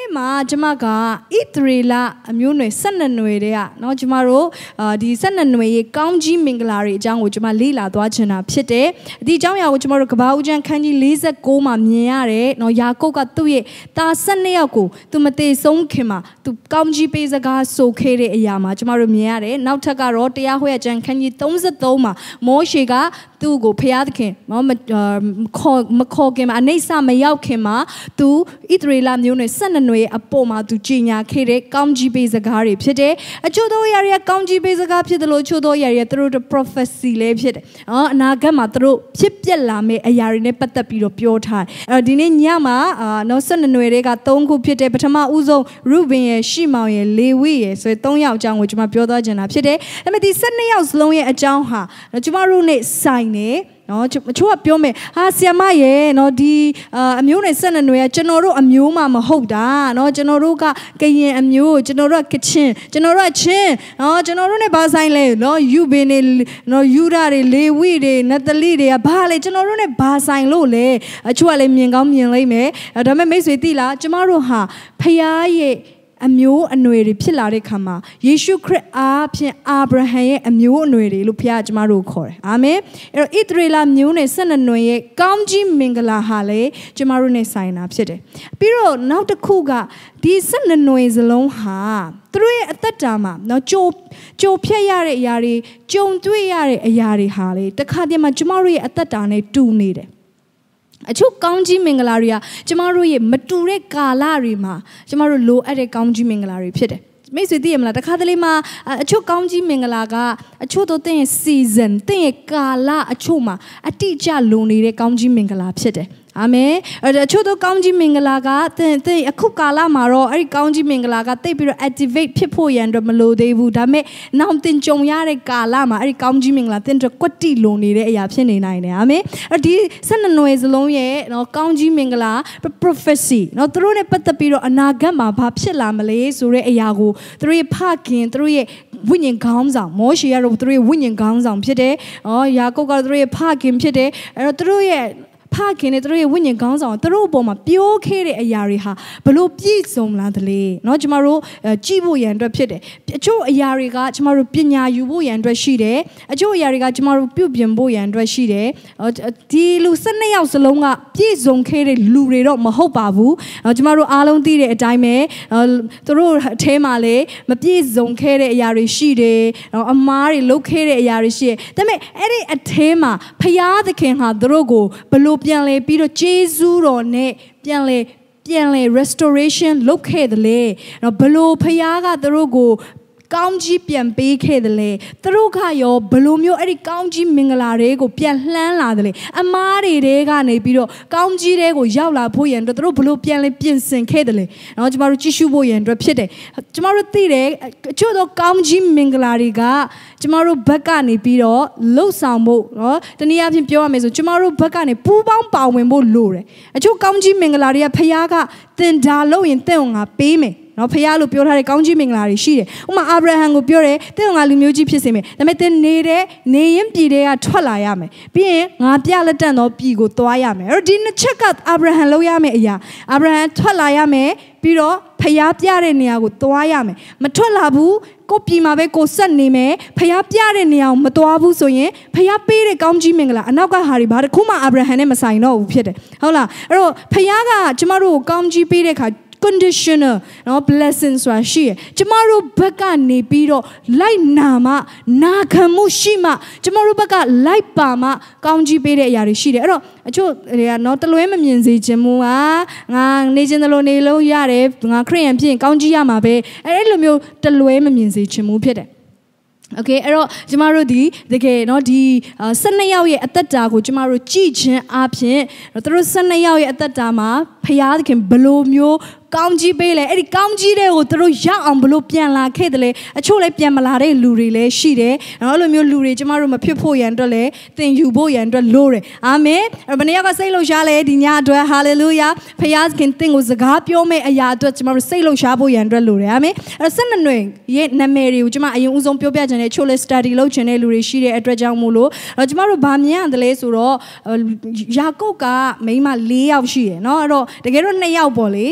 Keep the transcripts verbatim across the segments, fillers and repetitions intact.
မှာကျမကဣသရေလအမျိုးနွယ်၁၂နွယ်တွေကနော်ကျမတို့ဒီ၁၂နွယ်ရဲ့ကောင်းကြီးမင်္ဂလာတွေအကြောင်းကိုကျမလေ့လာသွားချင်တာဖြစ်တယ်။ဒီအကြောင်းအရာကိုကျမတို့ကဘာဦးကျမ်းခန်းကြီး၄၉မှာမြင်ရတယ်။နော်ယာကုပ်ကသူ့ရဲ့သား၁၂ယောက်ကိုသူမသေးဆုံးခင်မှာသူကောင်းကြီးပေးစကားဆိုခဲ့တဲ့အရာမှာကျမတို့မြင်ရတယ်။နောက်ထပ်ကတော့တရားဟောရကျမ်းခန်းကြီး၃၃မှာမောရှေကသူ့ကိုဖျားသခင်နော်မခေါ်မခေါ်ခင်မှာအနေဆာမရောက်ခင်မှာသူဣသရေလမျိုးနွယ်၁၂နွယ်အပေါ်မှာသူကြီးညာခဲ့တဲ့ကောင်းကြီးပေးစကားတွေဖြစ်တယ်။အချို့သောအရာတွေကကောင်းကြီးပေးစကားဖြစ်တယ်လို့ချို့သောအရာတွေကသူတို့ prophecy လည်းဖြစ်တယ်။နော်အနာဂတ်မှာသူတို့ဖြစ်ပျက်လာမယ့်အရာတွေနဲ့ပတ်သက်ပြီးတော့ပြောထားတယ်။အဲ့တော့ဒီနေ့ညမှာအာနော်၁၂နွယ်တွေက၃ခုဖြစ်တယ်ပထမဦးဆုံးရုဘင်ရဲ့ရှီမောင်ရဲ့လေဝိရဲ့ဆို၃ယောက်အကြောင်းကိုကျွန်မပြောသွားချင်တာဖြစ်တယ်။ဒါပေမဲ့ဒီ၁၂ယောက်စလုံးရဲ့အကြောင်းဟာကျွန်မတို့နဲ့ဆိုင်နေနော်ချို့ကပြောမယ်ဟာဆီယမရဲ့နော်ဒီအမျိုးနဲ့၁၂နွယ်ကကျွန်တော်တို့အမျိုးမှမဟုတ်တာနော်ကျွန်တော်တို့ကကရင်အမျိုးကျွန်တော်တို့ကကချင်းကျွန်တော်တို့ကချင်းနော်ကျွန်တော်တို့နဲ့ဘာဆိုင်လဲနော်ယူဘင်နေနော်ယူရတွေလေဝိတွေနတလီတွေကဘာလဲကျွန်တော်တို့နဲ့ဘာဆိုင်လို့လဲအချို့ကလည်းမြင်ကောင်းမြင်လိမ့်မယ်ဒါပေမဲ့မိတ်ဆွေသိလားကျမတို့ဟာဖခင်ရဲ့အမျိုးအနွယ်တွေဖြစ်လာတဲ့ခါမှာယေရှုခရစ်အားဖြင့်အာဗြဟံရဲ့အမျိုးအနွယ်တွေလို့ဖခင်ကျမတို့ခေါ်တယ်အာမင်အဲ့တော့ဣသရေလမျိုးနဲ့၁၂နွယ်ရဲ့ကောင်းကြီးမင်္ဂလာဟာလေကျမတို့နဲ့ဆိုင်တာဖြစ်တယ်ပြီးတော့နောက်တစ်ခုကဒီ၁၂နွယ်စလုံးဟာသူတို့ရဲ့အသက်တာမှာနော်ကြိုကြိုဖြတ်ရတဲ့အရာတွေကြုံတွေ့ရတဲ့အရာတွေဟာလေတခါတည်းမှာကျမတို့ရဲ့အသက်တာနဲ့တူနေတယ်အချို့ကောင်းကြီးမင်္ဂလာတွေကကျမတို့ရဲ့မတူတဲ့ကာလတွေမှာကျမတို့လိုအပ်တဲ့ကောင်းကြီးမင်္ဂလာတွေဖြစ်တယ်မိတ်ဆွေသိရမလားတခါတလေမှာအချို့ကောင်းကြီးမင်္ဂလာကအချို့တော့တဲ့ season တဲ့ကာလအချို့မှာအတိအကျလုံနေတဲ့ကောင်းကြီးမင်္ဂလာဖြစ်တယ်အာမင်အချို့တော့ကောင်းကြီးမင်္ဂလာကတဲ့တဲ့အခုကာလမှာတော့အဲ့ဒီကောင်းကြီးမင်္ဂလာကတိတ်ပြီးတော့ activate ဖြစ်ဖို့ရန်တော့မလိုသေးဘူးဒါပေမဲ့နောက်တင်ကြုံရတဲ့ကာလမှာအဲ့ဒီကောင်းကြီးမင်္ဂလာတင်တော့ကွက်တိလုံနေတဲ့အရာဖြစ်နေနိုင်တယ်အာမင်အဲ့ဒီ၁၂နွယ်စလုံးရဲ့နော်ကောင်းကြီးမင်္ဂလာ prophecy နော်သူတို့နဲ့ပတ်သက်ပြီးတော့အနာဂတ်မှာဘာဖြစ်လာမလဲဆိုတဲ့အရာကိုသူတို့ရဲ့ဖခင်သူတို့ရဲ့ဝိညာဉ်ခေါင်းဆောင်မောရှေကတော့သူတို့ရဲ့ဝိညာဉ်ခေါင်းဆောင်ဖြစ်တယ်။အော်ယာကုပ်ကတော့သူတို့ရဲ့ဖခင်ဖြစ်တယ်။အဲ့တော့သူတို့ရဲ့ဖခင်နဲ့သူတို့ရဲ့ဝိညာဉ်ခေါင်းဆောင်သူတို့အပေါ်မှာပြောခဲ့တဲ့အရာတွေဟာဘလို့ပြည့်စုံလာသလဲเนาะကျမတို့ကြည့်ဖို့ရန်အတွက်ဖြစ်တယ်အချို့အရာတွေကကျမတို့ပညာယူဖို့ရန်အတွက်ရှိတယ်အချို့အရာတွေကကျမတို့ပြုပြင်ဖို့ရန်အတွက်ရှိတယ်ဒီလူ၁၂ယောက်စလုံးကပြည့်စုံခဲ့တဲ့လူတွေတော့မဟုတ်ပါဘူးကျမတို့အားလုံးသိတဲ့အတိုင်းပဲသူတို့အထဲမှာလည်းမပြည့်စုံခဲ့တဲ့အရာတွေရှိတယ်အမားတွေလုပ်ခဲ့တဲ့အရာတွေရှိတယ်ဒါပေမဲ့အဲ့ဒီအထဲမှာဖခင်သခင်ဟာသူတို့ကိုဘလို့ပြန်လေပြီးတော့ဂျေဇုတော်နဲ့ပြန်လေပြန်လေ restoration လုပ်ခဲ့တယ်လေနော်ဘလို့ဖခင်ကသူတို့ကိုကောင်းကြီးပြန်ပေးခဲ့တယ်လေသူတို့ကရောဘလို့မျိုးအဲ့ဒီကောင်းကြီးမင်္ဂလာတွေကိုပြန်လှမ်းလာတယ်လေအမားတွေတဲကနေပြီးတော့ကောင်းကြီးတွေကိုရောက်လာဖို့ရန်အတွက်သူတို့ဘလို့ပြန်လေပြင်ဆင်ခဲ့တယ်လေနော်ကျမတို့ကြည့်ရှုဖို့ရန်အတွက်ဖြစ်တယ်ကျမတို့သိတယ်အချို့သောကောင်းကြီးမင်္ဂလာတွေကကျမတို့ဘက်ကနေပြီးတော့လှုပ်ဆောင်ဖို့နော်တနည်းအားဖြင့်ပြောရမယ်ဆိုကျမတို့ဘက်ကနေပူးပေါင်းပါဝင်ဖို့လိုတယ်အချို့ကောင်းကြီးမင်္ဂလာတွေကဖခင်ကတင်ဒါလို့ရင်တင့်ငါပေးမယ်နော်ဖခင်လို့ပြောထားတဲ့ကောင်းကြီးမင်္ဂလာတွေရှိတယ်ဥမာအာဗြဟံကိုပြောတယ်တဲ့ငါလူမျိုးကြီးဖြစ်စေမယ်ဒါပေမဲ့တင်နေတဲ့နေရင်ပြည်တွေကထွက်လာရမယ်ပြီးရင်ငါပြလက်တန့်သောပြည်ကိုသွားရမယ်အဲ့တော့ဒီနှစ်ချက်ကအာဗြဟံလုပ်ရမယ့်အရာအာဗြဟံထွက်လာရမယ်ပြီးတော့ဖခင်ပြတဲ့နေရာကိုသွားရမယ်မထွက်လာဘူးကိုပြည်မှာပဲကိုဆက်နေမယ်ဖခင်ပြတဲ့နေရာကိုမသွားဘူးဆိုရင်ဖခင်ပေးတဲ့ကောင်းကြီးမင်္ဂလာအနောက်ကဟာတွေဘာတစ်ခုမှအာဗြဟံနဲ့မဆိုင်တော့ဘူးဖြစ်တယ်ဟုတ်လားအဲ့တော့ဖခင်ကကျမတို့ကိုကောင်းကြီးပေးတဲ့ခါconditional နော် blessing ဆိုတာရှိရကျမတို့ဘက်ကနေပြီးတော့လိုက်နာမှနာခံမှုရှိမှကျမတို့ဘက်ကလိုက်ပါမှကောင်းကြီးပေးတဲ့အရာတွေရှိတယ်အဲ့တော့အချို့တွေကနော်တလွဲမမြင်စေခြင်းမူကငါနေခြင်းတလို့နေလို့ရတယ်ငါခရစ်ယာန်ဖြစ်ရင်ကောင်းကြီးရမှာပဲအဲ့လိုမျိုးတလွဲမမြင်စေခြင်းမူဖြစ်တယ်โอเคအဲ့တော့ကျမတို့ဒီတကယ်เนาะဒီ၁၂ယောက်ရဲ့အသက်တာကိုကျမတို့ကြည့်ခြင်းအပြင်သူတို့၁၂ယောက်ရဲ့အသက်တာမှာဖခင်သခင်ဘလို့မျိုးကောင်းကြီးပေးလေအဲ့ဒီကောင်းကြီးတွေကိုသူတို့ရအောင်ဘလို့ပြန်လာခဲ့တယ်လေအချို့လည်းပြန်မလာတဲ့လူတွေလည်းရှိတယ်နော်အဲ့လိုမျိုးလူတွေကျမတို့မဖြစ်ဖို့ရန်အတွက်လည်းသင်ယူဖို့ရန်အတွက်လိုတယ်အာမင်ဘယ်နှယောက်ကစိတ်လှုပ်ရှားလဲဒီညအတွက်ဟာလေလုယာဖခင်သခင်သင်ကိုစကားပြောမဲ့အရာအတွက်ကျမတို့စိတ်လှုပ်ရှားဖို့ရန်အတွက်လိုတယ်အာမင်အဲ့တော့၁၂နွယ်ရဲ့နာမည်တွေကိုကျမအရင်ဦးဆုံးပြောပြချင်တဲ့ချို့လည်း study လုပ်ချင်တဲ့လူတွေရှိတဲ့အတွက်ကြောင့်မို့လို့အဲ့ကျမတို့ဗာမြင်ရတယ်လဲဆိုတော့ယာကုပ်ကမိန်းမ၄ယောက်ရှိရယ်နော်အဲ့တော့တကယ်တော့၂ယောက်ပေါ့လေနော်သူ့ရဲ့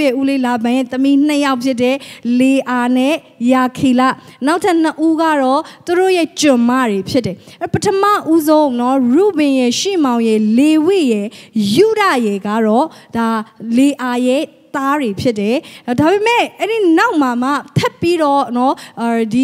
ဦးလေးလာပန်ရဲ့သမီးနှစ်ယောက်ဖြစ်တဲ့လေအာနဲ့ယာခိလနောက်ထပ်နှစ်ဦးကတော့သူတို့ရဲ့ကျွန်မတွေဖြစ်တယ်ပထမဦးဆုံးနော်ရုဘင်ရဲ့ရှီမောင်ရဲ့လေဝိရဲ့ယူဒရဲ့ကတော့ဒါလေအာရဲ့သားတွေဖြစ်တယ်ဒါပေမဲ့အဲ့ဒီနောက်မှာမှထပ်ပြီးတော့နော်ဒီ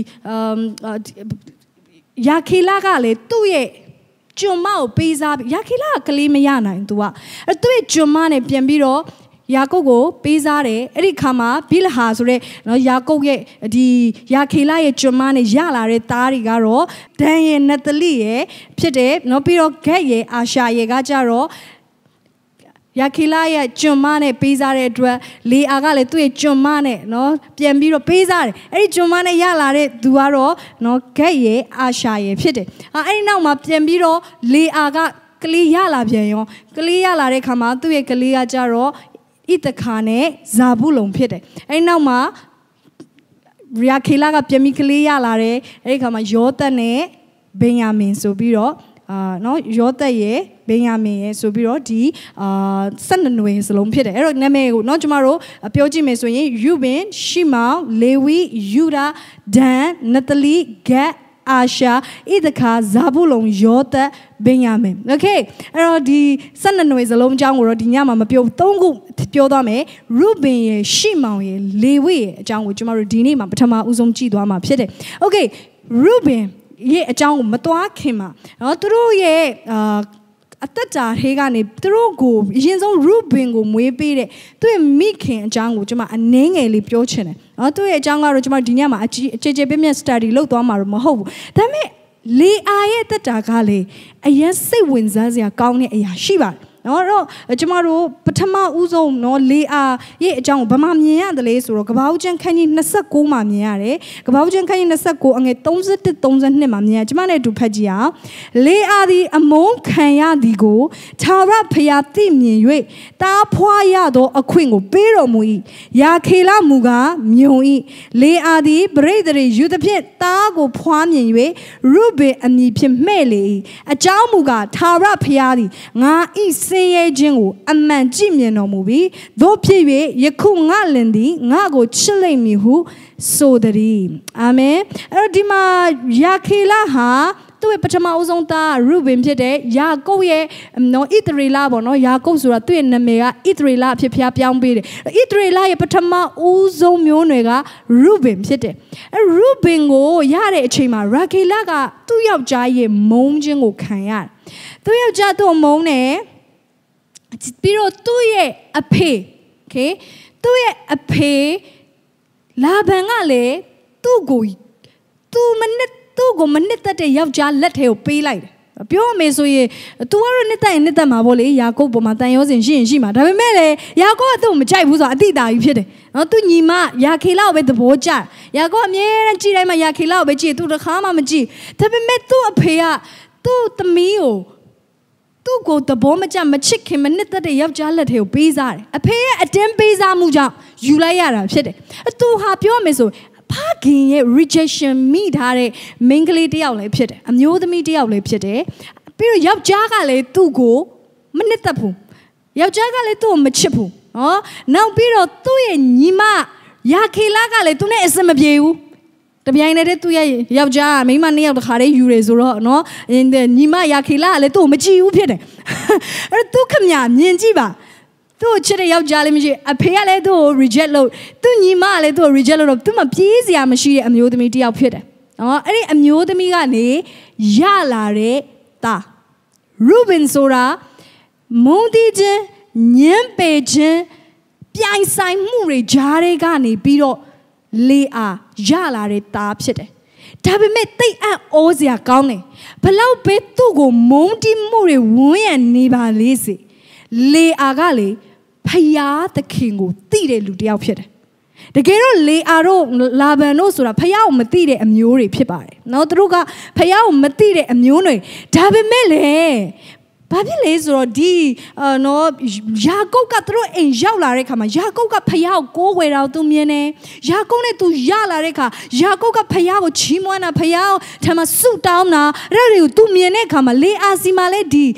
ယာခိလကလည်းသူ့ရဲ့ကျွန်မကိုပေးစားပြီးယာခိလကကလေးမရနိုင်သူကအဲ့သူ့ရဲ့ကျွန်မနဲ့ပြန်ပြီးတော့ယာကုပ်ကိုပေးစားတယ်အဲ့ဒီခါမှာဘိလဟာဆိုတဲ့နော်ယာကုပ်ရဲ့ဒီယာခေလရဲ့ကျွန်မနဲ့ရလာတဲ့သားတွေကတော့ဒန်ရဲ့နသလိရဲ့ဖြစ်တယ်နော်ပြီးတော့ဂက်ရဲ့အာရှာရဲ့ကကြတော့ယာခိလရဲ့ကျွန်မနဲ့ပေးစားတဲ့အတွက်လေအာကလည်းသူ့ရဲ့ကျွန်မနဲ့နော်ပြန်ပြီးတော့ပေးစားတယ်အဲ့ဒီကျွန်မနဲ့ရလာတဲ့သူကတော့နော်ဂက်ရဲ့အာရှာရဲ့ဖြစ်တယ်အဲ့ဒီနောက်မှာပြန်ပြီးတော့လေအာကကလေးရလာပြန်ရောကလေးရလာတဲ့ခါမှာသူ့ရဲ့ကလေးကကြတော့ဣသခါနဲ့ဇာဘူးလုံဖြစ်တယ်အဲ့နောက်မှာယာခေလကပြန်ပြီးကလေးရလာတယ်အဲ့ဒီခါမှာယောသက်နဲ့ဗင်ယာမင်ဆိုပြီးတော့အာနော်ယောသက်ရဲ့ဗင်ယာမင်ရဲ့ဆိုပြီးတော့ဒီအာဆယ်နှစ်နွေစလုံးဖြစ်တယ်အဲ့တော့နာမည်ကိုနော်ကျမတို့ပြောကြည့်မယ်ဆိုရင်ယူဘင်ရှီမောင်လေဝိယူဒာဒန်နသလီဂက်အာရှာဣဒခါဇာဘူးလုံယောသက်ဗင်ယာမင်โอเคအဲ့တော့ဒီဆယ်နှစ်နွေစလုံးအကြောင်းကိုတော့ဒီညမှာမပြောသုံးခုပြောသွားမယ်ရုဘင်ရဲ့ရှီမောင်ရဲ့လေဝိရဲ့အကြောင်းကိုကျမတို့ဒီနေ့မှာပထမဦးဆုံးကြည့်သွားမှာဖြစ်တယ်โอเคရုဘင်ရဲ့အကြောင်းကိုမသွားခင်မှာနော်သူတို့ရဲ့အာအသက်တာထဲကနေသူတို့ကိုအရင်ဆုံးရုဘင်ကိုမွေးပေးတဲ့သူ့ရဲ့မိခင်အကြောင်းကိုကျွန်မအနည်းငယ်လေးပြောချင်တယ်နော်သူ့ရဲ့အကြောင်းကတော့ကျွန်မဒီညမှာအကြီးအခြေအခြေပြည့်ပြည့် study လုပ်သွားမှာတော့မဟုတ်ဘူးဒါပေမဲ့လေအာရဲ့သက်တာကလေအရင်စိတ်ဝင်စားစရာကောင်းတဲ့အရာရှိပါတယ်နော်တော့ကျမတို့ပထမဦးဆုံးနော်လေအာရဲ့အကြောင်းကိုဘာမှမြင်ရတယ်လဲဆိုတော့ကဘာဦးကျန်းခန်းကြီးยี่สิบเก้าမှာမြင်ရတယ်ကဘာဦးကျန်းခန်းကြီးยี่สิบเก้าအငယ်三十一 三十二မှာမြင်ရကျမနဲ့အတူဖတ်ကြည့်အောင်လေအာသည်အမုန်းခံရသည်ကိုသာရဖျားသိမြင်၍တားဖွာရသောအခွင့်ကိုပေးတော်မူ၏ယာခေလမူကားမြုံ၏လေအာသည်ပရိသေယူသဖြင့်တားကိုဖွာမြင်၍ရုဘင်အမည်ဖြင့်မှဲ့လေ၏အကြောင်းမူကားသာရဖျားသည်ငါဤစင်ရဲခြင်းကိုအမှန်ကြည့်မြင်တော်မူပြီးတို့ဖြစ်၍ယခုငါလင်သည်ငါကိုချစ်လိမ့်မည်ဟုဆိုသည်အာမင်အဲ့တော့ဒီမှာယာခေလဟာသူ့ရဲ့ပထမအဆုံးသားရုဘင်ဖြစ်တဲ့ယာကုပ်ရဲ့နော်ဣသရေလပေါ့နော်ယာကုပ်ဆိုတာသူ့ရဲ့နာမည်ကဣသရေလဖြစ်ဖျားပြောင်းပေးတယ်ဣသရေလရဲ့ပထမဦးဆုံးမျိုးနွယ်ကရုဘင်ဖြစ်တယ်အဲရုဘင်ကိုရတဲ့အချိန်မှာရာခေလကသူ့ယောက်ျားရဲ့မုန်းခြင်းကိုခံရတယ်သူ့ယောက်ျားသူ့မုန်းတယ်ပြီးတော့သူ့ရဲ့အဖေโอเคသူ့ရဲ့အဖေလာဘန်ကလည်းသူ့ကိုသူမနစ်သူ့ကိုမနစ်သက်တဲ့ယောက်ျားလက်ထဲကိုပေးလိုက်တယ်ပြောရမယ်ဆိုရင် तू ကတော့နှစ်သက်ရင်နှစ်သက်မှာပေါ့လေယာကုပ်ပေါ်မှာတန်ရောစင်ရှိရင်ရှိမှာဒါပေမဲ့လေယာကုပ်ကသူ့ကိုမကြိုက်ဘူးဆိုတာအတိအတာကြီးဖြစ်တယ်နော်သူညီမယာခေလကိုပဲသဘောကျယာကုပ်အမြဲတမ်းကြည့်တိုင်းမှာယာခေလကိုပဲကြည့်သူတစ်ခါမှမကြည့်ဒါပေမဲ့သူ့အဖေကသူ့သမီးကိုသူ့ကိုသဘောမကျမချစ်ခင်မနစ်သက်တဲ့ယောက်ျားလက်ထဲကိုပေးစားတယ်အဖေရဲ့အတင်းပေးစားမှုကြောင့်ယူလိုက်ရတာဖြစ်တယ်သူဟာပြောမယ်ဆိုဖခင်ရဲ့ rejection မိထားတဲ့မိန်းကလေးတစ်ယောက်လည်းဖြစ်တယ်အမျိုးသမီးတစ်ယောက်လည်းဖြစ်တယ်ပြီးတော့ယောက်ျားကလည်းသူ့ကိုမနစ်သက်ဘူးယောက်ျားကလည်းသူ့ကိုမချစ်ဘူးနော်နောက်ပြီးတော့သူ့ရဲ့ညီမယာခေလကလည်းသူနဲ့အစမပြေဘူးတပြိုင်တည်းသူ့ရဲ့ယောက်ျားမိန်းမနှစ်ယောက်တခါတည်းယူရဆိုတော့နော်ညီမယာခေလကလည်းသူ့ကိုမကြည့်ဘူးဖြစ်တယ်အဲ့တော့သူခမမြင်ကြည့်ပါသူ့ချစ်တဲ့ယောက်ျားလေးမရှိအဖေကလည်းသူ့ကို reject လုပ်သူ့ညီမကလည်းသူ့ကို reject လုပ်တော့သူမပြေးစရာမရှိတဲ့အမျိုးသမီးတစ်ယောက်ဖြစ်တယ်နော်အဲ့ဒီအမျိုးသမီးကနေရလာတဲ့သားရုဘင်ဆိုတာမုန်းတီးခြင်းညှင်းပယ်ခြင်းပြိုင်ဆိုင်မှုတွေကြားတွေကနေပြီးတော့လေအားရလာတဲ့သားဖြစ်တယ်ဒါပေမဲ့တိတ်အံ့ဩစရာကောင်းတယ်ဘလောက်ပဲသူ့ကိုမုန်းတီးမှုတွေဝန်းရံနေပါလေစေလေအားကလေဖယားသခင်ကိုသိတဲ့လူတစ်ယောက်ဖြစ်တယ်တကယ်တော့လေအားတို့လာဗန်တို့ဆိုတာဖယားကိုမသိတဲ့အမျိုးတွေဖြစ်ပါတယ်နော်သူတို့ကဖယားကိုမသိတဲ့အမျိုးတွေဒါပေမဲ့လေဘာဖြစ်လဲဆိုတော့ဒီအာနော်ယာကုပ်ကသူတို့အိမ်ရောက်လာတဲ့ခါမှာယာကုပ်ကဖယားကိုကိုးကွယ်တော့သူမြင်တယ်ယာကုပ်နဲ့သူရလာတဲ့ခါယာကုပ်ကဖယားကိုချီးမွမ်းတာဖယားကိုထမဆုတောင်းတာအဲ့ဒါတွေကိုသူမြင်တဲ့ခါမှာလေအာစီမှာလည်းဒီ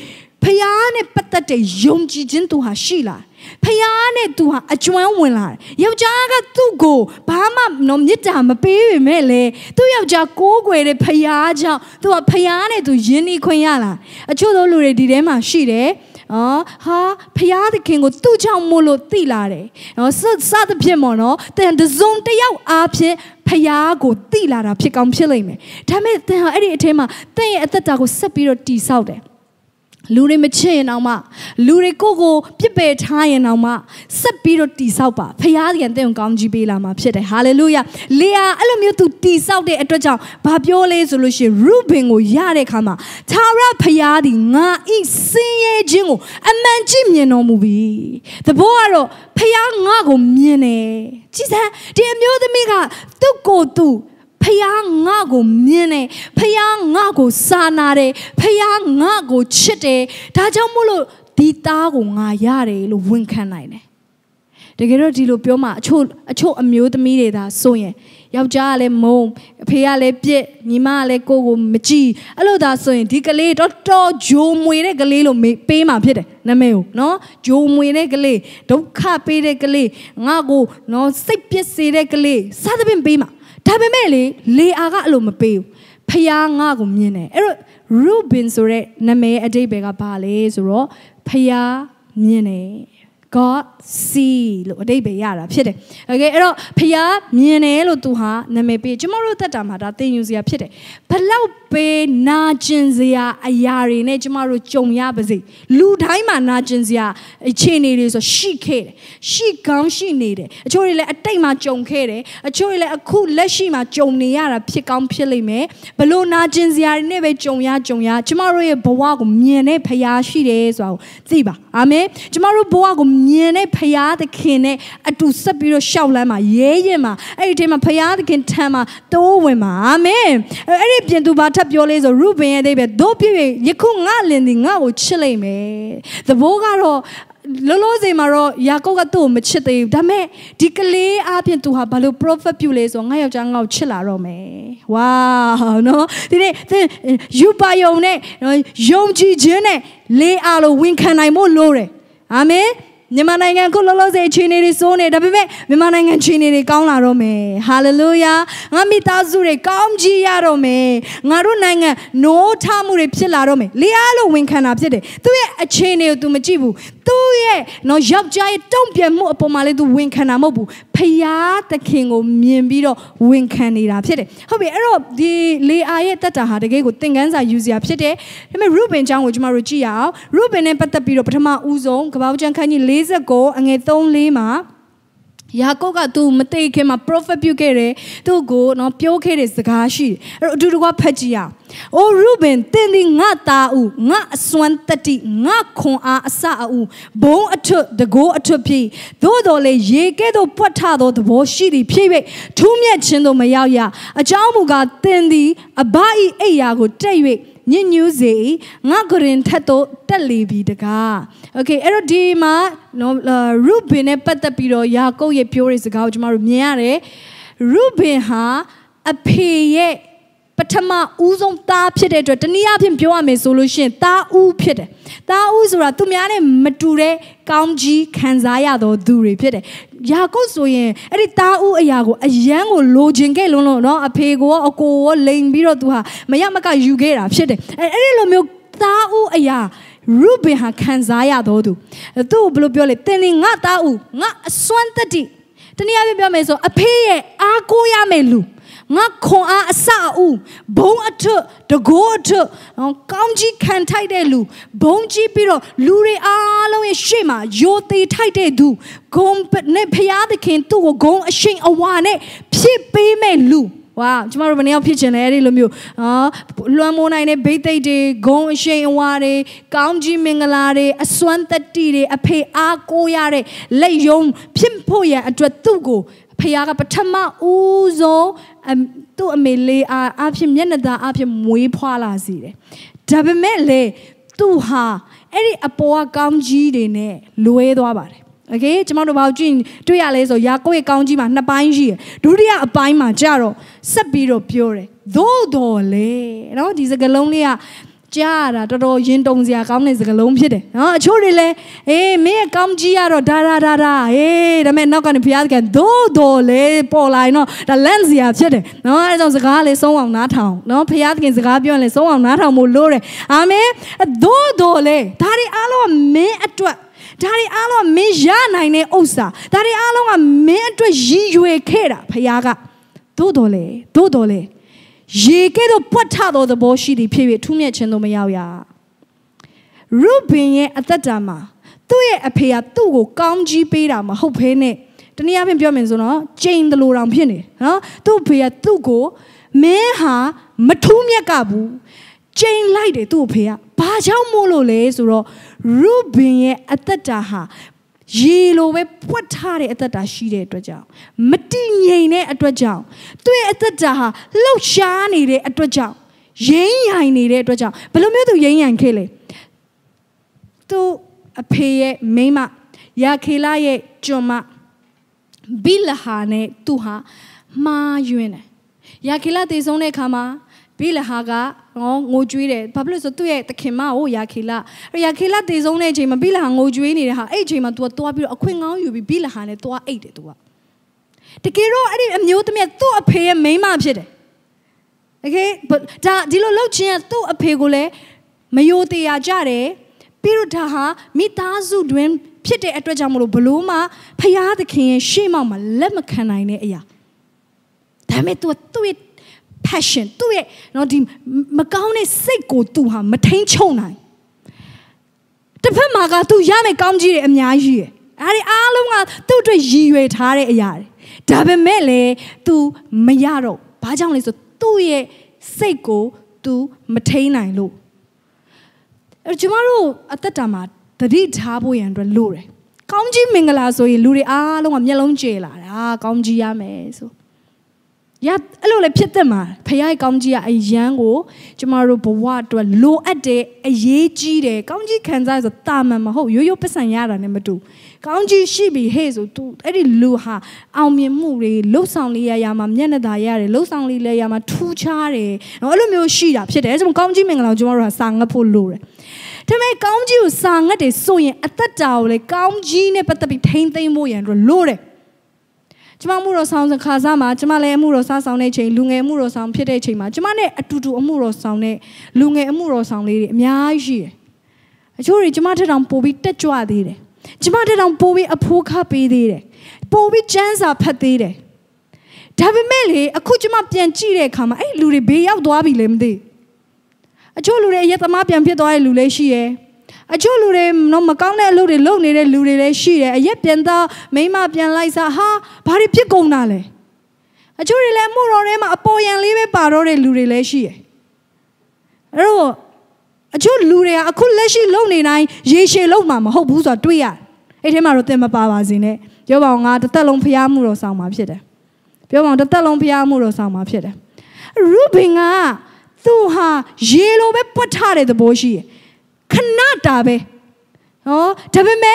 ဖယားနဲ့ပတ်သက်တဲ့ယုံကြည်ခြင်းသူဟာရှိလာဖယားနဲ့သူဟာအကျွမ်းဝင်လာတယ်ယောက်ျားကသူ့ကိုဘာမှနော်မြစ်တာမပေးပေမဲ့လေသူ့ယောက်ျားကိုးကွယ်တဲ့ဖယားကြောင့်သူကဖယားနဲ့သူယဉ်နေခွင့်ရလာအချို့သောလူတွေဒီထဲမှာရှိတယ်အော်ဟာဖယားသခင်ကိုသူ့ကြောင့်မို့လို့သိလာတယ်နော်စစသဖြင့်ပေါ့နော်တန်တစုံတယောက်အားဖြင့်ဖယားကိုသိလာတာဖြစ်ကောင်းဖြစ်လိမ့်မယ်ဒါပေမဲ့တန်ဟာအဲ့ဒီအထဲမှာတန်ရဲ့အသက်တာကိုဆက်ပြီးတော့တည်ဆောက်တယ်လူတွေမချစ်ရင်တော့မှလူတွေကိုကိုပြစ်ပယ်ထားရင်တော့မှဆက်ပြီးတော့တီဆောက်ပါဖခင်ကတင့်ကိုကောင်းကြီးပေးလာမှာဖြစ်တယ်ဟာလေလုယာလေယာအဲ့လိုမျိုးသူတီဆောက်တဲ့အတွက်ကြောင့်ဘာပြောလဲဆိုလို့ရှိရင်ရုဘင်ကိုရတဲ့အခါမှာသာရဖခင်သည်ငါဤစင်ရဲ့ခြင်းကိုအမှန်ကြည့်မြင်တော်မူပြီသဘောကတော့ဖခင်ငါကိုမြင်တယ်ကြည်စမ်းဒီအမျိုးသမီးကသူ့ကိုယ်သူဖယားငါကိုမြင်တယ်ဖယားငါကိုစာနာတယ်ဖယားငါကိုချစ်တယ်ဒါကြောင့်မို့လို့ဒီသားကိုငါရတယ်လို့ဝန်ခံနိုင်တယ်တကယ်တော့ဒီလိုပြောမှအချို့အချို့အမျိုးသမီးတွေသာဆိုရင်ယောက်ျားကလည်းမုံအဖေကလည်းပြစ်ညီမကလည်းကိုကိုမကြည့်အဲ့လိုသာဆိုရင်ဒီကလေးတော်တော်ဂျိုမွေတဲ့ကလေးလို့ပေးမှဖြစ်တယ်နာမည်ကိုနော်ဂျိုမွေတဲ့ကလေးဒုက္ခပေးတဲ့ကလေးငါကိုနော်စိတ်ပစ်စေတဲ့ကလေးစသဖြင့်ပေးမှဒါပေမဲ့လေလေအာကအဲ့လိုမပေးဘူးဖယားငါကိုမြင်တယ်အဲ့တော့ရုဘင်ဆိုတဲ့နာမည်အဓိပ္ပာယ်ကဘာလဲဆိုတော့ဖယားမြင်တယ် God see လို့အဓိပ္ပာယ်ရတာဖြစ်တယ်။ Okay အဲ့တော့ဖယားမြင်တယ်လို့သူဟာနာမည်ပေးကျွန်တော်တို့သက်တာမှာဒါသင်ယူစရာဖြစ်တယ်။ဘလောက်ပဲနာကျင်စရာအရာတွေနဲ့ကျွန်တော်တို့ကြုံရပါစေ။လူတိုင်းမှာနာကျင်စရာအခြေအနေတွေဆိုရှိခဲ့တယ်။ရှိကောင်းရှိနေတယ်။အချို့တွေလည်းအတိတ်မှာကြုံခဲ့တယ်။အချို့တွေလည်းအခုလက်ရှိမှာကြုံနေရတာဖြစ်ကောင်းဖြစ်လိမ့်မယ်။ဘလို့နာကျင်စရာတွေနဲ့ပဲကြုံရကြုံရကျွန်တော်တို့ရဲ့ဘဝကိုမြင်တဲ့ဖယားရှိတယ်ဆိုတာကိုသိပါ။အာမင်။ကျွန်တော်တို့ဘဝကိုမြင်တဲ့ဖယားသခင်နဲ့အတူဆက်ပြီးတော့ရှောက်လန်းမှာရဲရင်မှာအဲ့ဒီအချိန်မှာဖယားသခင်ထံမှာတိုးဝင်မှာအာမင်အဲ့ဒီပြင်သူဘာထပ်ပြောလဲဆိုရုဘင်ရဲ့အိဗယ်တို့ပြည့်ယခုငါလင်ဒီငါ့ကိုချစ်လိုက်မယ်သဘောကတော့လောလောဆယ်မှာတော့ယာကုပ်ကသူ့ကိုမချစ်သေးဘူးဒါပေမဲ့ဒီကလေးအပြင်သူဟာဘာလို့ prophet ပြုလဲဆိုငါယောက်ျားငါ့ကိုချစ်လာတော့မယ်ဝါနော်ဒီနေ့ယူပါယုံနဲ့ယုံကြည်ခြင်းနဲ့လေးအားလို့ဝန်ခံနိုင်ဖို့လိုတယ်အာမင်မြန်မာနိုင်ငံခုလောလောဆယ်အခြေအနေတွေစိုးနေဒါပေမဲ့မြန်မာနိုင်ငံအခြေအနေတွေကောင်းလာတော့မယ်ဟာလေလုယာငါမိသားစုတွေကောင်းကြီးရတော့မယ်ငါတို့နိုင်ငံနိုးထမှုတွေဖြစ်လာတော့မယ်လေအားလို့ဝန်ခံတာဖြစ်တယ်သူရဲ့အခြေအနေကို तू မကြည့်ဘူးသူရဲ့နော်ယောက်ျားရဲ့တုံ့ပြန်မှုအပေါ်မှာလည်း तू ဝန်ခံတာမဟုတ်ဘူးဖယားသခင်ကိုမြင်ပြီးတော့ဝန်ခံနေတာဖြစ်တယ်ဟုတ်ပြီအဲ့တော့ဒီလေအားရဲ့တက်တာဟာတကယ်ကိုသင်ခန်းစာယူစရာဖြစ်တယ်ဒါပေမဲ့ရုဘင်ကျောင်းကိုကျွန်တော်တို့ကြည့်ရအောင်ရုဘင်နဲ့ပတ်သက်ပြီးတော့ပထမဦးဆုံးကပ္ပဦးကျမ်းခန်းကြီးလေးစက်ကိုအငယ်သုံးလေးမှာယာကုပ်ကသူမသိခင်မှာ prophet ပြုခဲ့တယ်သူ့ကိုနော်ပြောခဲ့တဲ့စကားရှိတယ်အဲ့တော့အတူတကွဖတ်ကြည့်ရအောင်။အိုရုဘင်တင်ဒီငါသားဦးငါအစွမ်းတတိငါခွန်အားအစအဦးဘုံအထွတ်တကိုးအထွတ်ဖြစ်သို့တော်လေရေကဲ့သို့ပွက်ထသောသဘောရှိသည်ဖြစ်၍ထူးမြတ်ခြင်းသို့မရောက်ရအကြောင်းမူကားတင်ဒီအဘဤအိယာကိုတက်၍ညညူးစေငါကရင်ထက်တော့တက်လေပြီတကားโอเคအဲ့တော့ဒီမှာနော်ရုဘင်နဲ့ပတ်သက်ပြီးတော့ယာကုပ်ရဲ့ပြောတဲ့စကားကိုကျွန်တော်တို့မြင်ရတယ်ရုဘင်ဟာအဖေရဲ့ပထမဦးဆုံးသားဖြစ်တဲ့အတွက်တနည်းအားဖြင့်ပြောရမယ်ဆိုလို့ရှိရင်သားဦးဖြစ်တယ်သားဦးဆိုတာသူများနဲ့မတူတဲ့ကောင်းကြီးခံစားရသောသူတွေဖြစ်တယ်ယာကုပ်ဆိုရင်အဲ့ဒီသားဦးအရာကိုအယမ်းကိုလိုချင်ခဲ့လုံးလုံးเนาะအဖေကိုအကိုကိုလိန်ပြီးတော့သူဟာမရမကယူခဲ့တာဖြစ်တယ်အဲ့အဲ့ဒီလိုမျိုးသားဦးအရာရုဘင်ဟာခံစားရသောသူသူ့ကိုဘယ်လိုပြောလဲသင်ဒီငါသားဦးငါအစွမ်းတတိတနည်းအားဖြင့်ပြောမယ်ဆိုအဖေရဲ့အားကိုးရမယ်လူငါခွန်အားအစအဦးဘုံအထွတ်တကိုးအထွတ်ကောင်းကြီးခံထိုက်တဲ့လူဘုံကြီးပြီးတော့လူတွေအားလုံးရဲ့ရှေ့မှာယိုသေးထိုက်တဲ့သူဂုံနဲ့ဖျားသခင်သူ့ကိုဂုံအရှိန်အဝါနဲ့ဖြစ်ပေးမဲ့လူဝါကျမတို့ဘယ်နှယောက်ဖြစ်ချင်လဲအဲ့ဒီလိုမျိုးအာလွှမ်းမိုးနိုင်တဲ့ဘိသိက်တွေဂုံအရှိန်အဝါတွေကောင်းကြီးမင်္ဂလာတွေအစွမ်းတတိတွေအဖေအားကိုးရတဲ့လက်ယုံဖြစ်ဖို့ရန်အတွက်သူ့ကိုဖယားကပထမဦးဆုံးသူ့အမေလေးအားအဖြစ်မျက်နှာသားအဖြစ်မွေးဖွားလာစေတယ်ဒါပေမဲ့လေသူဟာအဲ့ဒီအပေါ်ကကောင်းကြီးတွေနဲ့လွဲသွားပါတယ်โอเคကျွန်တော်တို့ဘာကြည့်တွေ့ရလဲဆိုယာကုပ်ရဲ့ကောင်းကြီးမှာနှစ်ပိုင်းရှိတယ်ဒုတိယအပိုင်းမှာကြတော့ဆက်ပြီးတော့ပြောတယ်သို့တော်လေနော်ဒီစကားလုံးလေးကကြားတာတော်တော်ရင်တုံစရာကောင်းတဲ့စကားလုံးဖြစ်တယ်နော်အချို့တွေလည်းအေးမင်းရဲ့ကောင်းကြီးကတော့ဒါဒါဒါဒါဟေးဒါမဲ့နောက်ကနေဘုရားကဒိုးဒိုးလေပေါ်လာရင်တော့ဒါလန့်စရာဖြစ်တယ်နော်အဲကြောင့်စကားလေးဆုံးအောင်နားထောင်နော်ဘုရားခင်စကားပြောရင်လည်းဆုံးအောင်နားထောင်ဖို့လိုတယ်အာမင်ဒိုးဒိုးလေဒါတွေအားလုံးကမင်းအတွက်ဒါတွေအားလုံးကမင်းရနိုင်တဲ့ဥစ္စာဒါတွေအားလုံးကမင်းအတွက်ရည်ရွယ်ခဲ့တာဘုရားကဒိုးဒိုးလေဒိုးဒိုးလေရေကဲ့သို့ပွတ်ထသောသဘောရှိသည်ဖြစ်၍ထူးမြတ်ခြင်းတို့မရောက်ရရုဘင်ရဲ့အသက်တာမှာသူ့ရဲ့အဖေကသူ့ကိုကောင်းကြီးပေးတာမဟုတ်ဘဲနဲ့တနည်းအားဖြင့်ပြောမယ်ဆိုတော့ကျိန်တလို့တောင်ဖြစ်နေနော်သူ့အဖေကသူ့ကိုမင်းဟာမထူးမြတ်ကဘူးကျိန်လိုက်တယ်သူ့အဖေကဘာကြောင့်မို့လို့လဲဆိုတော့ရုဘင်ရဲ့အသက်တာဟာရေလိုပဲပွတ်ထားတဲ့အသက်တာရှိတဲ့အတွက်ကြောင့်မတည်ငြိမ်တဲ့အတွက်ကြောင့်သူ့ရဲ့အသက်တာဟာလှုပ်ရှားနေတဲ့အတွက်ကြောင့်ရင်းရိုင်နေတဲ့အတွက်ကြောင့်ဘယ်လိုမျိုးသူရင်းရိုင်ခဲ့လဲသူအဖေရဲ့မိန်းမယာခေလရဲ့ကျွန်မဘိလဟာနဲ့သူဟာမှားယွင်းတယ်ယာခေလတည်ဆုံးတဲ့အခါမှာဘိလဟာကငေါငိုကြွေးတယ်ဘာဖြစ်လို့ဆိုသူ့ရဲ့တခင်မကိုယာခေလယာခေလတည်ဆုံးတဲ့အချိန်မှာဘိလဟာငိုကြွေးနေတဲ့ဟာအဲ့အချိန်မှာ तू သွားပြီးတော့အခွင့်ကောင်းယူပြီးဘိလဟာနဲ့သွားအိတ်တယ် तू ကတကယ်တော့အဲ့ဒီအမျိုးသမီးကသူ့အဖေရဲ့မိန်းမဖြစ်တယ်โอเคဒါဒီလိုလှုပ်ခြင်းကသူ့အဖေကိုလည်းမယိုတရားကြတယ်ပြီးတော့ဒါဟာမိသားစုတွင်ဖြစ်တဲ့အတွက်ကြောင့်မလို့ဘလို့မှဖယားသခင်ရဲ့ရှေ့မှောက်မှာလက်မခံနိုင်တဲ့အရာဒါပေမဲ့ तू သူ့ရဲ့passion သူ့ရဲ့နော်ဒီမကောင်းတဲ့စိတ်ကိုသူဟာမထိန်ချုံနိုင်တစ်ဖက်မှာကသူရမယ့်ကောင်းကြီးတွေအများကြီးရယ်အဲ့ဒီအားလုံးကသူ့အတွက်ရည်ရွယ်ထားတဲ့အရာတွေဒါပေမဲ့လေသူမရတော့ဘာကြောင့်လဲဆိုသူ့ရဲ့စိတ်ကိုသူမထိန်နိုင်လို့အဲ့ကျမတို့အသက်တာမှာတတိထားဖို့ရန်အတွက်လို့တယ်ကောင်းကြီးမင်္ဂလာဆိုရင်လူတွေအားလုံးကမျက်လုံးကျဲလာတာကောင်းကြီးရမယ်ဆိုရအဲ့လိုလည်းဖြစ်တတ်မှာဖခင်ရဲ့ကောင်းကြီးကအယံကိုကျမတို့ဘဝအတွက်လိုအပ်တဲ့အရေးကြီးတယ်ကောင်းကြီးခံစားဆိုတာမှန်မဟုတ်ရိုးရိုးပတ်စံရတာနဲ့မတူကောင်းကြီးရှိပြီဟဲ့ဆိုသူအဲ့ဒီလူဟာအောင်မြင်မှုတွေလှုပ်ဆောင်လေးရရမှာမျက်နှာသာရတယ်လှုပ်ဆောင်လေးလဲရမှာထူးခြားတယ်နော်အဲ့လိုမျိုးရှိတာဖြစ်တယ်အဲကြောင့်ကောင်းကြီးမင်္ဂလာကိုကျမတို့ကစာငတ်ဖို့လိုတယ်ဒါပေမဲ့ကောင်းကြီးကိုစာငတ်တယ်ဆိုရင်အသက်တာကိုလေကောင်းကြီးနဲ့ပတ်သက်ပြီးထိမ့်သိမ့်ဖို့ရန်အတွက်လိုတယ်ကျမအမှုတော်ဆောင်ခါစားမှာကျမလည်းအမှုတော်စားဆောင်တဲ့ချိန်လူငယ်အမှုတော်ဆောင်ဖြစ်တဲ့ချိန်မှာကျမနဲ့အတူတူအမှုတော်ဆောင်တဲ့လူငယ်အမှုတော်ဆောင်လေးတွေအများကြီးရှိတယ်။အချို့တွေကျမထက်တောင်ပိုပြီးတက်ကြွသေးတယ်။ကျမထက်တောင်ပိုပြီးအဖိုးခတ်ပေးသေးတယ်။ပိုပြီးကျန်းစာဖတ်သေးတယ်။ဒါပေမဲ့လေအခုကျမပြန်ကြည့်တဲ့အခါမှာအဲ့လူတွေဘေးရောက်သွားပြီလေမသိ။အချို့လူတွေအရက်သမားပြန်ဖြစ်သွားတဲ့လူလေးရှိရဲ့အချို့လူတွေတော့မကောင်းတဲ့အလုပ်တွေလုပ်နေတဲ့လူတွေလည်းရှိတယ်အရက်ပြန်တော့မိမပြန်လိုက်စားဟာဘာတွေဖြစ်ကုန်တာလဲအချို့တွေလည်းမှုတော်ထဲမှာအပေါ်ယံလေးပဲပါတော့တဲ့လူတွေလည်းရှိတယ်အဲ့တော့အချို့လူတွေကအခုလက်ရှိလုပ်နေတိုင်းရေရှည်လုပ်မှာမဟုတ်ဘူးဆိုတာတွေ့ရတယ်အဲ့ထဲမှာတော့သင်မပါပါစေနဲ့ပြောပါအောင်ငါတစ်သက်လုံးဖျားမှုတော်ဆောင်မှာဖြစ်တယ်ပြောပါအောင်တစ်သက်လုံးဖျားမှုတော်ဆောင်မှာဖြစ်တယ်ရုဘင်ကသူဟာရေလိုပဲပွတ်ထားတဲ့သဘောရှိတယ်ခဏတာပဲဟောဒါပေမဲ့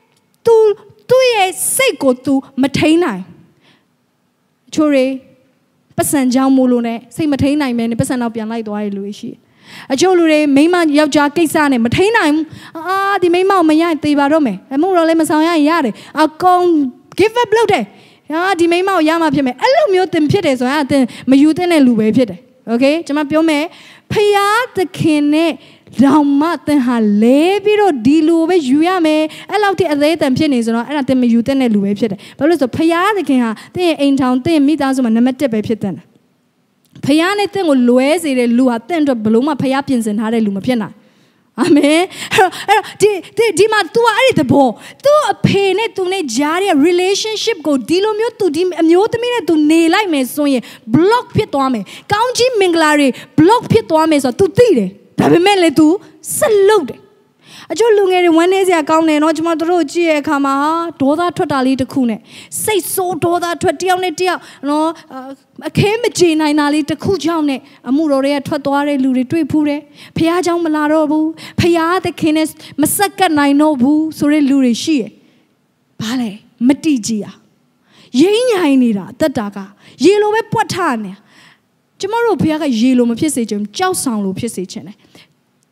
तू သူ့ရဲ့စိတ်ကို तू မထိန်နိုင်ချိုးရီပတ်စံကြောင်းမို့လို့ ਨੇ စိတ်မထိန်နိုင်မဲနဲ့ပတ်စံတော့ပြန်လိုက်သွားရလူရှိအချို့လူတွေမိန်းမယောက်ျားကိစ္စနဲ့မထိန်နိုင်ဘူးအာဒီမိန်းမကိုမရရင်သေပါတော့မယ်အမှုတော့လည်းမဆောင်ရရင်ရတယ်အကုန် give up လုပ်တယ်ဟာဒီမိန်းမကိုရမှဖြစ်မယ်အဲ့လိုမျိုးတင်ဖြစ်တယ်ဆိုရင်အတင်မယူတဲ့လူပဲဖြစ်တယ်โอเคကျွန်မပြောမယ်ဖယားသခင်နဲ့လောင်မသင်ဟာလဲပြီးတော့ဒီလူပဲယူရမယ်အဲ့လောက်ထိအသေးအတန်ဖြစ်နေဆိုတော့အဲ့ဒါသင်မယူတဲ့လူပဲဖြစ်တယ်ဘာလို့လဲဆိုဖယားသခင်ဟာသင်ရဲ့အိမ်ထောင်သင်ရဲ့မိသားစုမှာနံပါတ်တစ်ပဲဖြစ်တဲ့ဖယားနဲ့သင်ကိုလွဲစေတဲ့လူဟာသင်အတွက်ဘလို့မှဖယားပြင်ဆင်ထားတဲ့လူမဖြစ်နိုင်အာမင်အဲ့တော့ဒီဒီဒီမှာ तू အဲ့ဒီတဘော तू အဖေနဲ့ तू နဲ့ကြားတဲ့ relationship ကိုဒီလိုမျိုး तू ဒီအမျိုးသမီးနဲ့ तू နေလိုက်မယ်ဆိုရင် block ဖြစ်သွားမယ်ကောင်းကြီးမင်္ဂလာတွေ block ဖြစ်သွားမယ်ဆိုတော့ तू သိတယ်ဒါပေမဲ့လေ तू ဆက်လုပ်တယ်အကျိုးလူငယ်တွေဝမ်းနေစရာကောင်းတယ်เนาะကျွန်မတို့ကြည့်ရတဲ့အခါမှာဒေါသထွက်တာလေးတစ်ခုနဲ့စိတ်ဆိုးဒေါသထွက်တယောက်နဲ့တယောက်เนาะအခဲမကြေနိုင်တာလေးတစ်ခုကြောင့်နဲ့အမှုတော်တွေကထွက်သွားတဲ့လူတွေတွေ့ဖူးတယ်ဖះเจ้าမလာတော့ဘူးဖះသခင်နဲ့မဆက်ကပ်နိုင်တော့ဘူးဆိုတဲ့လူတွေရှိရဘာလဲမတိကြည်อ่ะရင်းညိုင်နေတာအသက်တာကရေလိုပဲပွက်ထနေကျွန်မတို့ဖះကရေလိုမဖြစ်စေချင်ကြောက်ဆောင်လိုဖြစ်စေချင်တယ်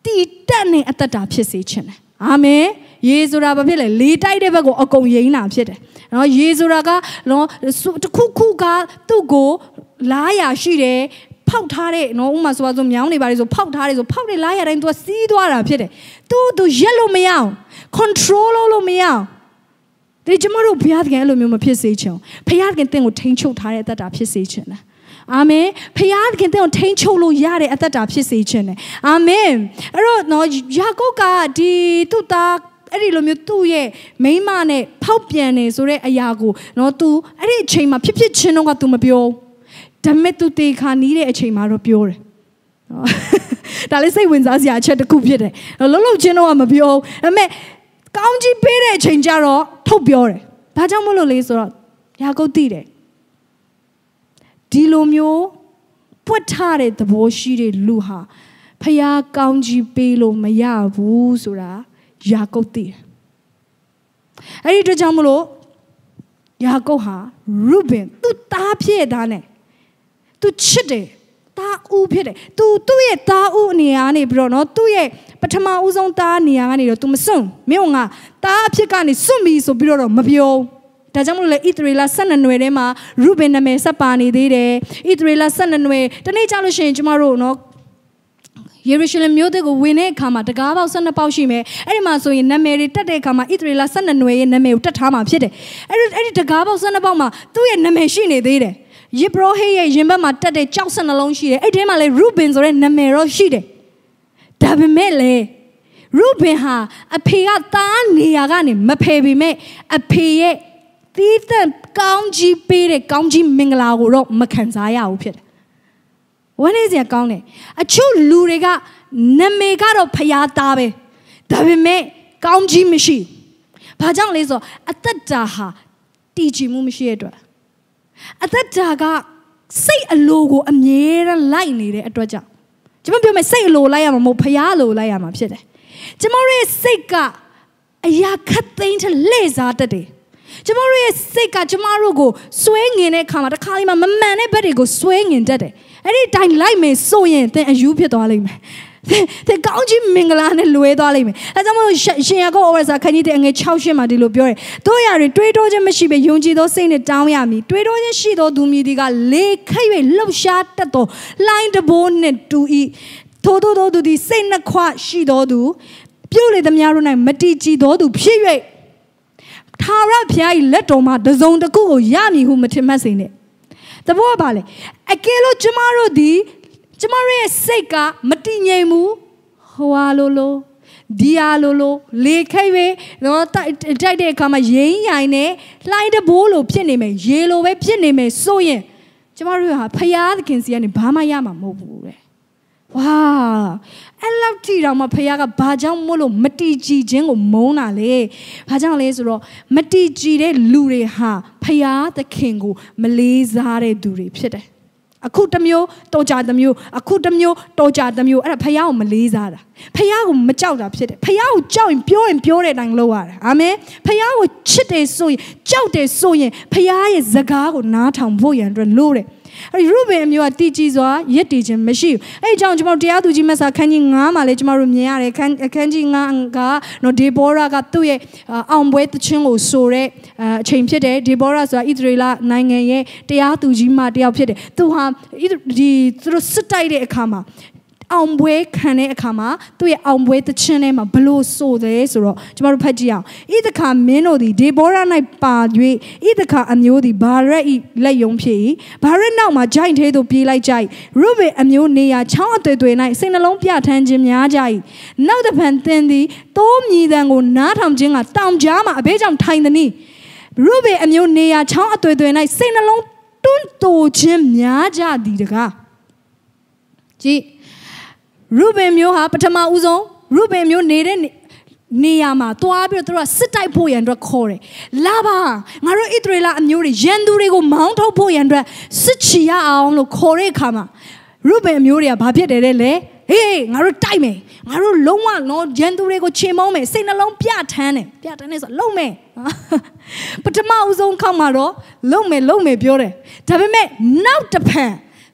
တီတက်နေအသက်တာဖြစ်စေခြင်းတယ်အာမင်ယေဆိုတာဘာဖြစ်လဲလေတိုက်တဲ့ဘက်ကိုအကုန်ယိမ်းတာဖြစ်တယ်နော်ယေဆိုတာကနော်တခုခုကသူ့ကိုလားရရှိတယ်ဖောက်ထားတဲ့နော်ဥမာဆိုပါဆိုမြောင်းနေပါလေဆိုဖောက်ထားတယ်ဆိုဖောက်တဲ့လားရတိုင်းသူကစီးသွားတာဖြစ်တယ်သူသူရက်လို့မရအောင် control လုပ်လို့မရအောင်ဒီကျမတို့ဘုရားသခင်အဲ့လိုမျိုးမဖြစ်စေချင်ဘုရားသခင်တင့်ကိုထိန်းချုပ်ထားတဲ့အသက်တာဖြစ်စေချင်တယ်အာမင်ဖခင်သခင်တင့်ကိုထိန်းချုပ်လို့ရတဲ့အသက်တာဖြစ်စေခြင်းနဲ့အာမင်အဲ့တော့နော်ယာကုပ်ကဒီသူ့သားအဲ့ဒီလိုမျိုးသူ့ရဲ့မိန်းမနဲ့ဖောက်ပြန်နေဆိုတဲ့အရာကိုနော်သူအဲ့ဒီအချိန်မှာဖြစ်ဖြစ်ချင်းတော့ကသူမပြောဒါပေမဲ့သူတေခါနီးတဲ့အချိန်မှာတော့ပြောတယ်နော်ဒါလည်းစိတ်ဝင်စားစရာအချက်တစ်ခုဖြစ်တယ်လုံးလုံးချင်းတော့မပြောဒါပေမဲ့ကောင်းကြီးပေးတဲ့အချိန်ကျတော့ထုတ်ပြောတယ်ဘာကြောင့်မလို့လဲဆိုတော့ယာကုပ်သိတယ်ဒီလိုမျိုးပွတ်ထားတဲ့သဘောရှိတဲ့လူဟာဖယားကောင်းကြီးပေးလို့မရဘူးဆိုတာယာကုပ်သိတယ်အဲ့ဒီအတွက်ကြောင့်မလို့ယာကုပ်ဟာရုဘင်သူ့သားဖြစ်သားနဲ့သူချစ်တယ်သားဦးဖြစ်တယ်သူသူ့ရဲ့သားဦးအနေအားနေပြီးတော့နော်သူ့ရဲ့ပထမဦးဆုံးသားနေရာကနေတော့ तू မစွန့်မင်းကသားအဖြစ်ကနေစွန့်ပြီဆိုပြီးတော့မပြောဒါကြောင့်မလို့လေဣသရေလဆယ်နှစ်နွယ်ထဲမှာရုဘင်နာမည်ဆက်ပါနေသေးတယ်ဣသရေလဆယ်နှစ်နွယ်တနေ့ကြာလို့ရှိရင်ကျမတို့နော်ယေရုရှလင်မြို့တွေကိုဝင်တဲ့အခါမှာတကားပေါက်ဆယ်နှစ်ပေါက်ရှိမယ်အဲ့ဒီမှာဆိုရင်နာမည်တွေတက်တဲ့အခါမှာဣသရေလဆယ်နှစ်နွယ်ရဲ့နာမည်ကိုတက်ထားမှာဖြစ်တယ်အဲ့ဒီအဲ့ဒီတကားပေါက်ဆယ်နှစ်ပေါက်မှာသူ့ရဲ့နာမည်ရှိနေသေးတယ်ယေဘရဟိရဲ့ရင်ဘတ်မှာတက်တဲ့ကြောက်ဆယ်နှလုံးရှိတယ်အဲ့ဒီထဲမှာလေရုဘင်ဆိုတဲ့နာမည်တော့ရှိတယ်ဒါပေမဲ့လေရုဘင်ဟာအဖေကသားနေရာကနေမဖယ်ပေမဲ့အဖေရဲ့သီးသန့်ကောင်းကြီးပေးတဲ့ကောင်းကြီးမင်္ဂလာကိုတော့မခံစားရဘူးဖြစ်တယ်။ဝမ်းနေစရာကောင်းတယ်။အချို့လူတွေကနာမည်ကတော့ဖျားသားပဲ။ဒါပေမဲ့ကောင်းကြီးမရှိဘူး။ဘာကြောင့်လဲဆိုတော့အသက်တာဟာတည်ကြည်မှုမရှိတဲ့အတွက်အသက်တာကစိတ်အလိုကိုအမြဲတမ်းလိုက်နေတဲ့အတွက်ကြောင့်ကျွန်မပြောမယ်စိတ်အလိုလိုက်ရမှာမဟုတ်ဖျားအလိုလိုက်ရမှာဖြစ်တယ်။ကျွန်မတို့ရဲ့စိတ်ကအရာခတ်သိမ်းထလှည့်စားတတ်တယ်ကျမတို့ရဲ့စိတ်ကကျမတို့ကိုဆွဲငင်တဲ့အခါမှာတစ်ခါလေးမှမမှန်တဲ့ဘက်တွေကိုဆွဲငင်တတ်တယ်အဲ့ဒီတိုင်းလိုက်မယ်ဆိုရင်သင်အယူဖြစ်သွားလိမ့်မယ်သင်ကောင်းကြီးမင်္ဂလာနဲ့လွဲသွားလိမ့်မယ်အဲကြောင့်မလို့ရှင်ယာကုပ်ဩဝါစာခန်းကြီးတဲ့အငယ်၆ရှစ်မှာဒီလိုပြောတယ်တို့ရာတွေတွေးတောခြင်းမရှိဘဲယုံကြည်သောစိတ်နဲ့တောင်းရမည်တွေးတောခြင်းရှိသောသူမည်ဒီကလေခတ်၍လှုပ်ရှားတတ်သောလှိုင်းတဘိုးနဲ့တူ၏ထို့သောသူသည်စိတ်နှခွရှိသောသူပြုလေသမျှတို့၌မတည်ကြည်သောသူဖြစ်၍ထာဝရဘုရား၏လက်တော်မှာတစုံတစ်ခုကိုရမည်ဟုမထင်မှတ်စေနဲ့တဘောပါလေအကယ်လို့ကျမတို့ဒီကျမတို့ရဲ့စိတ်ကမတည်ငြိမ်ဘူးဟွာလိုလိုဒီယာလိုလိုလေခဲ၍တော့တိုက်တဲ့အခါမှာရင်းရိုင်နဲ့လှိုင်းတဘိုးလိုဖြစ်နေမယ်ရေလိုပဲဖြစ်နေမယ်ဆိုရင်ကျမတို့ဟာဖယားသခင်စီကနေဘာမှရမှာမဟုတ်ဘူးတဲ့ဝါအဲ့လောက်ကြည့်တော့မှဖခင်ကဘာကြောင့်မို့လို့မတီကြည်ခြင်းကိုမုန်းတာလေဘာကြောင့်လဲဆိုတော့မတီကြည်တဲ့လူတွေဟာဖခင်သခင်ကိုမလေးစားတဲ့သူတွေဖြစ်တယ်အခုတစ်မျိုးတော်ကြတစ်မျိုးအခုတစ်မျိုးတော်ကြတစ်မျိုးအဲ့ဒါဖခင်ကိုမလေးစားတာဖခင်ကိုမကြောက်တာဖြစ်တယ်ဖခင်ကိုကြောက်ရင်ပြောရင်ပြောတဲ့အတိုင်းလုပ်ရတာအာမင်ဖခင်ကိုချစ်တယ်ဆိုရင်ကြောက်တယ်ဆိုရင်ဖခင်ရဲ့စကားကိုနားထောင်ဖို့ရန်အတွက်လို့တယ်အဲ့ရုဘင်အမျိုးကတည်ကြည်စွာရည်တည်ခြင်းမရှိဘူးအဲ့ကြောင့်ကျွန်တော်တရားသူကြီးမဆာခန်းကြီး၅မှာလေကျွန်တော်တို့မြင်ရတယ်ခန်းခန်းကြီး၅ကနော်ဒေဘောရာကသူ့ရဲ့အောင်ပွဲတခြင်းကိုဆိုတဲ့အချိန်ဖြစ်တယ်ဒေဘောရာဆိုတာဣသရေလနိုင်ငံရဲ့တရားသူကြီးမတယောက်ဖြစ်တယ်သူဟာဒီသူတို့စစ်တိုက်တဲ့အခါမှာအောင်ပွဲခံတဲ့အခါမှာသူ့ရဲ့အောင်ပွဲတခြင်းထဲမှာဘလို့ဆိုတယ်ဆိုတော့ကျမတို့ဖတ်ကြည့်အောင်ဣသခါမင်းတို့သည်ဒေဘောရာ၌ပါ၍ဣသခါအမျိုးသည်ဘာရက်၏လက်ယုံဖြစ်၏ဘာရက်နောက်မှာဂျိုင်းသေးသို့ပြေးလိုက်ကြ၏ရုဘင်အမျိုးနေရာချောင်းအသွေသွေ၌စိတ်နှလုံးပြထန်းခြင်းများကြ၏နောက်တစ်ဖန်သင်သည်တိုးမြည်တံကိုနားထောင်ခြင်းကတောင်ကြားမှာအဘဲကြောင့်ထိုင်သည်ရုဘင်အမျိုးနေရာချောင်းအသွေသွေ၌စိတ်နှလုံးတွန်းတိုခြင်းများကြသည်တကားကြည့်ရုဘင်မျိုးဟာပထမဦးဆုံးရုဘင်မျိုးနေတဲ့နေရာမှာတွားပြီးတော့သူတို့ကစစ်တိုက်ဖို့ရန်အတွက်ခေါ်တယ်လာပါငါတို့ဣသရေလအမျိုးတွေရန်သူတွေကိုမောင်းထုတ်ဖို့ရန်အတွက်စစ်ချီရအောင်လို့ခေါ်တဲ့အခါမှာရုဘင်အမျိုးတွေကဘာဖြစ်တယ်လဲလေဟေးငါတို့တိုက်မယ်ငါတို့လုံးဝတော့ရန်သူတွေကိုချေမုန်းမယ်စိတ်နှလုံးပြထမ်းတယ်ပြထမ်းတယ်ဆိုလုံမယ်ပထမဦးဆုံးခောက်မှာတော့လုံမယ်လုံမယ်ပြောတယ်ဒါပေမဲ့နောက်တစ်ဖန်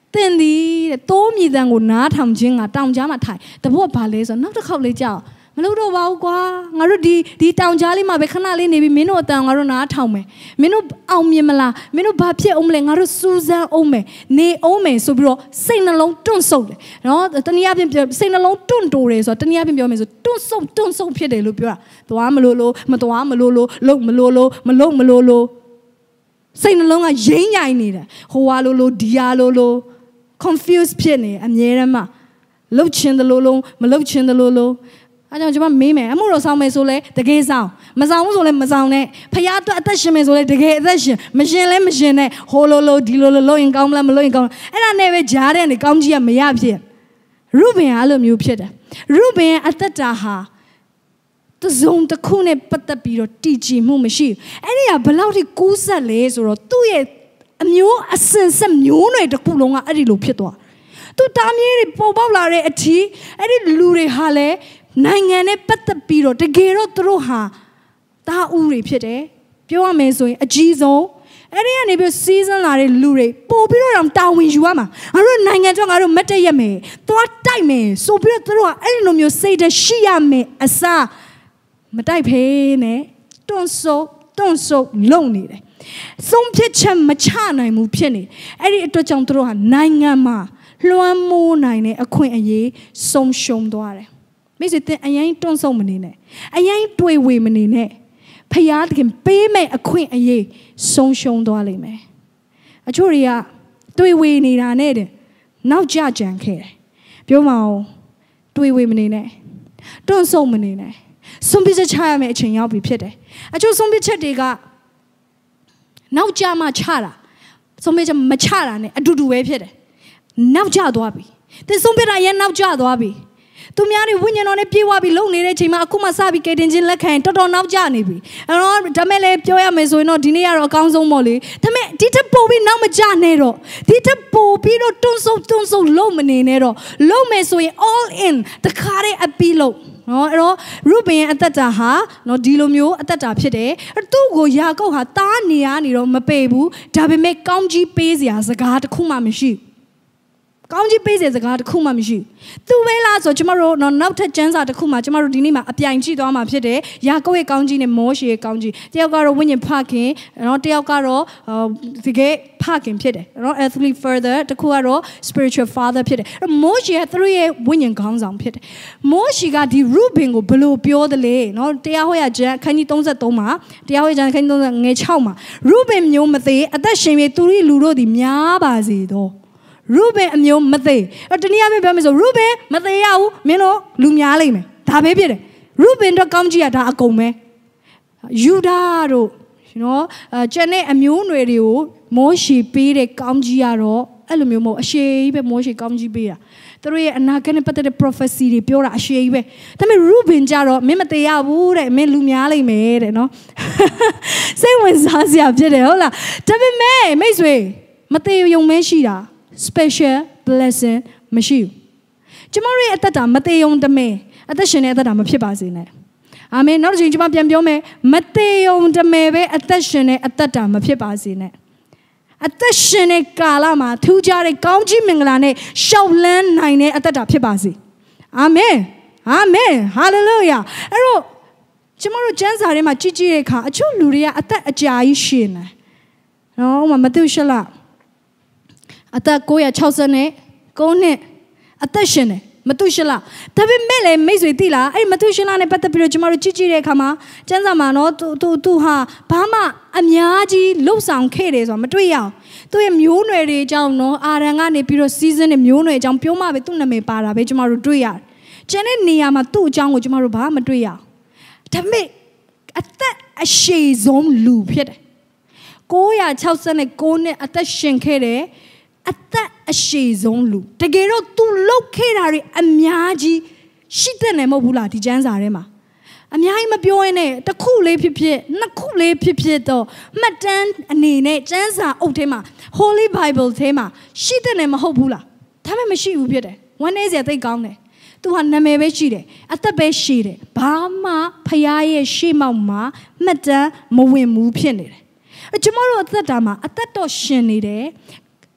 then the Tommy than would not have jinga down jamatai. The poor palace are not a couple of Maludo Wagua, Narudi, the town Jalima Becanali, maybe Mino down or not home. Mino Aumimala, Mino Papia Omle, Naru Susan Ome, Ne Ome, so bro, sing along, don't so. No, the Taniabim, sing along, don't do race, or Taniabim, don't so, don't so pede lupia. The Amalolo, Matoamalolo, Lok Malolo, Malong Malolo. Sing along a jane I need a Hoalolo, Dialolo, confused penny, and Yerema. Lochin the Lolo, Malochin the Lolo. I don't want me, I'm more some mesole, the gay sound. Mazamos or Mazane, Payato attachments or the gay attachment, Machine Machine, Hololo, Dilolo, in Gamla, Malo in Gam, and I never jarred and the Gamgia Mayabia. Ruben Alum, you Peter. Ruben at the Taha. The zone the Kune Patapiro, Tiji, Mumashi. Any a Balauti Kusa lays or two years a new a sense some new night of Kulonga Adilu Pieto. To Tamiri Pobalare a tea, and Lure Hale. Nangane Patapiro, the Gero Troha, Ta Uri Pete, Pure Meso, a Gizo, any neighbor season are a lure, Popiro am Tawin Juama, I run Nangatong, I don't metayame, Thought time, so pure through, I don't know you say the Shiame, Asa, Matai Pene, don't so, don't so lonely. Some pitcher machana mu penny, Eddie to Chang Troha, Nangama, Loamo Nine, a queen a ye, some shom doare. Basically, I ain't done so many. I ain't doing women in it. Payat can pay me a queen a ye, so shown dolly me. A choria, do we need an edit? Now judge and care. Biomao, do women in it? Don't so many in it. Some bitch a child may change out be pity. I chose some bitch a digger. Now jama chara. Some bitch a machara, a do do way pity. Now jadwabi. There's some bit I am now jadwabi. To me, I win on a Piwa below near Chima Kumasabi getting in La Can, Toto now Janibi. And all Tamele Pioa Meso, no Dinia or Council Molly. Tame, Tita Pobi Nama Janero. Tita Popino Tunso Tunso Lomani Nero. Lomeso all in the Kare Apilo. No, Ruben at that ha, no Dilomio at that apide. A Togo Yako Hatania, Niro Mapebu, Tabi make Kamji Pezia, the God Kumamishi. County bases a god Kuma Mishi. Two velas or tomorrow, no not a chance at Kuma, tomorrow dinima, a pianchi doma pide, Yako county and Moshi county, Teogaro winning parking, not Teogaro, the gay parking pide, not earthly further, the Kuaro, spiritual father pide. Moshi had three winning guns on pide. Moshi got the Rubin or blue pure the lay, no Teahoya Jack, can you don't say Toma, Teahoya can do the Chama. Rubin Yomate, at that shame, Turi Luro di Miabazi do. Ruben and your Mate. At the Niami Bamis of Ruben, Mateo, Mino, Lumialime. Tabe. Ruben the Kamjiata Akome. Judaro, you know, Jenny and Mune radio, Moshi Pire Kamjiaro, Elumo, a shape, Moshi Kamjibia. Three and I can put the prophecy, pure a shape. Tell me Ruben Jaro, Mimatea wood and Melumiali made, you know. Same with Zazia Jedeola. Tell me, Maysway, Mateo Young Meshida. Special blessing machine. Jamari at the time, Mateo on the May, at the Shane at the time of Pibazine. I mean, not change my Biome, Mateo on the May, at the Shane at the time of Pibazine. At the Shane Kalama, two jarry Kaunji Minglane, Showland nine at the top Pibazi. Amen. Amen. Hallelujah. Ero Jamaro Jansa, my Gigi, a chuluria at the Ajay Shin. No, my Matthew Shala. Ata Koya Chausane, Kone, Atashene, Matushala. Tabi Mele, Meswitila, I Matushala and Patapiro Jamaro Chichi Kama, Janzamano to to ha, Pama, Amyaji, low sound Kades or Matuya. To a mune Jauno, Arangani Piro season, a mune, Jampioma, Betuname para, Bejamaru Duya. Jenny Matu, Jango Jamaru Bahamaduya. Tabi at that a she zone loop yet. Koya Chausane, Kone, Atashen Kere. At that a she's on loop. The gero to locate a miaji, she then a mobula, the Janzarema. A miaima bioine, the cool pipier, not cool pipieto, Matan, and Nene, Janza, Otema, Holy Bible tema, she then a mobula. Tame she will be there. One is at the gone. Two hundred maybe she at the best she, Bama, Payaye, Shimama, Mata, Mowim, Pianid. A tomorrow at the dama, at that door shenny.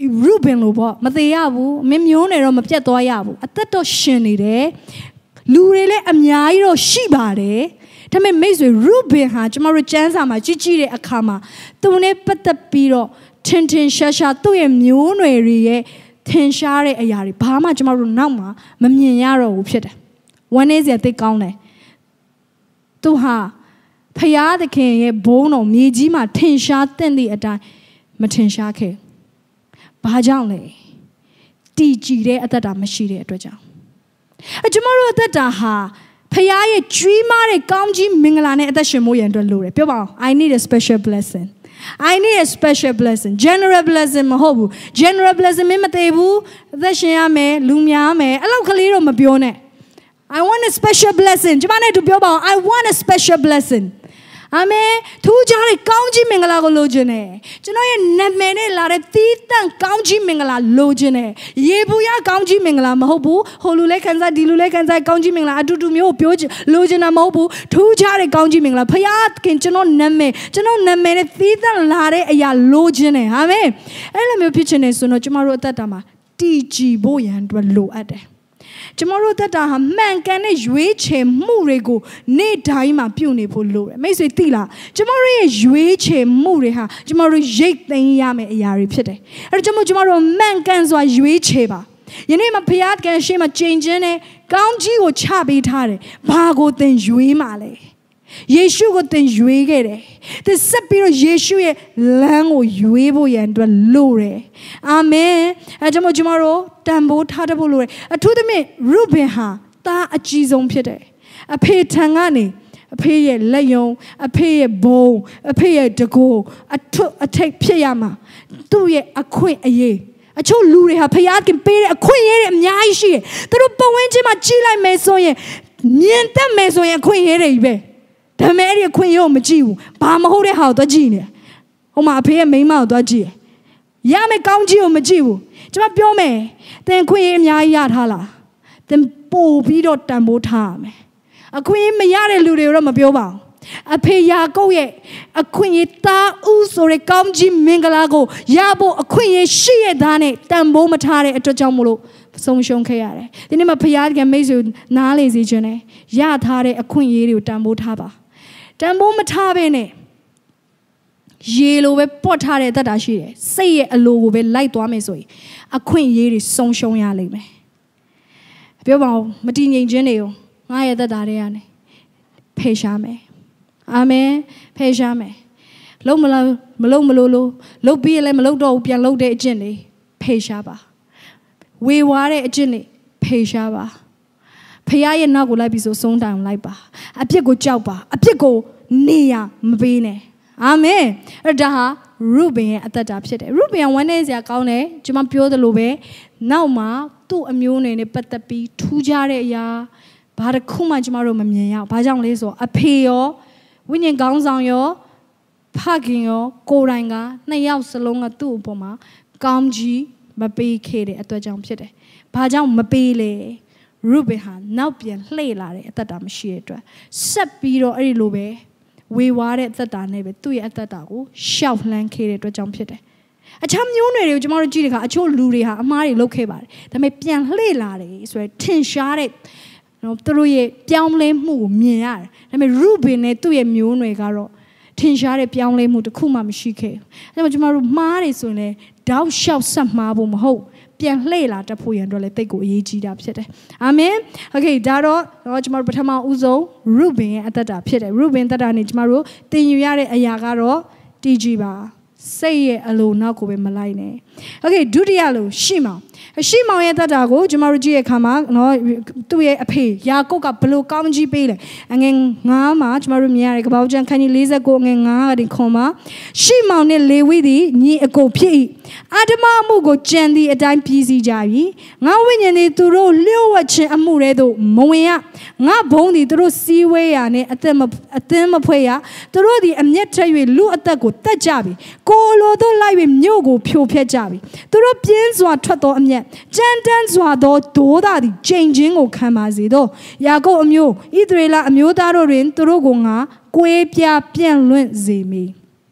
Ruben လို့ပေါ့မသေးရဘူးမင်းမျိုးနဲ့တော့မပြတ်သွားရဘူးအသက်တော့ရှင်နေတယ်လူတွေလည်းအများကြီးတော့ရှိပါတယ်ဒါပေမဲ့မိတ်ဆွေ Ruben ဟာကျမတို့ကျမ်းစာမှာကြီးကြီးတဲ့အခါမှာသူနဲ့ပတ်သက်ပြီးတော့ထင်ထင်ရှားရှားသူ့ရဲ့မျိုးနွယ်တွေရဲ့ထင်ရှားတဲ့အရာတွေဘာမှကျမတို့နောက်မှာမမြင်ရတော့ဘူးဖြစ်တယ်ဝမ်းနည်းစရာသိကောင်းတယ်သူဟာဖယားသခင်ရဲ့ဘုန်းတော်မြေကြီးမှာထင်ရှားတဲ့တဲ့အတိုင်းမထင်ရှားခဲ့ဘာကြောင့်လဲတည်ကြည်တဲ့အသက်တာမရှိတဲ့အတွက်ကြောင့်အကျမတို့အသက်တာဟာဖယားရဲ့ကျွေးမတဲ့ကောင်းကြီးမင်္ဂလာနဲ့အသက်ရှင်မိုးရန်အတွက်လိုတယ်ပြောပါအောင် I need a special blessing I need a special blessing general blessing မဟုတ်ဘူး general blessing မသိဘူးအသက်ရှင်ရမယ်လူများမယ်အဲ့လောက်ကလေးတော့မပြောနဲ့ I want a special blessing ကျမနဲ့တူပြောပါအောင် I want a special blessing Amen ထူးခြားတဲ့ကောင်းကြီးမင်္ဂလာကိုလိုချင်တယ်ကျွန်တော်ရဲ့နာမည်နဲ့လာတဲ့သီးသန့်ကောင်းကြီးမင်္ဂလာလိုချင်တယ်ရေဘူးရကောင်းကြီးမင်္ဂလာမဟုတ်ဘူးဟိုလူလေးခံစားဒီလူလေးခံစားကောင်းကြီးမင်္ဂလာအတူတူမျိုးပြောချင်လိုချင်တာမဟုတ်ဘူးထူးခြားတဲ့ကောင်းကြီးမင်္ဂလာဖခင်ကျွန်တော်နာမည်ကျွန်တော်နာမည်နဲ့သီးသန့်လာတဲ့အရာလိုချင်တယ်အာမင်အဲ့လိုမျိုးဖြစ်ချင်တယ်ဆိုတော့ကျွန်တော်တို့အသက်တာမှာတည်ကြည်ဖို့ရန်အတွက်လိုအပ်တယ်ကျမတို့သက်တာဟာမှန်ကန်တဲ့ရွေးချယ်မှုတွေကိုနေ့တိုင်းမှာပြုနေဖို့လိုတယ်မိတ်ဆွေသိလားကျမတို့ရဲ့ရွေးချယ်မှုတွေဟာကျမတို့ရိတ်သိမ်းရမယ့်အရာတွေဖြစ်တယ်အဲဒါကြောင့်ကျမတို့မှန်ကန်စွာရွေးချယ်ပါယနေ့မှာဘုရားကရှေ့မှာချိန်ချင်းနဲ့ကောင်းကြီးကိုချပေးထားတယ်ဘာကိုသင်ရွေးမှာလဲယေရှုကိုသင်ရွေးခဲ့တယ်သင်ဆက်ပြီးတော့ယေရှုရဲ့လမ်းကိုရွေးဖို့ရန်အတွက်လိုတယ်အာမင်အဲကြောင့်ကျွန်တော်တို့တန်ဖိုးထားတတ်ဖို့လိုတယ်အထူးသဖြင့် Ruben ဟာသားအကြီးဆုံးဖြစ်တယ်အဖေထံကနေအဖေရဲ့လက်ယုံအဖေရဲ့ဘုံအဖေရဲ့တကိုအထွတ်အထိပ်ဖြစ်ရမှာသူ့ရဲ့အခွင့်အရေးအချို့လူတွေဟာဖယားခင်ပေးတဲ့အခွင့်အရေးတွေအများကြီးရှိတယ်သူတို့ပတ်ဝန်းကျင်မှာကြီးလိုက်မယ်ဆိုရင်မြင်တတ်မယ်ဆိုရင်အခွင့်အရေးတွေပဲဒါပေမဲ့အဲ့ဒီအခွင့်အရေးကိုမကြည့်ဘူးဘာမဟုတ်တဲ့ဟာကိုသွားကြည့်နေဟိုမှာအဖေရဲ့မိန်းမကိုသွားကြည့်ရမယ်ကောင်းကြီးကိုမကြည့်ဘူးကျွန်မပြောမယ်သင်ခွင့်ရေးအများကြီးရထားလားသင်ပို့ပြီးတော့တန်ဖိုးထားရမယ်အခွင့်ရေးမရတဲ့လူတွေတော့မပြောပါဘူးအဖေယာကုပ်ရဲ့အခွင့်ရေးသားဦးဆိုတဲ့ကောင်းကြီးမင်္ဂလာကိုရဖို့အခွင့်ရေးရှိရသားနဲ့တန်ဖိုးမထားတဲ့အတွက်ကြောင့်မလို့ဆုံးရှုံးခဲ့ရတယ်ဒီနေ့မှာဖယားကမိတ်ဆွေနားလေစီခြင်းနဲ့ရထားတဲ့အခွင့်ရေးတွေကိုတန်ဖိုးထားပါတန်ဖိုးမထားဘဲနဲ့ရေလိုပဲပော့ထားတဲ့အသက်တာရှိတယ်စိတ်ရဲ့အလိုကိုပဲလိုက်သွားမယ်ဆိုရင်အခွင့်အရေးတွေဆုံးရှုံးရလိမ့်မယ်ပြောပါဦးမတည်ငြိမ်ခြင်းတွေကိုငါရဲ့သက်တာတွေကနေဖယ်ရှားမယ်အာမင်ဖယ်ရှားမယ်လုံးမလို့မလုံးမလို့လို့လုတ်ပြီးလည်းမလုတ်တော့ဘူးပြန်လုတ်တဲ့အကျင့်တွေဖယ်ရှားပါဝေဝါးတဲ့အကျင့်တွေဖယ်ရှားပါဖခင်ရဲ့နောက်ကိုလိုက်ပြီးဆိုဆုံးတိုင်လိုက်ပါအပြစ်ကိုကြောက်ပါအပြစ်ကိုနေရမပေးနဲ့အာမင်အဲ့ဒါဟာ Ruben ရဲ့အသက်တာဖြစ်တယ် Ruben ဝမ်းနည်းစရာကောင်းတယ်ကျွန်မပြောသလိုပဲနောက်မှာသူ့အမျိုးနွယ်နဲ့ပတ်သက်ပြီးထူးခြားတဲ့အရာဘာတစ်ခုမှကျွန်မတို့မမြင်ရအောင်ဘာကြောင့်လဲဆိုတော့အဖေရောဝိညာဉ်ကောင်းဆောင်ရောဖခင်ရောကိုယ်တိုင်ကနှစ်ယောက်စလုံးကသူ့အပေါ်မှာကောင်းကြီးမပေးခဲ့တဲ့အတွက်ကြောင့်ဖြစ်တယ်ဘာကြောင့်မပေးလဲRuben ဟာနောက်ပြန်လှည့်လာတဲ့အသက်တာမရှိတဲ့အတွက်ဆက်ပြီးတော့အဲ့ဒီလိုပဲဝေဝါးတဲ့အသက်တာနဲ့ပဲသူ့ရဲ့အသက်တာကိုရှောက်လှမ်းခဲ့တဲ့အတွက်ကြောင့်ဖြစ်တယ်။အခြားမျိုးနွယ်တွေကိုကျွန်တော်တို့ကြည့်တဲ့အခါအချို့လူတွေဟာအမားတွေလုပ်ခဲ့ပါတယ်။ဒါပေမဲ့ပြန်လှည့်လာတယ်ဆိုရယ်ထင်ရှားတဲ့နော်သူတို့ရဲ့ပြောင်းလဲမှုကိုမြင်ရတယ်။ဒါပေမဲ့ Ruben နဲ့သူ့ရဲ့မျိုးနွယ်ကတော့ထင်ရှားတဲ့ပြောင်းလဲမှုတစ်ခုမှမရှိခဲ့ဘူး။အဲဒါကြောင့်ကျွန်တော်တို့မှားတယ်ဆိုရင်လည်းတောက်လျှောက်ဆက်မှားဖို့မဟုတ်ပြန်လှည့်လာတတ်ဖို့ရန်အတွက်လည်းတိတ်ကိုအရေးကြီးတာဖြစ်တယ်အာမင်โอเคဒါတော့တော့ကျွန်တော်တို့ပထမဦးဆုံး Ruben ရဲ့အသက်တာဖြစ်တယ် Ruben သက်တာနေကျွန်တော်တို့သင်ယူရတဲ့အရာကတော့တည်ကြည်ပါစိတ်ရဲ့အလိုနောက်ကိုပဲမလိုက်နဲ့โอเคဒုတိယလို့ရှိမောင်ရှိမောင်ရဲ့သက်တာကိုကျွန်တော်တို့ကြည့်ရခါမှာနော်သူ့ရဲ့အဖေယာကုပ်ကဘလို့ကောင်းကြီးပေးလဲအငယ်ငါးမှာကျွန်တော်တို့မြင်ရတယ်ကပ္ပဦးကျမ်းခန်းကြီး၄၉အငယ်ငါးကနေခွန်မှာရှိမောင်နဲ့လေဝိသည်ညီအကိုဖြစ်၏အာဓမအမှုကိုကြံသည့်အတိုင်းပြည်စီကြပြီငါဝိညာဉ်သည်သူတို့လျှို့ဝှက်ခြင်းအမှုတွေသို့မဝင်ရငါဘုံသည်သူတို့စီးဝေးရာနဲ့အသက်မအသင်းမဖွဲ့ရသူတို့သည်အမျက်ထက်၍လူအသက်ကိုတတ်ကြပြီကိုလိုတို့လိုက်၍မြို့ကိုဖြိုဖျက်ကြပြီသူတို့ပြင်းစွာထွက်သောအမျက်ကြမ်းတမ်းစွာသောဒိုးသားသည်ကြိမ်ချင်းကိုခံပါစေသောယာကုပ်အမျိုးဣသရေလအမျိုးသားတို့တွင်သူတို့ကိုငါကွဲပြားပြန့်လွင့်စေမည်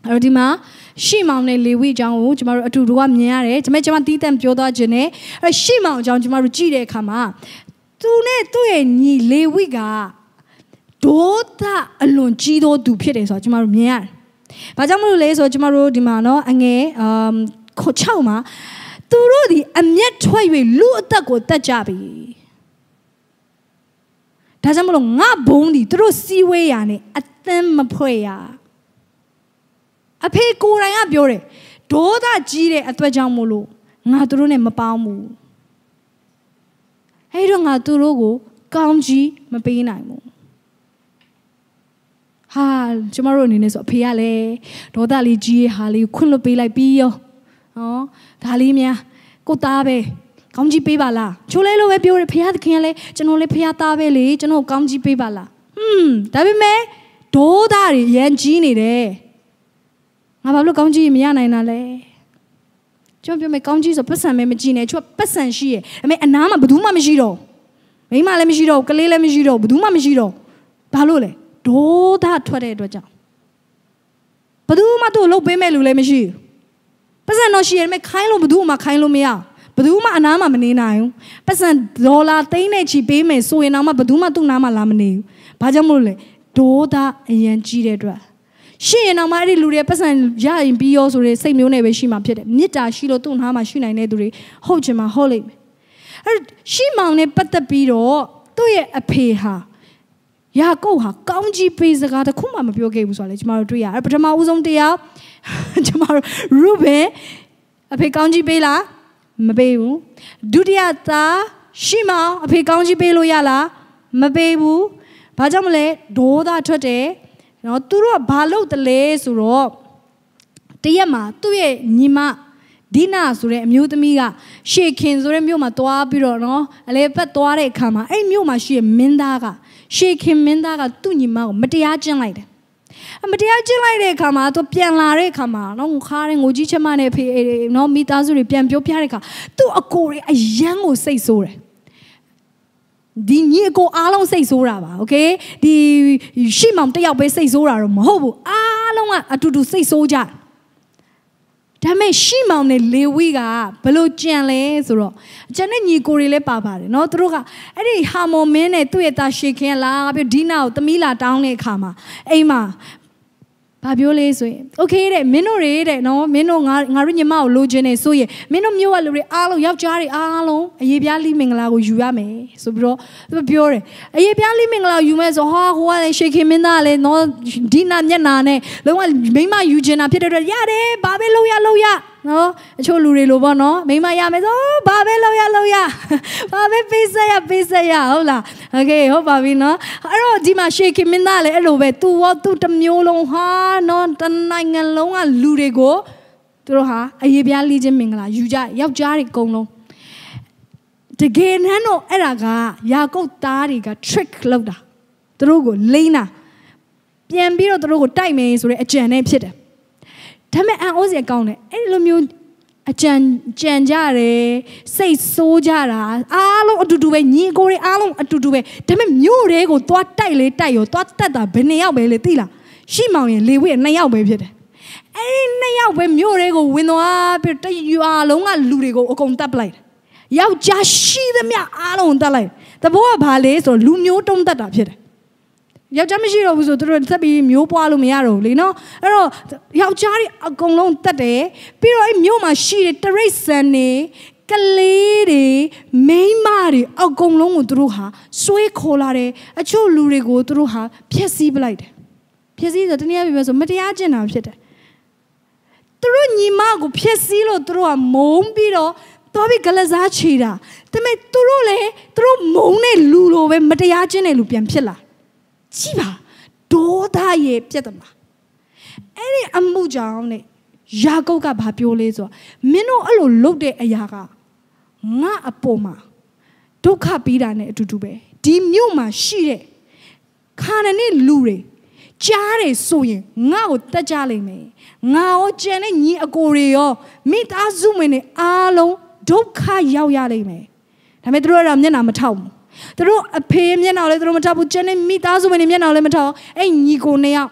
အဲ့ဒီမှာရှိမောင်နဲ့လေဝိအကြောင်းကိုကျမတို့အတူတူကမြင်ရတယ်ဒါပေမဲ့ကျမတီးတန့်ပြောသွားခြင်းနဲ့အဲ့ရှိမောင်အကြောင်းကျမတို့ကြည့်တဲ့အခါမှာသူနဲ့သူ့ရဲ့ညီလေဝိကဒေါသအလွန်ကြီးသောသူဖြစ်တယ်ဆိုတော့ကျမတို့မြင်ရတယ်။ဘာကြောင့်မလို့လဲဆိုတော့ကျမတို့ဒီမှာနော်အငယ်အမ်၆မှာသူတို့ဒီအမျက်ထွက်၍လူအသက်ကိုတတ်ကြပြီ။ဒါကြောင့်မလို့ငါဘုံဒီသူတို့စီဝေးရနဲ့အသင်းမဖွဲ့ရ။အဖေကိုယ်တိုင်ကပြောတယ်ဒေါသကြီးတဲ့အတွက်ကြောင့်မို့လို့ငါသူတို့နဲ့မပေါင်းဘူး။အဲ့တော့ငါသူတို့ကိုကောင်းကြီးမပေးနိုင်ဘူး။ဟာကျမတို့အနေနဲ့ဆိုအဖေကလည်းဒေါသလေးကြီးရဲ့ဟာလေးခွင့်လွှတ်ပေးလိုက်ပြီးရောနော်ဒါလေးများကိုသားပဲကောင်းကြီးပေးပါလားချိုးလဲလို့ပဲပြောတယ်ဖေကခင်ကလည်းကျွန်တော်လည်းဖေသားပဲလေကျွန်တော်ကောင်းကြီးပေးပါလားဟွန်းဒါပေမဲ့ဒေါသတွေရန်ကြီးနေတယ်ငါဘာလို့ကောင်းကြီးမရနိုင်တာလဲကျွန်တော်ပြောမယ်ကောင်းကြီးဆိုပတ်စံပဲမကြည့်နဲ့ကျွန်တော်ပတ်စံရှိရဲ့ဒါပေမဲ့အနားမှာဘယ်သူမှမရှိတော့မိမလည်းမရှိတော့ကလေးလည်းမရှိတော့ဘယ်သူမှမရှိတော့ဘာလို့လဲဒေါသထွက်တဲ့အတွက်ကြောင့်ဘယ်သူမှသူ့ကိုလှုပ်ပေးမဲ့လူလည်းမရှိဘူးပတ်စံတော့ရှိရတယ်မဲ့ခိုင်းလို့ဘယ်သူမှခိုင်းလို့မရဘယ်သူမှအနားမှာမနေနိုင်ဘူးပတ်စံဒေါ်လာသိန်းနဲ့ချီပေးမယ်ဆိုရင်တော့မှဘယ်သူမှသူ့နားမှာလာမနေဘူးဘာကြောင့်မလို့လဲဒေါသအရင်ကြီးတဲ့အတွက်ရှိရင်တော့မှအဲ့ဒီလူတွေပတ်စံရရင်ပြီးရောဆိုတဲ့စိတ်မျိုးနဲ့ပဲရှိမှဖြစ်တယ်မေတ္တာရှိလို့သူ့နားမှာရှိနိုင်တဲ့သူတွေဟုတ်ချင်မှဟုတ်လိမ့်မယ်အဲ့ရှိမောင်နဲ့ပတ်သက်ပြီးတော့သူ့ရဲ့အဖေဟာယာကုပ်ဟာကောင်းကြီးပေးစကားတခုမှမပြောခဲ့ဘူးဆိုတော့လေကျမတို့တွေ့ရတယ်ပထမဦးဆုံးတရားကျမတို့ရူဘင်အဖေကောင်းကြီးပေးလားမပေးဘူးဒုတိယသားရှိမောင်အဖေကောင်းကြီးပေးလို့ရလားမပေးဘူးဘာကြောင့်မလဲဒေါသထွက်တယ်နော်သူတို့ကဘာလုပ်တယ်လဲဆိုတော့တရက်မှာသူ့ရဲ့ညီမဒီနာဆိုတဲ့အမျိုးသမီးကရှေခင်ဆိုတဲ့မြို့မှာတွားပြီးတော့နော်အလေပတ်တွားတဲ့အခါမှာအဲ့မြို့မှာရှိတဲ့မင်းသားကရှေခင်မင်းသားကသူ့ညီမကိုမတရားကျင့်လိုက်တယ်မတရားကျင့်လိုက်တဲ့အခါမှာသူပြန်လာတဲ့အခါမှာနော်ခါတဲ့ငိုကြီးချက်မနဲ့ဖေနော်မိသားစုတွေပြန်ပြောပြတဲ့အခါသူ့အကိုတွေအယမ်းကိုစိတ်ဆိုးတယ်ဒီညီအကိုအားလုံးစိတ်ဆိုးတာပါโอเคဒီရှိမောင်တယောက်ပဲစိတ်ဆိုးတာတော့မဟုတ်ဘူးအားလုံးကအတူတူစိတ်ဆိုးကြဒါပေမဲ့ရှိမောင်နဲ့လေဝိကဘလို့ကြံလဲဆိုတော့ကျန်တဲ့ညီကိုတွေလည်းပါပါတယ်เนาะသူတို့ကအဲ့ဒီဟာမော်မင်းနဲ့သူ့ရဲ့သားရှေခင်လာပြီးဒီနာကိုသမီးလာတောင်းတဲ့အခါမှာအိမ်မှာဘာပြောလဲဆိုရင်โอเคတဲ့မင်းတို့တွေတဲ့เนาะမင်းတို့ငါငါတို့ညီမကိုလိုချင်နေဆိုရင်မင်းတို့မျိုးကလူတွေအားလုံးယောက်ျားတွေအားလုံးအရေးပြားလိမင်္ဂလာကိုယူရမယ်ဆိုပြီးတော့သူပြောတယ်အရေးပြားလိမင်္ဂလာယူမယ်ဆိုဟာဟိုကလည်းရှေခင်မင်းသားလည်းเนาะဒီနာမျက်နာနဲ့လုံးဝမိမယူချင်တာဖြစ်တဲ့အတွက်ရတယ်ဘာပဲလုပ်ရလုပ်ရနော်အချို့လူတွေလိုပေါ့နော်မိမရမယ်ဆိုဘာပဲလုပ်ရလုပ်ရဘာပဲပေးစရပေးစရဟုတ်လားโอเคဟုတ်ပါပြီနော်အဲ့တော့ဒီမှာရှေခင်မင်းသားလည်းအဲ့လိုပဲသူရောသူတစ်မျိုးလုံးဟာနော်တနိုင်ငံလုံးကလူတွေကိုသူတို့ဟာအရေးပြားလိချင်းမင်္ဂလာယူကြယောက်ျားတွေအကုန်လုံးတကယ်နှမ်းတော့အဲ့ဒါကယာကုပ်သားတွေက trick လုပ်တာသူတို့ကိုလိမ့်တာပြန်ပြီးတော့သူတို့ကိုတိုက်မယ်ဆိုတဲ့အကြံနဲ့ဖြစ်တယ်ဒါပေမဲ့အန်အိုးစီအကောင်းနဲ့အဲ့ဒီလိုမျိုးအကြံကြံကြတယ်စိတ်ဆိုးကြတာအားလုံးအတူတူပဲညီကိုတွေအားလုံးအတူတူပဲဒါပေမဲ့မြို့တွေကိုသွားတိုက်လေတိုက်ရောသွားတက်တာဘယ်နှစ်ယောက်ပဲလေသိလားရှိမောင်ရင်လေဝိရဲ့နှစ်ယောက်ပဲဖြစ်တယ်အဲ့ဒီနှစ်ယောက်ပဲမြို့တွေကိုဝင်သွားပြီးတရွာလုံးကလူတွေကိုအကုန်တက်ပလိုက်ယောက်ျားရှိသမျှအားလုံးတက်လိုက်တဘောကဘာလဲဆိုတော့လူမျိုးတုံးတက်တာဖြစ်တယ်ယောက်ျားမရှိတော့ဘူးဆိုသူတို့သက်ပြီးမျိုးပွားလို့မရတော့ဘူးလေနော်အဲ့တော့ယောက်ျားတွေအကုန်လုံးတက်တယ်ပြီးတော့အဲ့မျိုးမှာရှိတဲ့တရိတ်ဆန်နေကလေးတွေမိန်းမတွေအကုန်လုံးကိုသူတို့ဟာဆွဲခေါ်လာတယ်အချို့လူတွေကိုသူတို့ဟာဖျက်ဆီးပလိုက်တယ်ဖျက်ဆီးဆိုတနည်းအားဖြင့်ဆိုမတရားကျင့်တာဖြစ်တယ်သူတို့ညီမကိုဖျက်ဆီးလို့သူတို့ကမုန်းပြီးတော့တော်ပြီဂလစားချီတာဒါပေမဲ့သူတို့လည်းသူတို့မုန်းတဲ့လူလိုပဲမတရားကျင့်တဲ့လူပြန်ဖြစ်လာကြည့်ပါဒေါသရဲ့ပြဿနာအဲ့ဒီအမှုကြောင့်နဲ့ယာကုပ်ကဘာပြောလဲဆိုတော့မင်းတို့အဲ့လိုလုပ်တဲ့အရာကငါအပေါ်မှာဒုက္ခပေးတာနဲ့အတူတူပဲဒီမြို့မှာရှိတဲ့ခါနနဲ့လူတွေကြားတယ်ဆိုရင်ငါ့ကိုတက်ကြလိမ့်မယ်ငါရောကျန်တဲ့ညီအကိုတွေရောမိသားစုဝင်တွေအားလုံးဒုက္ခရောက်ရလိမ့်မယ်ဒါပေမဲ့သူတို့ကမျက်နှာမထောက်ဘူးသူတို့အဖေမျက်နှာလည်းသူတို့မထောက်ဘူးကျန်တဲ့မိသားစုဝင်တွေမျက်နှာလည်းမထောက်အဲ့ညီကိုနှစ်ယောက်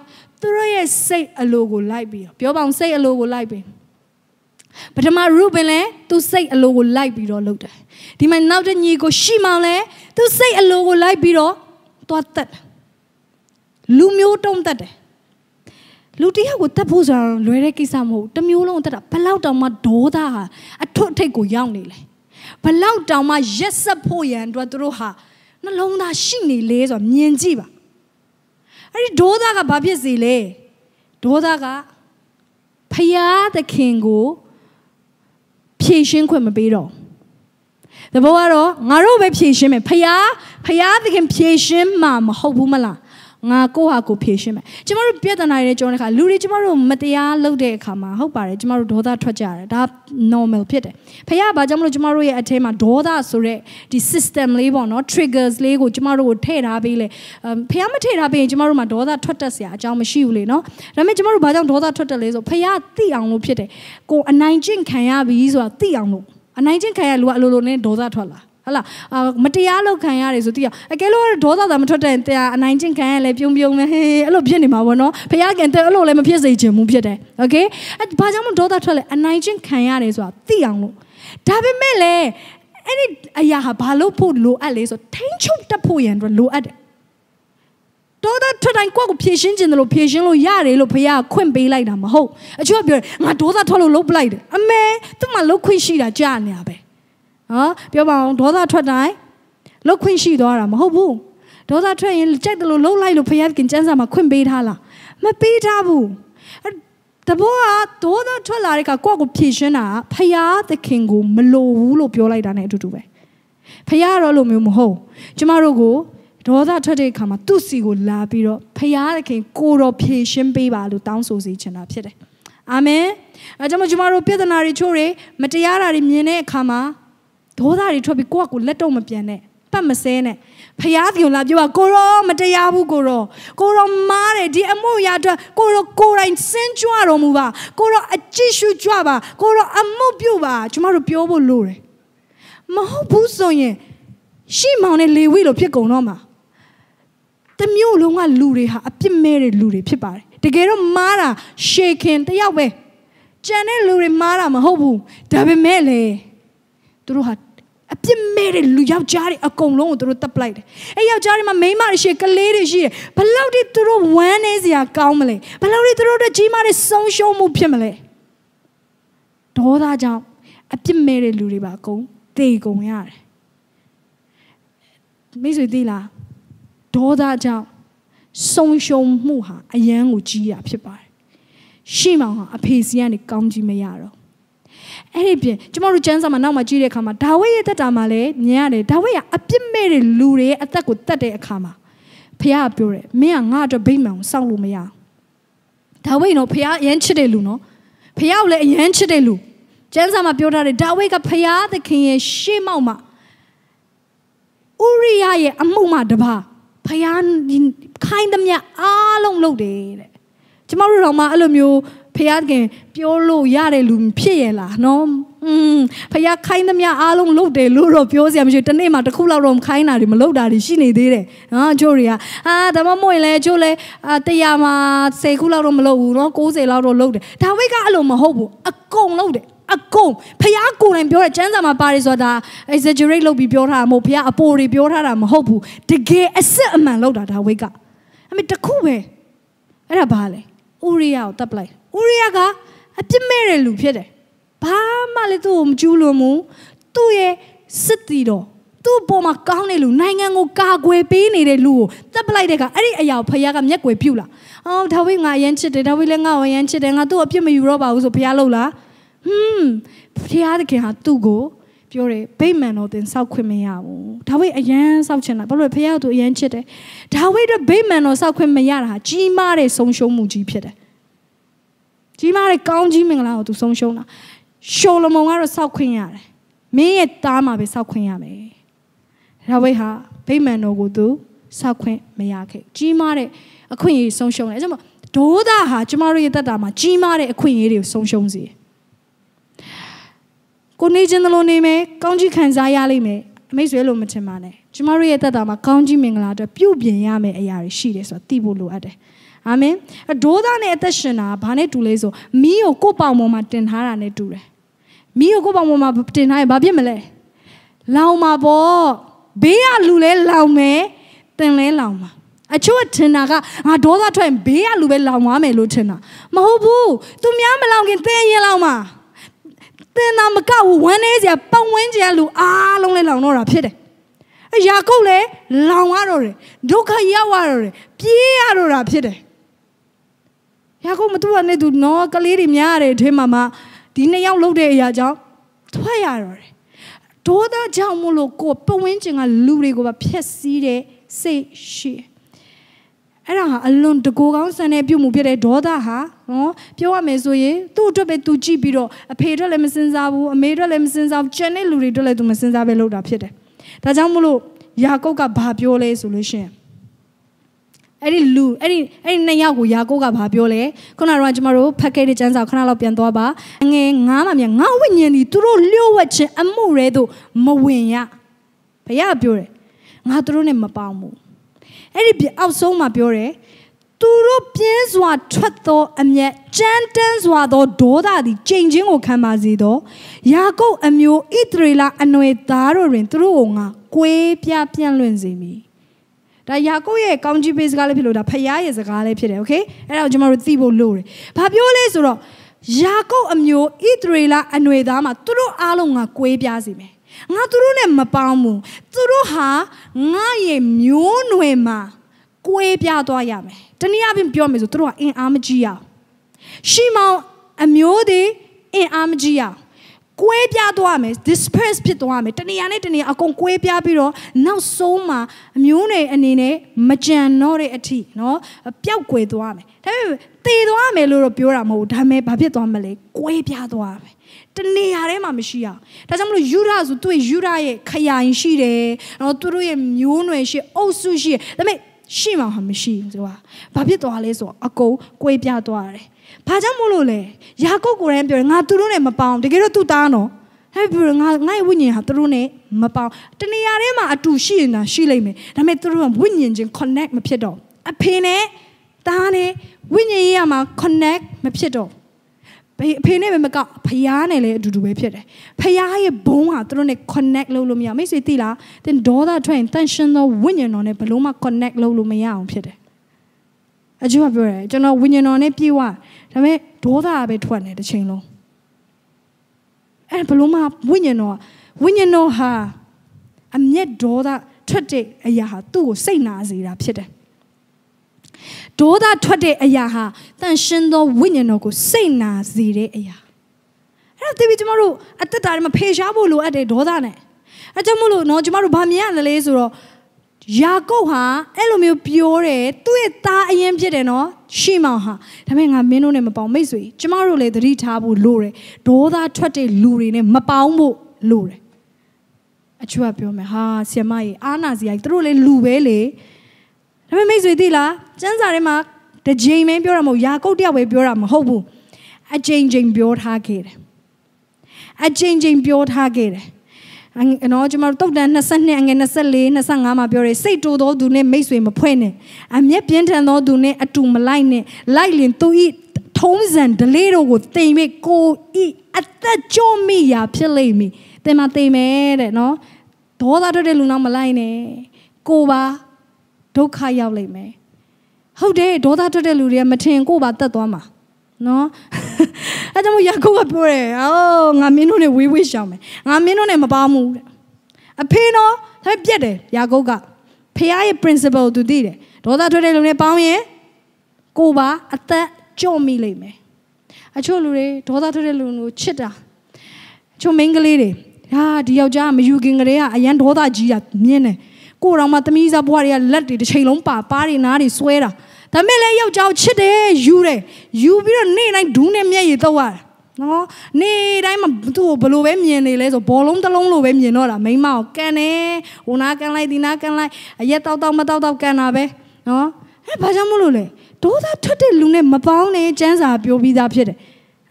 တို့ရဲ့စိတ်အလိုကိုလိုက်ပြီးပြောပါအောင်စိတ်အလိုကိုလိုက်ပြီးပထမရုဘင်လဲသူစိတ်အလိုကိုလိုက်ပြီးတော့လုပ်တယ်ဒီမှာနောက်တဲ့ညီကိုရှီမောင်လဲသူစိတ်အလိုကိုလိုက်ပြီးတော့သွားတက်လူမျိုးတုံးတက်တယ်လူတယောက်ကိုတက်ဖို့ဆိုတော့လွယ်တဲ့ကိစ္စမဟုတ်တမျိုးလုံးတက်တာဘလောက်တောင်မှဒေါသဟာအထွတ်အထိပ်ကိုရောက်နေလေဘလောက်တောင်မှရက်ဆက်ဖို့ရန်အတွက်သူတို့ဟာနှလုံးသားရှိနေလေဆိုတော့မြင်ကြည့်ပါအဲ့ဒီဒေါသကဘာဖြစ်စီလဲဒေါသကဖယားသခင်ကိုဖြည့်ရှင်းခွင့်မပေးတော့တဘောကတော့ငါတို့ပဲဖြည့်ရှင်းမယ်ဖယားဖယားသခင်ဖြည့်ရှင်းမှာမဟုတ်ဘူးမလားငါကိုဟာကိုဖြည့်ရှင်းမယ်ကျမတို့ပြဿနာတွေကြောတဲ့ခါလူတွေကျမတို့မတရားလုပ်တဲ့အခါမှာဟုတ်ပါတယ်ကျမတို့ဒေါသထွက်ကြတယ်ဒါ normal ဖြစ်တယ်ဖယားဘာကြောင့်မလို့ကျမတို့ရဲ့အထဲမှာဒေါသဆိုတဲ့ဒီ system လေးပေါ့နော် triggers လေးကိုကျမတို့ကိုထည့်ထားပေးလေဖယားမထည့်ထားပေးရင်ကျမတို့မှာဒေါသထွက်တတ်စရာအကြောင်းမရှိဘူးလေနော်ဒါပေမဲ့ကျမတို့ဘာကြောင့်ဒေါသထွက်တတ်လဲဆိုဖယားသိအောင်လို့ဖြစ်တယ်ကိုအနိုင်ကျင့်ခံရပြီဆိုတာသိအောင်လို့အနိုင်ကျင့်ခံရလူကအလိုလိုနဲ့ဒေါသထွက်လာဟလာမတရားလောက်ခံရတယ်ဆိုသိရအကယ်လို့ဒေါသသာမထွက်တဲ့အနိုင်ကျင့်ခံရလဲပြုံးပြုံးပဲဟေးအဲ့လိုဖြစ်နေမှာပေါ့နော်ဖယားကန်တဲ့အဲ့လိုလည်းမဖြစ်စေချင်ဘူးဖြစ်တယ်โอเคအဲ့ဘာကြောင့်မဒေါသထွက်လဲအနိုင်ကျင့်ခံရတယ်ဆိုတာသိအောင်လို့ဒါပေမဲ့လေအဲ့ဒီအရာဟာဘာလို့ဖို့လိုအပ်လဲဆိုထိန်းချုပ်တတ်ဖို့ရန်အတွက်လိုအပ်တယ်ဒေါသထွက်တိုင်းကိုယ့်ကိုဖြည့်ရှင်းခြင်းလို့ဖြည့်ရှင်းလို့ရတယ်လို့ဖယားခွင့်ပေးလိုက်တာမဟုတ်အချို့ကပြောငါဒေါသထွက်လို့လုပ်ပလိုက်တယ်အမေသူ့မှာလုပ်ခွင့်ရှိတာကြားနေရပဲနော်ပြောပါအောင်ဒေါသထွက်တိုင်းလုတ်ခွင့်ရှိသွားတာမဟုတ်ဘူးဒေါသထွက်ရင်ကြိုက်တယ်လို့လှုပ်လိုက်လို့ဖယားကင်ကျန်းစာမှာခွင့်ပေးထားလားမပေးထားဘူးတဘောကဒေါသထွက်လာတဲ့ကကိုယ့်ကိုဖြည့်ရှင်းတာဖယားသခင်ကိုမလိုဘူးလို့ပြောလိုက်တာ ਨੇ အတူတူပဲဖယားတော့လို့မျိုးမဟုတ်ကျမတို့ကိုဒေါသထွက်တဲ့အခါမှာသူ့စီကိုလာပြီးတော့ဖယားသခင်ကိုတော်ဖြည့်ရှင်းပေးပါလို့တောင်းဆိုစေချင်တာဖြစ်တယ်အာမင်အဲကြောင့်ကျမတို့ပြဿနာတွေချို့တွေမတရားတာတွေမြင်တဲ့အခါမှာဒေါသတွေထွက်ပြီးကိုယ့်ကိုလက်တော့မပြန်နဲ့ပတ်မစဲနဲ့ဖယားပြောလာပြောပါကိုရောမတရားဘူးကိုရောကိုရောမားတယ်ဒီအမှုရာအတွက်ကိုရောကိုယ်တိုင်စင်ကြွတော်မူပါကိုရောအကြည့်ရှုကြွပါကိုရောအမှုပြုပါကျမတို့ပြောဖို့လိုတယ်မဟုတ်ဘူးဆိုရင်ရှီမောင်နဲ့လေဝိလိုဖြစ်ကုန်တော့မှာတမျိုးလုံးကလူတွေဟာအပြစ်မဲ့တဲ့လူတွေဖြစ်ပါတယ်တကယ်တော့မားတာရှေခင်တယောက်ပဲကြံတဲ့လူတွေမားတာမဟုတ်ဘူးဒါပေမဲ့လေသူတို့ဟာအပြစ်မဲ့တဲ့လူယောက်ျားတွေအကုန်လုံးကိုသူတို့တပ်ပလိုက်တယ်။အဲယောက်ျားတွေမှာမိန်းမတွေရှိကလေးတွေရှိတယ်။ဘလောက်ထိသူတို့ဝမ်းနေစရာကောင်းမလဲ။ဘလောက်ထိသူတို့ကြီးမားတဲ့ဆုံးရှုံးမှုဖြစ်မလဲ။ဒေါသကြောင့်အပြစ်မဲ့တဲ့လူတွေပါအကုန်သေကုန်ရတယ်။မိတ်ဆွေသိလား။ဒေါသကြောင့်ဆုံးရှုံးမှုဟာအယံကိုကြီးတာဖြစ်ပါတယ်။ရှေ့မှာဟာအဖေစီကနေကောင်းကြီးမရတော့အဲ့ဒီပြင်ကျမတို့ကျမ်းစာမှာနောက်မှကြည့်တဲ့အခါမှာဒါဝိဒ်ရဲ့တက်တာမှာလည်းမြင်ရတယ်ဒါဝိဒ်ကအပြစ်မဲ့တဲ့လူတွေရဲ့အသက်ကိုတတ်တဲ့အခါမှာဖခင်ကပြောတယ်မင်းကငါ့အတွက်ဗိမာန်ကိုစောင့်လို့မရဒါဝိဒ်တော့ဖခင်အရန်ချစ်တဲ့လူနော်ဖခင်ကိုလည်းအရန်ချစ်တဲ့လူကျမ်းစာမှာပြောထားတယ်ဒါဝိဒ်ကဖခင်သခင်ရဲ့ရှေ့မှောက်မှာဥရိယရဲ့အမှုမှာတပါဖခင်ခိုင်းသမျှအားလုံးလုပ်တယ်တဲ့ကျမတို့တော့မှအဲ့လိုမျိုးဖယားကပြောလို့ရတဲ့လူဖြစ်ရလားနော်อืมဖယားခိုင်းသမျှအားလုံးလုပ်တယ်လို့တော့ပြောစရာမရှိဘူးတနေ့မှတစ်ခုလောက်တော့ခိုင်းတာတွေမလုပ်တာတွေရှိနေသေးတယ်နော်ကျိုးတွေကအာဒါမှမဟုတ်ရင်လည်းကျိုးလဲအာတရားမှာဆယ်ခုလောက်တော့မလုပ်ဘူးနော်ကိုးဆယ်လောက်တော့လုပ်တယ်ဒါဝိဒ်ကအဲ့လိုမဟုတ်ဘူးအကုန်လုပ်တယ်အကုန်ဖယားကိုယ်တိုင်ပြောတဲ့ကျမ်းစာမှာပါတယ်ဆိုတာ exaggerate လုပ်ပြီးပြောထားတာမဟုတ်ဖယားအပေါ်တွေပြောထားတာမဟုတ်ဘူးတကယ်အစစ်အမှန်လုပ်တာဒါဝိဒ်ကအမေတခုပဲအဲ့ဒါဘာလဲဥရိယကိုတပ်ပလိုက်ဥရိယကအပြစ်မဲ့တဲ့လူဖြစ်တယ်ဘာမှလည်းသူ့ကိုမကျူးလွန်ဘူးသူ့ရဲ့စစ်တီတော်သူ့ပေါ်မှာကောင်းတဲ့လူနိုင်ငံကိုကာကွယ်ပေးနေတဲ့လူကိုတပ်ပလိုက်တဲ့ကအဲ့ဒီအရာကိုဖယားကမျက်ကွယ်ပြုတ်လာအော်ဒါဝိဒ်ငါအရန်ချစ်တယ်ဒါဝိဒ်လည်းငါ့ကိုအရန်ချစ်တယ်ငါသူ့ကိုအပြစ်မယူတော့ပါဘူးဆိုဖယားလို့လားဟွန်းဖယားတခင်ဟာသူ့ကိုပြောတယ်ဗိမာန်တော်တင်စောက်ခွင့်မရဘူးဒါဝိဒ်အရန်စောက်ချင်တာဘာလို့ဖယားကသူအရန်ချစ်တယ်ဒါဝိဒ်တော့ဗိမာန်တော်စောက်ခွင့်မရတာဟာကြီးမားတဲ့ဆုံးရှုံးမှုကြီးဖြစ်တယ်ကြီးမားတဲ့ကောင်းကြီးမင်္ဂလာကိုသူဆုံးရှုံးတာရှောလမုန်ကတော့စောက်ခွင့်ရတယ်မင်းရဲ့သားမှာပဲစောက်ခွင့်ရမယ်ဒါဝိဒ်ဟာဗိမာန်တော်ကိုသူစောက်ခွင့်မရခဲ့ကြီးမားတဲ့အခွင့်အရေးဆုံးရှုံးတယ်အဲကြောင့်ဒေါသဟာကျမတို့ရဲ့သက်တာမှာကြီးမားတဲ့အခွင့်အရေးတွေကိုဆုံးရှုံးစေတယ်ကိုနေခြင်းလိုနေမယ်ကောင်းကြီးခံစားရလိမ့်မယ်အမိတ်ဆွေလို့မထင်ပါနဲ့ကျမတို့ရဲ့သက်တာမှာကောင်းကြီးမင်္ဂလာအတွက်ပြုပြင်ရမယ့်အရာတွေရှိတယ်ဆိုတာသိဖို့လိုအပ်တယ်အာမင်ဒေါသနဲ့အသက်ရှင်တာဘာနဲ့တူလဲဆိုမီးကိုကိုယ့်ပေါင်ပေါ်မှာတင်ထားတာနဲ့တူတယ်မီးကိုကိုယ့်ပေါင်ပေါ်မှာတင်ထားရင်ဘာဖြစ်မလဲလောင်မှာပေါ့ဘေးကလူလဲလောင်မယ်တင်လဲလောင်မှာအချို့ထင်တာကငါဒေါသထွက်ရင်ဘေးကလူပဲလောင်သွားမယ်လို့ထင်တာမဟုတ်ဘူးသူများမလောင်ခင်သင်ရင်လောင်မှာသင်တာမကဘူးဝမ်းနေစရာပတ်ဝန်းကျင်လူအားလုံးလဲလောင်တော့တာဖြစ်တယ်အယာကုတ်လဲလောင်ရတော့တယ်ဒုက္ခရောက်ရတော့တယ်ပြေးရတော့တာဖြစ်တယ်ယာကုတ်မတူရနဲ့သူနော်ကလေးတွေများရတယ်ထဲမှာမှဒီနှစ်ယောက်လှုပ်တဲ့အရာကြောင့်ထွက်ရတော့တယ်ဒေါသကြောင့်မလို့ကိုပတ်ဝန်းကျင်ကလူတွေကိုပါဖျက်ဆီးတဲ့စိတ်ရှိအဲ့ဒါဟာအလွန်တကူကောင်းဆန်တဲ့ပြုမှုဖြစ်တဲ့ဒေါသဟာနော်ပြောရမယ်ဆိုရင်သူ့အတွက်ပဲသူကြည့်ပြီးတော့အဖေအတွက်လည်းမစင်စားဘူးအမေအတွက်လည်းမစင်စားဘူးကျန်တဲ့လူတွေအတွက်လည်းသူမစင်စားပဲလုပ်တာဖြစ်တယ်ဒါကြောင့်မလို့ယာကုပ်ကဘာပြောလဲဆိုလို့ရှိရင်အဲ့ဒီလူအဲ့ဒီအဲ့ဒီနှစ်ယောက်ကိုယာကုပ်ကဘာပြောလဲခုနကတော့ကျွန်တော်တို့ဖတ်ခဲ့တဲ့ကျမ်းစာခဏလောက်ပြန်သွားပါငယ်ငါးမှာမြန်ငါဝိညာဉ်ဒီသူတို့လျှို့ဝှက်ခြင်းအမှုရဲတို့မဝင်ရဘုရားပြောတယ်ငါသူတို့နဲ့မပေါင်းဘူးအဲ့ဒီအောက်ဆုံးမှာပြောတယ်သူတို့ပြင်းစွာထွက်သောအမျက်ကြမ်းတမ်းစွာသောဒေါသသည်ကြိမ်ချင်းကိုခံပါစေသောယာကုပ်အမျိုးဣသရေလအနွယ်သားတို့တွင်သူတို့ကိုငါကွေးပြားပြန့်လွင့်စေမည်ဒါယာကုပ်ရဲ့ကောင်းကြီးပေးစကားလေးဖြစ်လို့ဒါဖခင်ရဲ့စကားလေးဖြစ်တယ်โอเคအဲ့ဒါကိုကျွန်တော်တို့သိဖို့လိုတယ်ဘာပြောလဲဆိုတော့ယာကုပ်အမျိုးဣသရေလအနွယ်သားမှာသူတို့အားလုံးငါကွေးပြားစေမယ်ငါသူတို့နဲ့မပေါင်းဘူးသူတို့ဟာငါရဲ့မျိုးနွယ်မှာကွေးပြားသွားရမယ်တနည်းအားဖြင့်ပြောမယ်ဆိုသူတို့ကအင်အားမကြီးရအောင်ရှီမောင်အမျိုးတွေအင်အားမကြီးရအောင်ကွေးပြားသွားမယ် disperse ဖြစ်သွားမယ်တနေရာနဲ့တနေရာအကုန်ကွေးပြားပြီးတော့နောက်ဆုံးမှာအမျိုးတွေအနေနဲ့မကြံတော့တဲ့အထိနော်ပျောက်ကွယ်သွားမယ်ဒါပေမဲ့တည်သွားမယ်လို့တော့ပြောတာမဟုတ်ဘူးဒါပေမဲ့ဘာဖြစ်သွားမလဲကွေးပြားသွားမယ်တနေရာထဲမှာမရှိအောင်ဒါကြောင့်မလို့ယူဒဆိုသူ့ယူဒရဲ့ခရိုင်ရှိတယ်နော်သူတို့ရဲ့မျိုးနွယ်ရှိအုပ်စုရှိတယ်ဒါပေမဲ့ရှိမှဟာမရှိဘူးသူကဘာဖြစ်သွားလဲဆိုတော့အကုန်ကွေးပြားသွားတယ်ဘာကြောင့်မို့လို့လဲယာကုပ်ကိုယ်တိုင်ပြောတယ်ငါသူတို့နဲ့မပေါင်းတကယ်တော့သူ့သားနော်ဟဲ့ပြောငါငါ့ဝိညာဉ်ဟာသူတို့နဲ့မပေါင်းတနေရာထဲမှာအတူရှိနေတာရှိလိမ့်မယ်ဒါပေမဲ့သူတို့ကဝိညာဉ်ချင်း connect မဖြစ်တော့အဖေနဲ့သားနဲ့ဝိညာဉ်ရေးရမှာ connect မဖြစ်တော့အဖေနဲ့ပဲမကဖယားနဲ့လည်းအတူတူပဲဖြစ်တယ်ဖယားရဲ့ဘုံဟာသူတို့နဲ့ connect လုပ်လို့မရမိတ်ဆွေသိလားတင်ဒေါသထွက်ရင်တန်ရှင်သောဝိညာဉ်တော်နဲ့ဘယ်လို့မှ connect လုပ်လို့မရအောင်ဖြစ်တယ်အကျိုးကပြောတယ်ကျွန်တော်ဝိညာဉ်တော်နဲ့ပြေးသွားဒါပေမဲ့ဒေါသပဲထွက်နေတစ်ချိန်လုံးအဲ့ဘယ်လို့မှဝိညာဉ်တော်ဝိညာဉ်တော်ဟာအမျက်ဒေါသထွက်တဲ့အရာဟာသူ့ကိုစိတ်နာစေတာဖြစ်တယ်ဒေါသထွက်တဲ့အရာဟာတန်ရှင်သောဝိညာဉ်တော်ကိုစိတ်နာစေတဲ့အရာအဲ့တော့ဒီပြီးကျမတို့အသက်တာထဲမှာဖေရှားဖို့လိုအပ်တဲ့ဒေါသနဲ့အဲကြောင့်မို့လို့เนาะကျမတို့ဗာမြင်ရလဲဆိုတော့ယာကုပ်ဟာအဲ့လိုမျိုးပြောတယ်သူ့ရဲ့သားအရင်ဖြစ်တယ်နော်ရှီမောင်ဟာဒါပေမဲ့ငါမင်းတို့နဲ့မပေါင်းမိတ်ဆွေကျမတို့လည်းသတိထားဖို့လိုတယ်ဒေါသထွက်တဲ့လူတွေနဲ့မပေါင်းဖို့လိုတယ်အချွတ်ပြောမယ်ဟာဆီယမကြီးအာနာစီကြီးသူတို့လည်းလူပဲလေဒါပေမဲ့မိတ်ဆွေသိလားကျမ်းစာထဲမှာတစ်ကြိမ်ပဲပြောတာမဟုတ်ယာကုပ်တယောက်ပဲပြောတာမဟုတ်ဘူးအကြိမ်ကြိမ်ပြောထားခဲ့တယ်အကြိမ်ကြိမ်ပြောထားခဲ့တယ်နော်ကျွန်တော်တုတ်တန်၂၂အငယ်၂၄၂၅မှာပြောတယ်စိတ်တိုသောသူနဲ့မိတ်ဆွေမဖွဲ့နဲ့အမျက်ပြင်းထန်သောသူနဲ့အတူမလိုက်နဲ့လိုက်လင်သူဤထုံးစံဒလေးတို့ကိုတင်၍ကိုဤအသက်ကြောမိရာဖြစ်လိမ့်မည်တင်မတင်မယ်တဲ့နော်ဒေါသထွက်တဲ့လူနောက်မလိုက်နဲ့ကိုပါဒုက္ခရောက်လိမ့်မယ်ဟုတ်တယ်ဒေါသထွက်တဲ့လူတွေကမထင်ကိုပါတက်သွားမှာနော်အဲ့ဒါမျိုးယာကုပ်ကပြောတယ်အော်ငါမင်းတို့နဲ့ဝေးဝေးရှောင်မယ်ငါမင်းတို့နဲ့မပေါင်းဘူးတဲ့အဖေနော်ဒါပြက်တယ်ယာကုပ်ကဖေရဲ့ principle သူသိတယ်ဒေါသထွက်တဲ့လူနဲ့ပေါင်းရင်ကိုပါအသက်ကြော့မိလိမ့်မယ်အချို့လူတွေဒေါသထွက်တဲ့လူကိုချစ်တာအချို့မိန်းကလေးတွေဟာဒီယောက်ျားမယူခင်ကလေးကအရန်ဒေါသကြီးတာမြင်တယ်ကိုတော်မှသမီးစားဘွားတွေကလက်တွေတစ်ချိန်လုံးပါပါးတွေနားတွေဆွဲတာဒါမဲ့လည်းယောက်ျားချစ်တယ်ယူတယ်ယူပြီးတော့နေ့တိုင်းဒူးနဲ့မျက်ရည်တော့ရတယ်နော်နေ့တိုင်းမှာသူ့ကိုဘယ်လိုပဲမြင်နေလဲဆိုဘောလုံးတစ်လုံးလိုပဲမြင်တော့တာမိန်းမကိုကန်တယ်ဟိုနာကန်လိုက်ဒီနာကန်လိုက်အရက်တောက်တောက်မတောက်တောက်ကန်တာပဲနော်အဲဘာကြောင့်မလို့လဲဒေါသထွက်တဲ့လူနဲ့မပေါင်းနဲ့ကျန်းစာပြောပြီးသားဖြစ်တယ်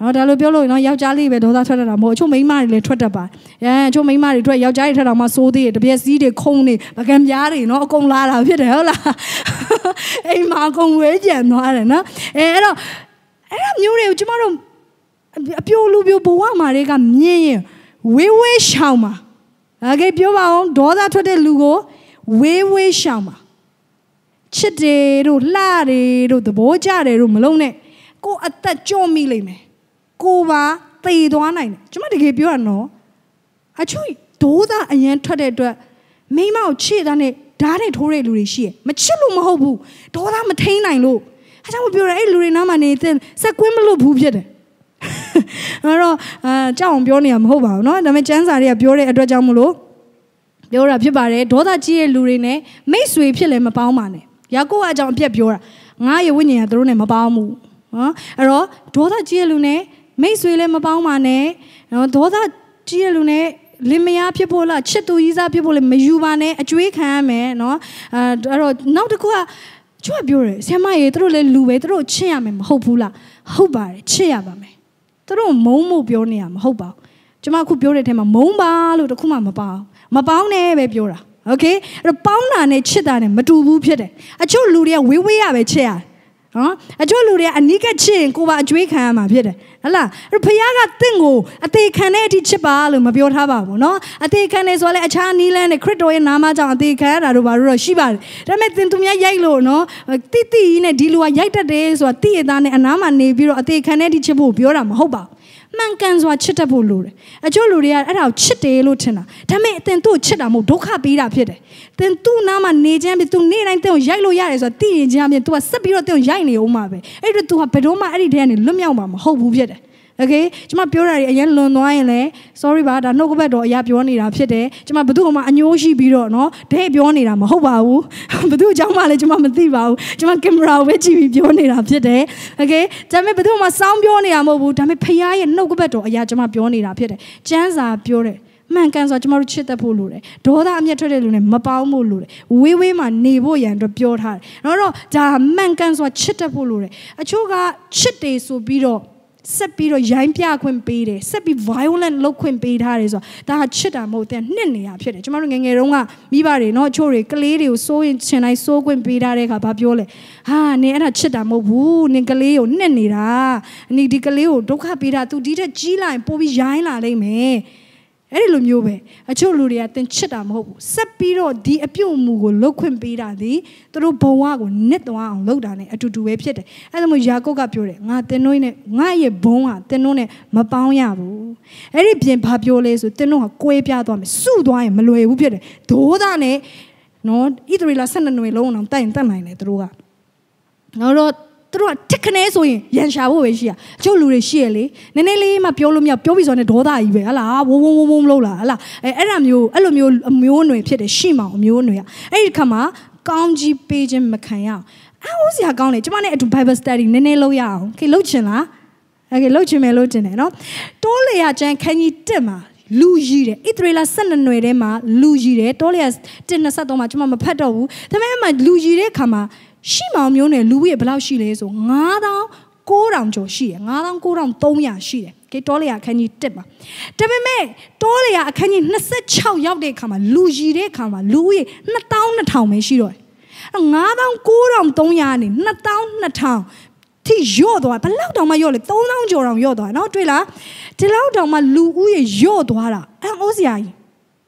နော်ဒါလိုပြောလို့နော်ယောက်ျားလေးပဲဒေါသထွက်တတ်တာမဟုတ်အချို့မိန်းမတွေလည်းထွက်တတ်ပါအဲအချို့မိန်းမတွေထွက်ယောက်ျားတွေထွက်တော့မှစိုးသေးတယ်တပြက်စီးတွေခုံနေပကံပြားတွေနော်အကုန်လာတာဖြစ်တယ်ဟုတ်လားအိမ်မှာအကုန်ဝဲကြံသွားတယ်နော်အဲအဲ့တော့အဲ့ဒါမျိုးတွေကိုကျမတို့အပြိုလူပြိုဘဝမှာတွေကမြင်ရင်ဝေးဝေးရှောင်ပါโอเคပြောပါအောင်ဒေါသထွက်တဲ့လူကိုဝေးဝေးရှောင်ပါချစ်တယ်တို့လှတယ်တို့သဘောကျတယ်တို့မလုံးနဲ့ကိုအသက်ကြော့မိလိမ့်မယ်ကိုပါသေသွားနိုင်တယ်ကျမတကယ်ပြောရနော်အချို့ဒေါသအရင်ထွက်တဲ့အတွက်မိမကိုချစ်တာနဲ့ဓာတ်နဲ့ထိုးတဲ့လူတွေရှိရမချစ်လို့မဟုတ်ဘူးဒေါသမထိန်နိုင်လို့အဲကြောင့်ပြောရအဲ့လူတွေနားမှာနေတဲ့စက်ကွင်းမလို့ဘူးဖြစ်တယ်အဲ့တော့အဲကြောက်အောင်ပြောနေရမဟုတ်ပါဘူးเนาะဒါပေမဲ့ကျမ်းစာတွေကပြောတဲ့အတွက်ကြောင့်မလို့ပြောတာဖြစ်ပါတယ်ဒေါသကြီးရဲ့လူတွေနဲ့မိတ်ဆွေဖြစ်လည်းမပေါင်းပါနဲ့ယာကုပ်အကြောင်းအပြက်ပြောတာငါရဲ့ဝိညာဉ်ကသူတို့နဲ့မပေါင်းဘူးနော်အဲ့တော့ဒေါသကြီးရဲ့လူနဲ့မိတ်ဆွေလည်းမပေါင်းပါနဲ့နော်ဒေါသကြီးရဲ့လူနဲ့လင်မယားဖြစ်ဖို့လားချစ်သူကြီးစားဖြစ်ဖို့လည်းမယူပါနဲ့အကျွေးခံရမယ်နော်အဲအဲ့တော့နောက်တစ်ခုကကျွတ်ပြောတယ်ဆရာမရေသူတို့လည်းလူပဲသူတို့ချစ်ရမယ်မဟုတ်ဘူးလားဟုတ်ပါတယ်ချစ်ရပါမယ်သူတို့မုန်းမှုပြောနေရမဟုတ်ပါဘူးကျွန်မအခုပြောတဲ့အထက်မှာမုန်းပါလို့တခုမှမပေါင်းမပေါင်းနဲ့ပဲပြောတာโอเคအဲ့တော့ပေါင်းတာနဲ့ချစ်တာနဲ့မတူဘူးဖြစ်တယ်အချို့လူတွေကဝေးဝေးရပဲချစ်ရတယ်နော်အချို့လူတွေကအနိကချစ်ရင်ကိုပါအကျွေးခံရမှာဖြစ်တယ်ဟုတ်လားအဲ့တော့ဖခင်ကတင့်ကိုအသေးခံတဲ့အထိချစ်ပါလို့မပြောထားပါဘူးနော်အသေးခံနေဆိုလဲအခြားနီးလန်းနဲ့ခရစ်တော်ရဲ့နာမကြောင့်အသေးခံရတာတို့ဘာလို့တော့ရှိပါတယ်ဒါပေမဲ့သင်သူများရိုက်လို့နော်တိတိကြီးနဲ့ဒီလူကရိုက်တတ်တယ်ဆိုတာတိရသားနဲ့အနားမှာနေပြီးတော့အသေးခံတဲ့အထိချစ်ဖို့ပြောတာမဟုတ်ပါဘူးမှန်ကန်စွာချစ်တတ်ဖို့လိုတယ်အချို့လူတွေကအဲ့ဒါကိုချစ်တယ်လို့ထင်တာဒါပေမဲ့အတင်သူ့ချစ်တာမဟုတ်ဒုက္ခပေးတာဖြစ်တယ်သင်သူ့နားမှာနေခြင်းပြီး तू နေ့တိုင်းတင်ကိုရိုက်လို့ရတယ်ဆိုတာသိရင်ချင်းအပြင် तू ကဆက်ပြီးတော့တင်ကိုရိုက်နေအောင်မှာပဲအဲ့ဒါ तू ကဘယ်တော့မှအဲ့ဒီထဲကနေလွတ်မြောက်မှာမဟုတ်ဘူးဖြစ်တယ်โอเคကျွန်မပြောတာတွေအရင်လွန်သွားရင်လည်း sorry ပါဒါနှုတ်ကပတ်တော်အရာပြောနေတာဖြစ်တယ်ကျွန်မဘယ်သူမှအညိုးရှိပြီးတော့เนาะဒဲပြောနေတာမဟုတ်ပါဘူးဘယ်သူအကြောင်းမှလည်းကျွန်မမသိပါဘူးကျွန်မကင်မရာကိုပဲကြည့်ပြီးပြောနေတာဖြစ်တယ်โอเคဒါပေမဲ့ဘယ်သူမှစောင်းပြောနေတာမဟုတ်ဘူးဒါပေမဲ့ဖခင်ရဲ့နှုတ်ကပတ်တော်အရာကျွန်မပြောနေတာဖြစ်တယ်ကျမ်းစာပြောတယ်မှန်ကန်စွာကျွန်တော်တို့ချစ်တတ်ဖို့လိုတယ်ဒေါသအမျက်ထွက်တဲ့လူနဲ့မပေါင်းဖို့လိုတယ်ဝေးဝေးမှာနေဖို့ရန်အတွက်ပြောထားတယ်တော့တော့ဒါမှန်ကန်စွာချစ်တတ်ဖို့လိုတယ်အချို့ကချစ်တယ်ဆိုပြီးတော့ဆက်ပြီးတော့ရိုင်းပြခွင့်ပေးတယ်ဆက်ပြီး violent လုပ်ခွင့်ပေးထားတယ်ဆိုတာဒါချစ်တာမဟုတ်တဲ့နှစ်နေရဖြစ်တယ်ကျွန်တော်တို့ငငယ်တုန်းကမိဘတွေเนาะအချို့တွေကလေးတွေကိုစိုးရင်ချင်တိုင်းစိုးခွင့်ပေးထားတဲ့အခါဘာပြောလဲဟာနင်အဲ့ဒါချစ်တာမဟုတ်ဘူးနင်ကလေးကိုနှစ်နေတာနင်ဒီကလေးကိုဒုက္ခပေးတာ तू ဒီထက်ကြီးလာရင်ပိုပြီးရိုင်းလာလိမ့်မယ်အဲ့ဒီလိုမျိုးပဲအချို့လူတွေကတင်ချစ်တာမဟုတ်ဘူးဆက်ပြီးတော့ဒီအပြုတ်အမူကိုလုတ်ခွင့်ပေးတာဒီသူတို့ဘဝကိုနစ်သွားအောင်လုပ်တာ ਨੇ အတူတူပဲဖြစ်တယ်အဲ့ဒါမျိုးယာကုပ်ကပြောတယ်ငါတင်တို့နဲ့ငါရဲ့ဘုံဟာတင်တို့နဲ့မပေါင်းရဘူးအဲ့ဒီပြင်ဘာပြောလဲဆိုတင်တို့ဟာကွဲပြားသွားမယ်စုသွားရင်မလွယ်ဘူးဖြစ်တယ်ဒိုးသားနဲ့နော်ဣသရေလဆယ်နှစ်နွေလုံးအောင်တိုင်တက်နိုင်တယ်သူတို့ကနော်တော့သူတို့ကတက်ခနဲဆိုရင်ရန်ရှာဖို့ပဲရှိရအချို့လူတွေရှိရလေနည်းနည်းလေးမှပြောလို့မရပြောပြီးဆိုတော့ဒေါသကြီးပဲဟလာဝုန်းဝုန်းဝုန်းဝုန်းလို့လားဟလာအဲအဲ့ဒါမျိုးအဲ့လိုမျိုးအမျိုးအနွယ်ဖြစ်တယ်ရှိမောင်အမျိုးအနွယ်อ่ะအဲ့ဒီခါမှာကောင်းကြီးပေးခြင်းမခံရအောင်အော်စရာကောင်းလေကျမနဲ့အတူ Bible study နည်းနည်းလုပ်ရအောင်ခေလုပ်ချင်လားโอเคလုပ်ချင်မယ်လို့တင်တယ်နော်တိုးလေရကျန်ခန်းကြီးတက်မှာလူကြီးတယ်ဣသရေလဆယ်နှစ်နွယ်ထဲမှာလူကြီးတယ်တိုးလေရတစ်နှစ်ဆက်တော့မှကျမမဖတ်တော့ဘူးဒါပေမဲ့အမှလူကြီးတဲ့ခါမှာရှိမောင်မျိုးနဲ့လူကြီးဘယ်လောက်ရှိလဲဆိုငါးသောင်းကိုးထောင်ကျော်ရှိတယ်ငါးသောင်းကိုးထောင်သုံးရာရှိတယ်ကဲတောလေအခန်းကြီးတစ်ပါဒါပေမဲ့တောလေအခန်းကြီးနှစ်ဆယ့်ခြောက်ရောက်တဲ့အခါမှာလူကြီးတဲ့အခါမှာလူကြီးနှစ်သောင်းနှစ်ထောင်ပဲရှိတော့တယ်ငါးသောင်းကိုးထောင်သုံးရာနဲ့နှစ်သောင်းနှစ်ထောင်ထိရော့သွားဘယ်လောက်တောင်မှရော့လဲသုံးသောင်းကျော်တောင်ရော့သွားနော်တွေ့လားဒီလောက်တောင်မှလူဦးရေရော့သွားတာအဲအိုးစရာကြီး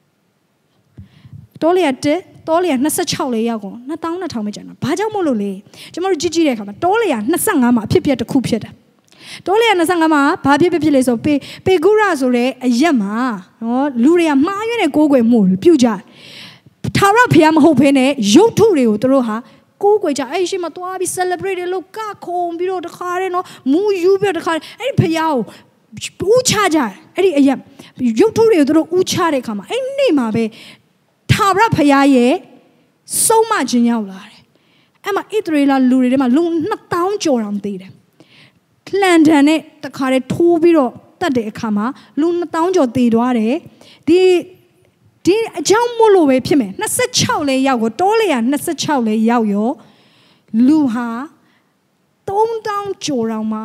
တောလေတစ်တောလေနှစ်ဆယ့်ခြောက်လေးရောက်ကုန်နှစ်သောင်းနှစ်ထောင်ပဲကျန်တာဘာကြောင့်မို့လို့လဲကျမတို့ကြည့်ကြည့်တဲ့အခါမှာတောလေနှစ်ဆယ့်ငါးမှာအဖြစ်ပြက်တစ်ခုဖြစ်တယ်တောလေနှစ်ဆယ့်ငါးမှာဘာဖြစ်ဖြစ်ဖြစ်လဲဆိုပေပေဂုရဆိုတဲ့အရက်မှာနော်လူတွေကမှားရွံ့တဲ့ကိုးကွယ်မှုပြုကြတယ်ထာဝရဘုရားမဟုတ်ဘဲနဲ့ရုပ်ထုတွေကိုသူတို့ဟာကိုးကွယ်ကြအဲ့ရှိမှသွားပြီး celebrate လို့ကခုံပြီးတော့တခါတည်းနော်မူယူပြီးတော့တခါအဲ့ဒီဘုရားကိုဦးချကြတယ်အဲ့ဒီအရက်ရုပ်ထုတွေကိုသူတို့ဦးချတဲ့အခါမှာအဲ့နေ့မှာပဲထာဝရဘုရားရဲ့ဆုံးမခြင်းရောက်လာတယ်အဲ့မှာဣသရေလလူတွေထဲမှာလူနှစ်သောင်းကျော်တောင်သေးတယ်လှန်တန်နဲ့တခါတည်းထိုးပြီးတော့တတ်တဲ့အခါမှာလူနှစ်သောင်းကျော်သေသွားတယ်ဒီဒီအကြောင်းမို့လို့ပဲဖြစ်မယ်နှစ်ဆယ့်ခြောက်လဲရောက်ကိုတောလေရနှစ်ဆယ့်ခြောက်လဲရောက်ရောလူဟာသုံးသောင်းကျော်တောင်မှ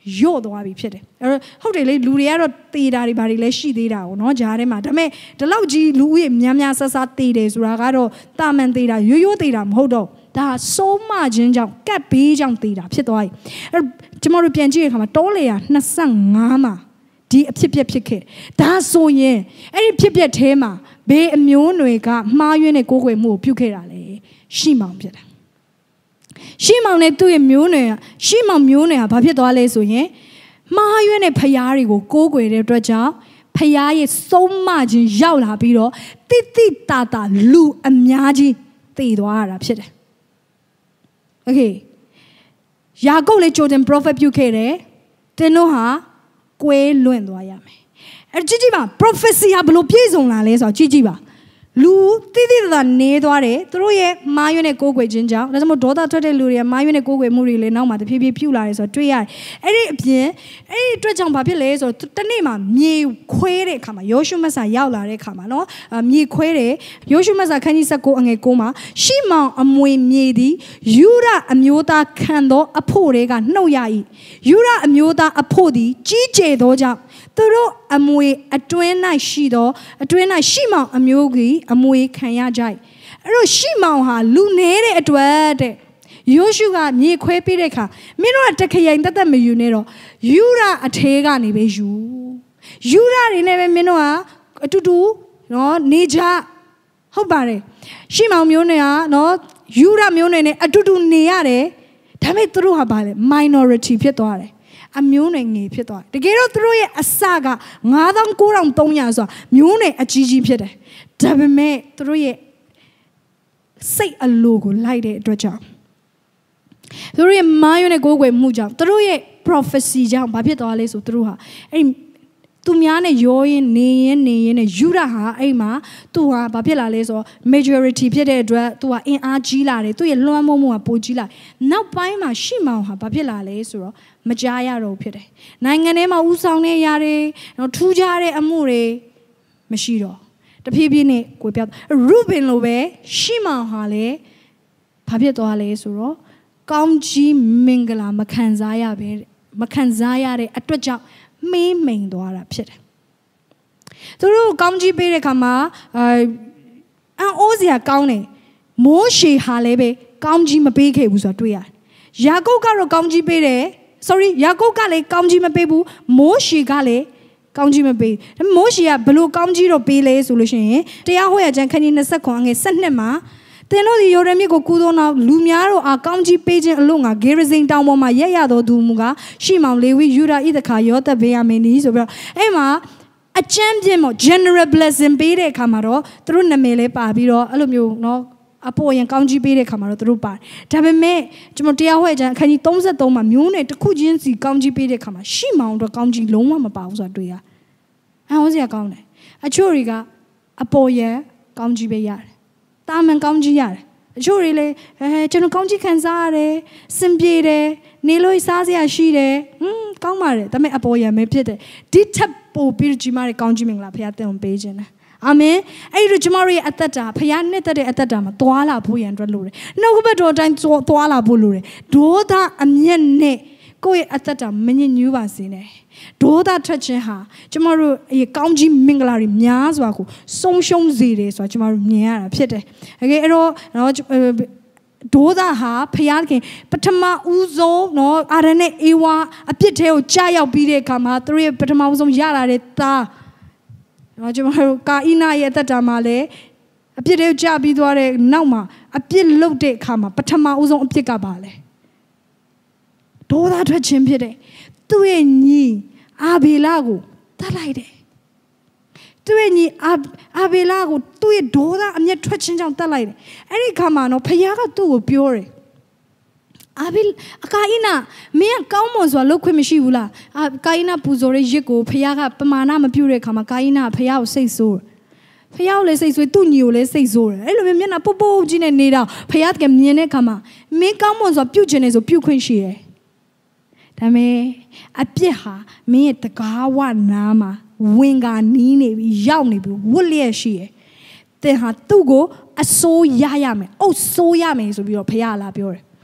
ရော့သွားပြီဖြစ်တယ်အဲ့တော့ဟုတ်တယ်လေလူတွေကတော့တေးတာတွေဘာတွေလဲရှိသေးတာကိုနော်ဂျားထဲမှာဒါပေမဲ့ဒီလောက်ကြီးလူဦးရေများများဆဆတေးတယ်ဆိုတာကတော့တာမန်တေးတာရိုးရိုးတေးတာမဟုတ်တော့ဒါဆုံးမခြင်းကြောင့်ကပ်ဘေးကြောင့်တေးတာဖြစ်သွားပြီအဲ့ကျွန်တော်တို့ပြန်ကြည့်ရတဲ့အခါမှာတောလေယာနှစ်ဆငါးမှာဒီအဖြစ်ပြက်ဖြစ်ခဲ့ဒါဆိုရင်အဲ့ဒီဖြစ်ပြက်ထဲမှာဘေးအမျိုးနွယ်ကမှားယွင်းတဲ့ကိုးကွယ်မှုကိုပြုခဲ့တာလေရှိမောင်ဖြစ်တယ်ရှိမောင်နဲ့သူ့ရဲ့မျိုးနွယ်ရှိမောင်မျိုးနွယ်ကဘာဖြစ်သွားလဲဆိုရင်မှားယွင်းတဲ့ဖျားတွေကိုကိုးကွယ်တဲ့အတွက်ကြောင့်ဖျားရဲ့ဆုံးမခြင်းရောက်လာပြီးတော့တိတိတာတာလူအများကြီးတည်သွားတာဖြစ်တယ်โอเคယာကုပ်လည်းဂျိုဒန်ပရောဖက်ပြုခဲ့တယ်တင်းတို့ဟာကွဲလွင့်သွားရမယ်အဲ့ကြည့်ကြည့်ပါ prophecy ဟာဘလို့ပြည့်စုံလာလဲဆိုတော့ကြည့်ကြည့်ပါလူတိတိတာနေသွားတယ်သူတို့ရဲ့မာယွန်းနဲ့ကိုးကွယ်ခြင်းကြောင့်ဒါကြောင့်မို့ဒေါသထွက်တဲ့လူတွေကမာယွန်းနဲ့ကိုးကွယ်မှုတွေလည်းနောက်မှာတဖြည်းဖြည်းပြုလာတယ်ဆိုတော့တွေ့ရတယ်အဲ့ဒီအပြင်အဲ့ဒီအတွက်ကြောင့်ဘာဖြစ်လဲဆိုတော့တနေ့မှာမြေခွဲတဲ့အခါမှာယောရှုမတ်စာရောက်လာတဲ့အခါမှာနော်မြေခွဲတယ်ယောရှုမတ်စာခန်းကြီး၁၉အငယ်၉မှာရှိမောင်အမွေမြေသည်ယူရအမျိုးသားခံသောအဖို့တွေကနှုတ်ရ၏ယူရအမျိုးသားအဖို့သည်ကြီးကျယ်သောကြောင့်သူတို့အမွေအတွင်း၌ရှိသောအတွင်း၌ရှိမောင်အမျိုးကြီးအမွေခံရကြ၏အဲ့တော့ရှိမောင်ဟာလူနေတဲ့အတွက်တဲ့ယောရှုကမြေခွဲပေးတဲ့အခါမင်းတို့ကတခရိုင်တက်တက်မယူနဲ့တော့ယူရအထဲကနေပဲယူယူရတွေနဲ့ပဲမင်းတို့ကအတူတူနော်နေကြဟုတ်ပါတယ်ရှိမောင်မျိုးနဲ့ကနော်ယူရမျိုးနဲ့အတူတူနေရတယ်ဒါပေမဲ့သူတို့ဟာဘာလဲ minority ဖြစ်သွားတယ်အမျိုးနယ်ငယ်ဖြစ်သွားတယ်တကယ်တော့သူတို့ရဲ့အစကငါးသောင်းကိုးထောင်သုံးရာဆိုတာမျိုးနယ်အကြီးကြီးဖြစ်တယ်ဒါပေမဲ့သူတို့ရဲ့စိတ်အလိုကိုလိုက်တဲ့အတွက်ကြောင့်သူတို့ရဲ့မာယွန်းနဲ့ကိုးကွယ်မှုကြောင့်သူတို့ရဲ့ prophecy ကြောင့်ဘာဖြစ်သွားလဲဆိုသူတို့ဟာအဲ့ဒီသူများနဲ့ရောရင်းနေရင်နေရင်နဲ့ယူရဟာအဲ့မှာသူဟာဘာဖြစ်လာလဲဆိုတော့ majority ဖြစ်တဲ့အတွက်သူကအင်အားကြီးလာတယ်သူရဲ့လွှမ်းမိုးမှုကပိုကြီးလာနောက်ပိုင်းမှာရှိမောင်ဟာဘာဖြစ်လာလဲဆိုတော့မကြားရတော့ဖြစ်တယ်နိုင်ငံထဲမှာဦးဆောင်နေရတဲ့နော်ထူးခြားတဲ့အမှုတွေမရှိတော့တဖြည်းဖြည်းနဲ့ကိုပြောရုဘင်လိုပဲရှိမောင်ဟာလည်းဘာဖြစ်သွားလဲဆိုတော့ကောင်းကြီးမင်္ဂလာမခံစားရပဲမခံစားရတဲ့အတွက်ကြောင့်မေးမိန်သွားတာဖြစ်တယ်သူတို့ကောင်းကြီးပေးတဲ့ခါမှာအအန်အိုးစရာကောင်းတယ်မိုးရှေဟာလည်းပဲကောင်းကြီးမပေးခဲ့ဘူးဆိုတာတွေ့ရတယ်ယာကုပ်ကတော့ကောင်းကြီးပေးတယ် sorry ယာကုပ်ကလည်းကောင်းကြီးမပေးဘူးမိုးရှေကလည်းကောင်းကြီးမပေးဒါပေမဲ့မိုးရှေကဘလို့ကောင်းကြီးတော့ပေးလဲဆိုလို့ရှိရင်တရားဟောရကျမ်းခန်းကြီး၂၉အငယ်၁၂မှာသင်တို့ဒီယော်ဒန်မြစ်ကိုကူးသောနောက်လူများတို့အားကောင်းကြီးပေးခြင်းအလို့ငါဂေရဇိန်တောင်ပေါ်မှာရက်ရတော်သူမူကားရှိမောင်လေဝိယူဒာဣသခါယောသဗေယမင်းဒီဆိုပြီးတော့အဲ့မှာအကျမ်းပြင်းပေါ့ general blessing ပေးတဲ့အခါမှာတော့သူတို့နာမည်လေးပါပြီးတော့အဲ့လိုမျိုးเนาะအပေါ်ရင်ကောင်းကြီးပေးတဲ့အခါမှာတော့သူတို့ပါတယ်ဒါပေမဲ့ကျွန်တော်တရားဟောရခြင်းအခန်းကြီး၃၃မှာမျိုးနဲ့တစ်ခုချင်းစီကောင်းကြီးပေးတဲ့အခါမှာရှိမောင်တော့ကောင်းကြီးလုံးဝမပါဘူးဆိုတာတွေ့ရအဟောစရာကောင်းတယ်အချို့တွေကအပေါ်ရန်ကောင်းကြီးပေးရတယ်တာမန်ကောင်းကြီးရတယ်အချို့တွေလည်းအဲကျွန်တော်ကောင်းကြီးခံစားရတယ်စင်ပြေတယ်နေလို့စားစရာရှိတယ်ဟွန်းကောင်းပါတယ်ဒါပေမဲ့အပေါ်ရံပဲဖြစ်တယ်ဒီထပ်ပို့ပြီးကြီးမားတဲ့ကောင်းကြီးမင်္ဂလာဖခင်တင်ပေးခြင်းတယ်အာမင်အဲ့ဒီကျမတို့ရဲ့အသက်တာဖခင်နဲ့တက်တဲ့အသက်တာမှာသွားလာဖို့ရန်အတွက်လိုတယ်နှုတ်ကပတ်တော်တိုင်းသွားလာဖို့လိုတယ်ဒေါသအမျက်နဲ့ကိုယ့်ရဲ့အသက်တာမညစ်ညူးပါစေနဲ့ဒေါသထွက်ခြင်းဟာကျမတို့အကောင်းကြီးမင်္ဂလာတွေများစွာကိုဆုံးရှုံးစေတယ်ဆိုတာကျမတို့မြင်ရတာဖြစ်တယ်။အဲ့အဲ့တော့နော်ဒေါသဟာဖခင်ပထမဦးဆုံးနော်အာရနဲ့အေဝါအပြစ်ထဲကိုကြာရောက်ပြီးတဲ့အခါမှာသူတို့ရဲ့ပထမဦးဆုံးရလာတဲ့သားနော်ကျမတို့ကာအိနာရဲ့အသက်တာမှာလည်းအပြစ်ထဲကိုကြာပြီးသွားတဲ့နောက်မှာအပြစ်လုပ်တဲ့အခါမှာပထမဦးဆုံးအပြစ်ကပါလေဒေါသထွက်ခြင်းဖြစ်တယ်။သူ့ရဲ့ညီအာဘေလကိုတတ်လိုက်တယ်သူ့ရဲ့ညီအာဘေလကိုသူ့ရဲ့ဒေါသအမျက်ထွက်ခြင်းကြောင့်တတ်လိုက်တယ်အဲ့ဒီခါမှာနော်ဖခင်ကသူ့ကိုပြောတယ်အာဘေအကာအိနာမင်းကကောင်းမွန်စွာလုပ်ခွင့်မရှိဘူးလားအာကာအိနာပူဇော်တဲ့ရစ်ကိုဖခင်ကပမာဏမပြုတဲ့ခါမှာကာအိနာဖခင်ကိုစိတ်ဆိုးဖခင်ကိုလည်းစိတ်ဆိုးသူ့ညီကိုလည်းစိတ်ဆိုးတယ်အဲ့လိုမျိုးမျက်နှာပုတ်ပုတ်ကြီးနဲ့နေတာဖခင်ကမြင်တဲ့ခါမှာမင်းကောင်းမွန်စွာပြုခြင်းနဲ့ဆိုပြုခွင့်ရှိတယ်ဒါပေမဲ့အပြစ်ဟာမင်းရဲ့တကားဝနာမှာဝင်ကနီးနေပြီးရောက်နေပြီးဝတ်လျက်ရှိတယ်။သင်ဟာသူ့ကိုအစိုးရရမယ်။အုပ်စိုးရမယ်ဆိုပြီးတော့ဖခင်လာပြောတယ်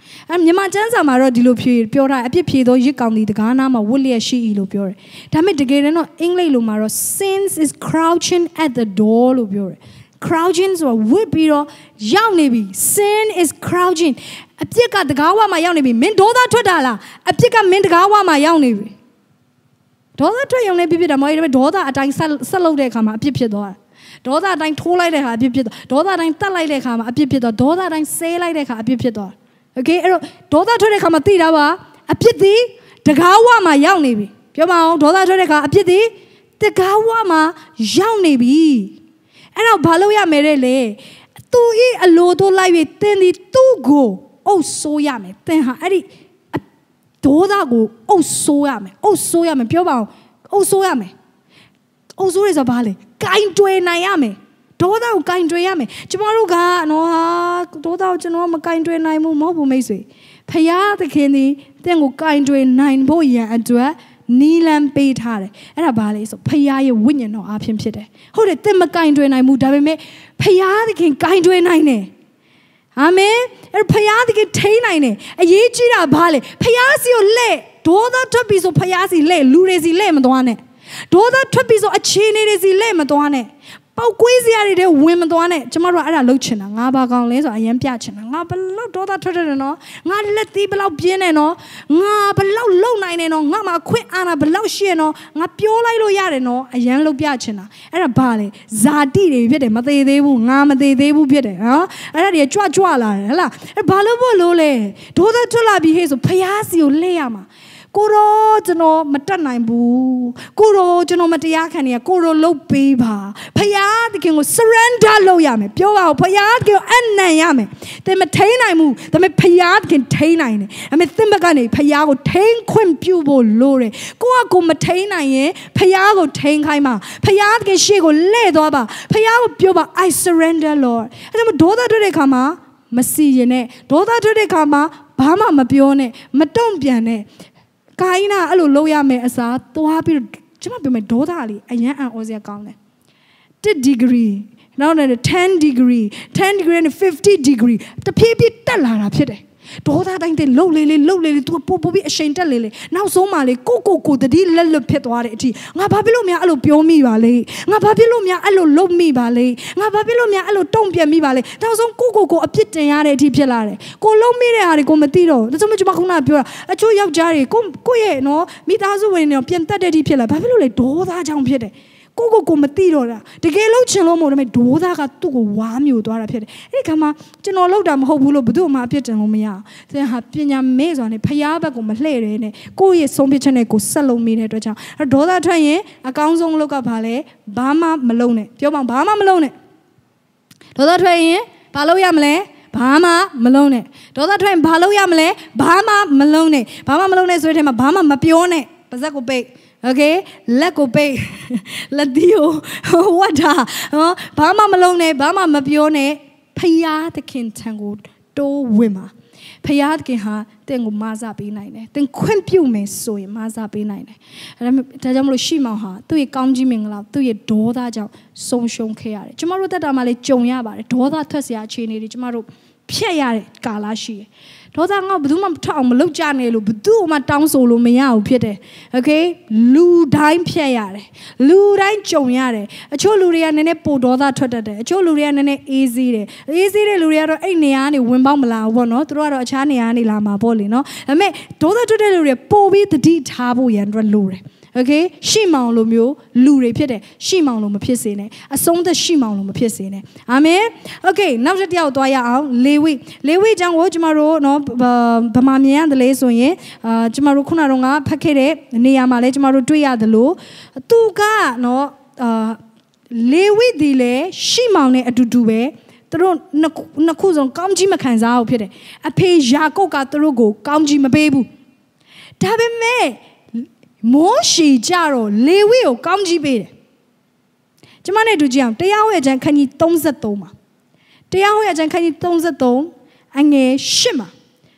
အဲမြန်မာကျမ်းစာမှာတော့ဒီလိုဖြေပြောထားအပြစ်ဖြေသောရစ်ကောင်ဒီတကားနာမှာဝတ်လျက်ရှိ၏လို့ပြောတယ်ဒါပေမဲ့တကယ်တော့အင်္ဂလိပ်လိုမှာတော့ sins is crouching at the door လို့ပြောတယ် crouching ဆိုတာဝတ်ပြီးတော့ရောက်နေပြီ sin is crouching အပြစ်ကတကားဝမှာရောက်နေပြီမင်းဒေါသထွက်တာလားအပြစ်ကမင်းတကားဝမှာရောက်နေပြီဒေါသထွက်ရုံနဲ့ပြဖြစ်တာမဟုတ်ဘူးဒေါသအတိုင်းဆက်ဆက်လုပ်တဲ့အခါမှာအပြစ်ဖြစ်သွားတာဒေါသအတိုင်းထိုးလိုက်တဲ့အခါအပြစ်ဖြစ်သွားဒေါသအတိုင်းတတ်လိုက်တဲ့အခါမှာအပြစ်ဖြစ်သွားဒေါသအတိုင်းဆဲလိုက်တဲ့အခါအပြစ်ဖြစ်သွားโอเคအဲ့တော့ဒေါသထွက်တဲ့အခါမှာသိတာပါအပြစ်သည်တကားဝမှာရောက်နေပြီပြောပါအောင်ဒေါသထွက်တဲ့အခါအပြစ်သည်တကားဝမှာရောက်နေပြီအဲ့တော့ဘာလို့ရမယ်လဲသူဤအလိုတို့လိုက်ပြီးတင်းဒီသူ့ကိုအုပ်ဆိုးရမယ်တင်းဟာအဲ့ဒီဒေါသကိုအုပ်ဆိုးရမယ်အုပ်ဆိုးရမယ်ပြောပါအောင်အုပ်ဆိုးရမယ်အုပ်ဆိုးရဆိုဘာလဲကင်တွယ်နိုင်ရမယ်ဒေါသကိုကင်တွယ်ရမယ်ကျမတို့ကနော်ဟာဒေါသကိုကျွန်တော်မကင်တွယ်နိုင်ဘူးမဟုတ်ဘူးမိတ်ဆွေဖယားသခင်ဒီတင်းကိုကင်တွယ်နိုင်ဖို့ရန်အတွက်နီလန်ပေးထားတယ်အဲ့ဒါဘာလဲဆိုဖယားရဲ့ဝိညာဉ်တော်အဖင်ဖြစ်တယ်ဟုတ်တယ်တင်းမကင်တွယ်နိုင်ဘူးဒါပေမဲ့ဖယားသခင်ကင်တွယ်နိုင်တယ်အာမင်အဲ့ဖယားသခင်ထိန်းနိုင်တယ်အရေးကြီးတာဘာလဲဖယားစီကိုလဲဒေါသထွက်ပြီးဆိုဖယားစီလဲလူတွေစီလဲမသွားနဲ့ဒေါသထွက်ပြီးဆိုအခြေအနေတွေစီလဲမသွားနဲ့ပေါက်ကွေးစရာတွေဝင်မသွားနဲ့ကျမတို့ကအဲ့ဒါလှုပ်ချင်တာငါဘာကောင်းလဲဆိုအရင်ပြချင်တာငါဘလောက်ဒေါသထွက်တယ်နော်ငါလက်သီးဘလောက်ပြင်းတယ်နော်ငါဘလောက်လုံနိုင်တယ်နော်ငါမှာခွင့်အာဏာဘလောက်ရှိရနော်ငါပြောလိုက်လို့ရတယ်နော်အရင်လှုပ်ပြချင်တာအဲ့ဒါဘာလဲဇာတိတွေဖြစ်တယ်မသေးသေးဘူးငါမသေးသေးဘူးဖြစ်တယ်နော်အဲ့ဒါတွေကြွကြွလာတယ်ဟလားအဲ့ဘာလို့ဖို့လို့လဲဒေါသထွက်လာပြီးဟဲ့ဆိုဖျားစီကိုလှည့်ရမှာကိုရောကျွန်တော်မတက်နိုင်ဘူးကိုရောကျွန်တော်မတရားခံနေရကိုရောလှုပ်ပေးပါဖယားတခင်ကို surrender လုပ်ရမယ်ပြောပါဦးဖယားတခင်ကိုအနံ့ရမယ်သင်မထိန်နိုင်ဘူးဒါပေမဲ့ဖယားတခင်ထိန်နိုင်တယ်ဒါပေမဲ့သင်ဘက်ကနေဖယားကိုထိန်ခွင့်ပြုဖို့လိုတယ်ကိုကကိုမထိန်နိုင်ရင်ဖယားကိုထိန်ခိုင်းပါဖယားတခင်ရှေ့ကိုလှည့်သွားပါဖယားကိုပြောပါ I surrender Lord အဲ့ဒါမှဒေါသထွက်တဲ့ခါမှာမစီရင်နဲ့ဒေါသထွက်တဲ့ခါမှာဘာမှမပြောနဲ့မတုံ့ပြန်နဲ့ကိုင်းနာအဲ့လိုလုပ်ရမယ်အစားသွားပြီးကျမပြောမယ်ဒေါသလေးအရန်အံ့ဩစရာကောင်းတယ်one degree နောက်နဲ့ten degree ten degree နဲ့fifty degree တဖြည်းဖြည်းတက်လာတာဖြစ်တယ်ဒေါသတိုင်းတဲ့လှုပ်လေလေလှုပ်လေလေ तू ပို့ပို့ပြီးအရှိန်တက်လေလေနောက်ဆုံးမှလေကိုကိုကိုတတိလက်လွတ်ဖြစ်သွားတဲ့အထိငါဘာဖြစ်လို့များအဲ့လိုပြောမိပါလဲငါဘာဖြစ်လို့များအဲ့လိုလှုပ်မိပါလဲငါဘာဖြစ်လို့များအဲ့လိုတုံ့ပြန်မိပါလဲနောက်ဆုံးကိုကိုကိုအပြစ်တင်ရတဲ့အထိဖြစ်လာတယ်ကိုလှုပ်မိတဲ့ဟာတွေကိုမသိတော့ဒါဆိုမှကျွန်မခုနကပြောတာအချို့ယောက်ျားတွေကိုကိုရဲ့နော်မိသားစုဝင်တွေပြန်တက်တဲ့အထိဖြစ်လာဘာဖြစ်လို့လဲဒေါသကြောင့်ဖြစ်တယ်ကိုကိုကိုမသိတော့တာတကယ်လို့ချင်လို့မဟုတ်ဒါပေမဲ့ဒေါသကသူ့ကိုဝါမျိုးသွားတာဖြစ်တယ်အဲ့ဒီခါမှာကျွန်တော်လောက်တာမဟုတ်ဘူးလို့ဘယ်သူမှအပြစ်တင်လို့မရအောင်သင်ဟာပညာမဲ့စွာနဲ့ဖျားဘက်ကိုမလှည့်တယ်နဲ့ကိုယ့်ရဲ့ဆုံးဖြတ်ချက်နဲ့ကိုဆက်လုံးမိတဲ့အတွက်ကြောင့်အဲ့ဒေါသထွက်ရင်အကောင်းဆုံးလောက်ကဘာလဲဘာမှမလုံးနဲ့ပြောပါဘာမှမလုံးနဲ့ဒေါသထွက်ရင်ဘာလုပ်ရမလဲဘာမှမလုံးနဲ့ဒေါသထွက်ရင်ဘာလုပ်ရမလဲဘာမှမလုံးနဲ့ဘာမှမလုံးနဲ့ဆိုတဲ့ထဲမှာဘာမှမပြောနဲ့ပါဇက်ကိုပိတ်Okay လက်ကိုပိတ်လက်သီးကိုဝတ်တာနော်ဘာမှမလုံးနဲ့ဘာမှမပြောနဲ့ဖယားသခင်ထံကိုတိုးဝင်ပါဖယားသခင်ဟာတင့်ကိုမဆပေးနိုင်တယ်တင်ခွင့်ပြုမယ်ဆိုရင်မဆပေးနိုင်တယ်အဲဒါကြောင့်မလို့ရှိမောင်ဟာသူ့ရဲ့ကောင်းကြီးမင်္ဂလာသူ့ရဲ့ဒေါသကြောင့်ဆုံးရှုံးခဲ့ရတယ်ကျမတို့တက်တာမှလည်းကြုံရပါတယ်ဒေါသထွက်စရာအခြေအနေတွေကျမတို့ဖြတ်ရတဲ့ကာလရှိတယ်ဒေါသငါဘယ်သူမှထအောင်မလုပ်ကြနဲ့လို့ဘယ်သူမှတောင်းဆိုလို့မရဘူးဖြစ်တယ်โอเคလူတိုင်းဖြတ်ရတယ်လူတိုင်းကြုံရတယ်အချို့လူတွေကနည်းနည်းပိုဒေါသထွက်တတ်တယ်အချို့လူတွေကနည်းနည်းအေးစေးတယ်အေးစေးတဲ့လူတွေကတော့အဲ့နေရာကနေဝင်ပေါက်မလာဘူးပေါ့နော်သူတို့ကတော့အခြားနေရာကနေလာမှာပေါ့လေနော်ဒါပေမဲ့ဒေါသထွက်တဲ့လူတွေပိုပြီးတတိထားဖို့ရန်အတွက်လိုတယ်โอเคရှိမောင်လိုမျိုးလူတွေဖြစ်တယ်ရှိမောင်လိုမဖြစ်စေနဲ့အဆုံးသက်ရှိမောင်လိုမဖြစ်စေနဲ့အာမင်โอเคနောက်တစ်ယောက်သွားရအောင်လေဝိလေဝိကျောင်းကိုကျမတို့เนาะဗမာမြင်ရတယ်လေဆိုရင်အာကျမတို့ခုနကတော့ငါဖတ်ခဲ့တဲ့နေရာမှာလဲကျမတို့တွေ့ရတယ်လို့သူကเนาะအာလေဝိဒီလေရှိမောင်နဲ့အတူတူပဲသူတို့နှစ်ခုစုံကောင်းကြီးမခံစားဘူးဖြစ်တယ်အဖေယာကုပ်ကသူတို့ကိုကောင်းကြီးမပေးဘူးဒါပေမဲ့မောရှေကြတော့လေဝိကိုကောင်းကြီးပေးတယ်ကျမနဲ့တူကြည့်အောင်တရားဟောရကျမ်းခန်းကြီးthirty-threeမှာတရားဟောရကျမ်းခန်းကြီးthirty-threeအငယ်eightမှာ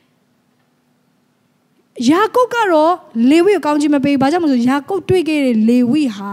ယာကုပ်ကတော့လေဝိကိုကောင်းကြီးမပေးဘာကြောင့်မလို့ယာကုပ်တွေ့ခဲ့တဲ့လေဝိဟာ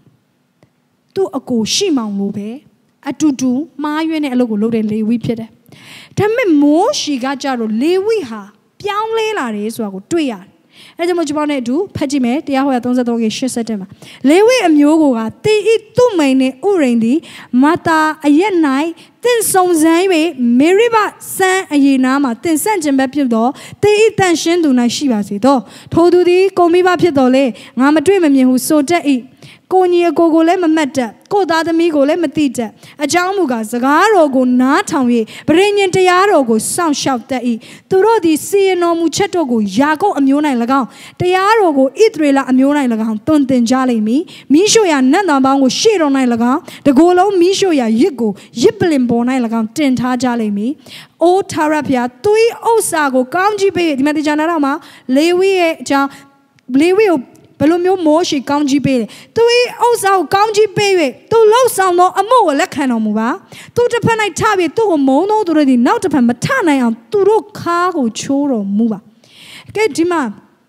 သူ့အကိုရှိမောင်လိုပဲအတူတူမှားရွေးတဲ့အလုပ်ကိုလုပ်တဲ့လေဝိဖြစ်တယ်ဒါပေမဲ့မောရှေကကြတော့လေဝိဟာပြောင်းလဲလာတယ်ဆိုတာကိုတွေ့ရတယ်အဲကြောင့်မို့ကျွန်တော်နဲ့အတူဖတ်ကြည့်မယ်တရားဟောရာသုံး၃ခေရှစ်ဆက်မှာလေဝိအမျိုးကိုကတေဤသူ့မိန်နဲ့ဥရိန်သည်မာတာအရက်၌တင်ဆုံစမ်း၍မေရိဘစံအယေနာမှာတင်ဆန့်ကျင်ဘက်ဖြစ်တော့တေဤတန်ရှင်းသူ၌ရှိပါစေတော့ထိုသူသည်ကိုမိဘဖြစ်တော်လေငါမတွေ့မမြင်ဟုဆိုတတ်၏ကိုညီအကိုကိုလည်းမမှတ်တတ်ကိုသားသမီးကိုလည်းမသိတတ်အကြောင်းမူကားစကားတော်ကိုနားထောင်၍ပရိညင်တရားတော်ကိုစောင့်ရှောက်တတ်၏သူတို့သည်စီရင်တော်မူချက်တို့ကိုယာကုပ်အမျိုး၌၎င်းတရားတော်ကိုဣသရေလအမျိုး၌၎င်းတွင်တင်ကြလိမ့်မည်မိရှုရာနတ်သားပေါင်းကိုရှေ့တော်၌၎င်းတကိုယ်လုံးမိရှုရာရစ်ကိုရစ်ပလင်ပေါ်၌၎င်းတင်ထားကြလိမ့်မည်အိုထာရဖျားသူ၏ဥစ္စာကိုကောင်းကြီးပေးဒီမှာတရားနာတော်မှာလေဝိရဲ့အကြောင်းလေဝိကိုဘယ်လိုမျိုးမောရှေကောင်းကြီးပေးတယ်သူ၏ဥစ္စာကိုကောင်းကြီးပေး၍သူလှုပ်ဆောင်သောအမှုကိုလက်ခံတော်မူပါသူတစ်ဖက်၌ထပြီးသူ့ကိုမုန်းသောသူတို့သည်နောက်တစ်ဖက်မထနိုင်အောင်သူတို့ခါကိုချိုးတော်မူပါကဲဒီမှာ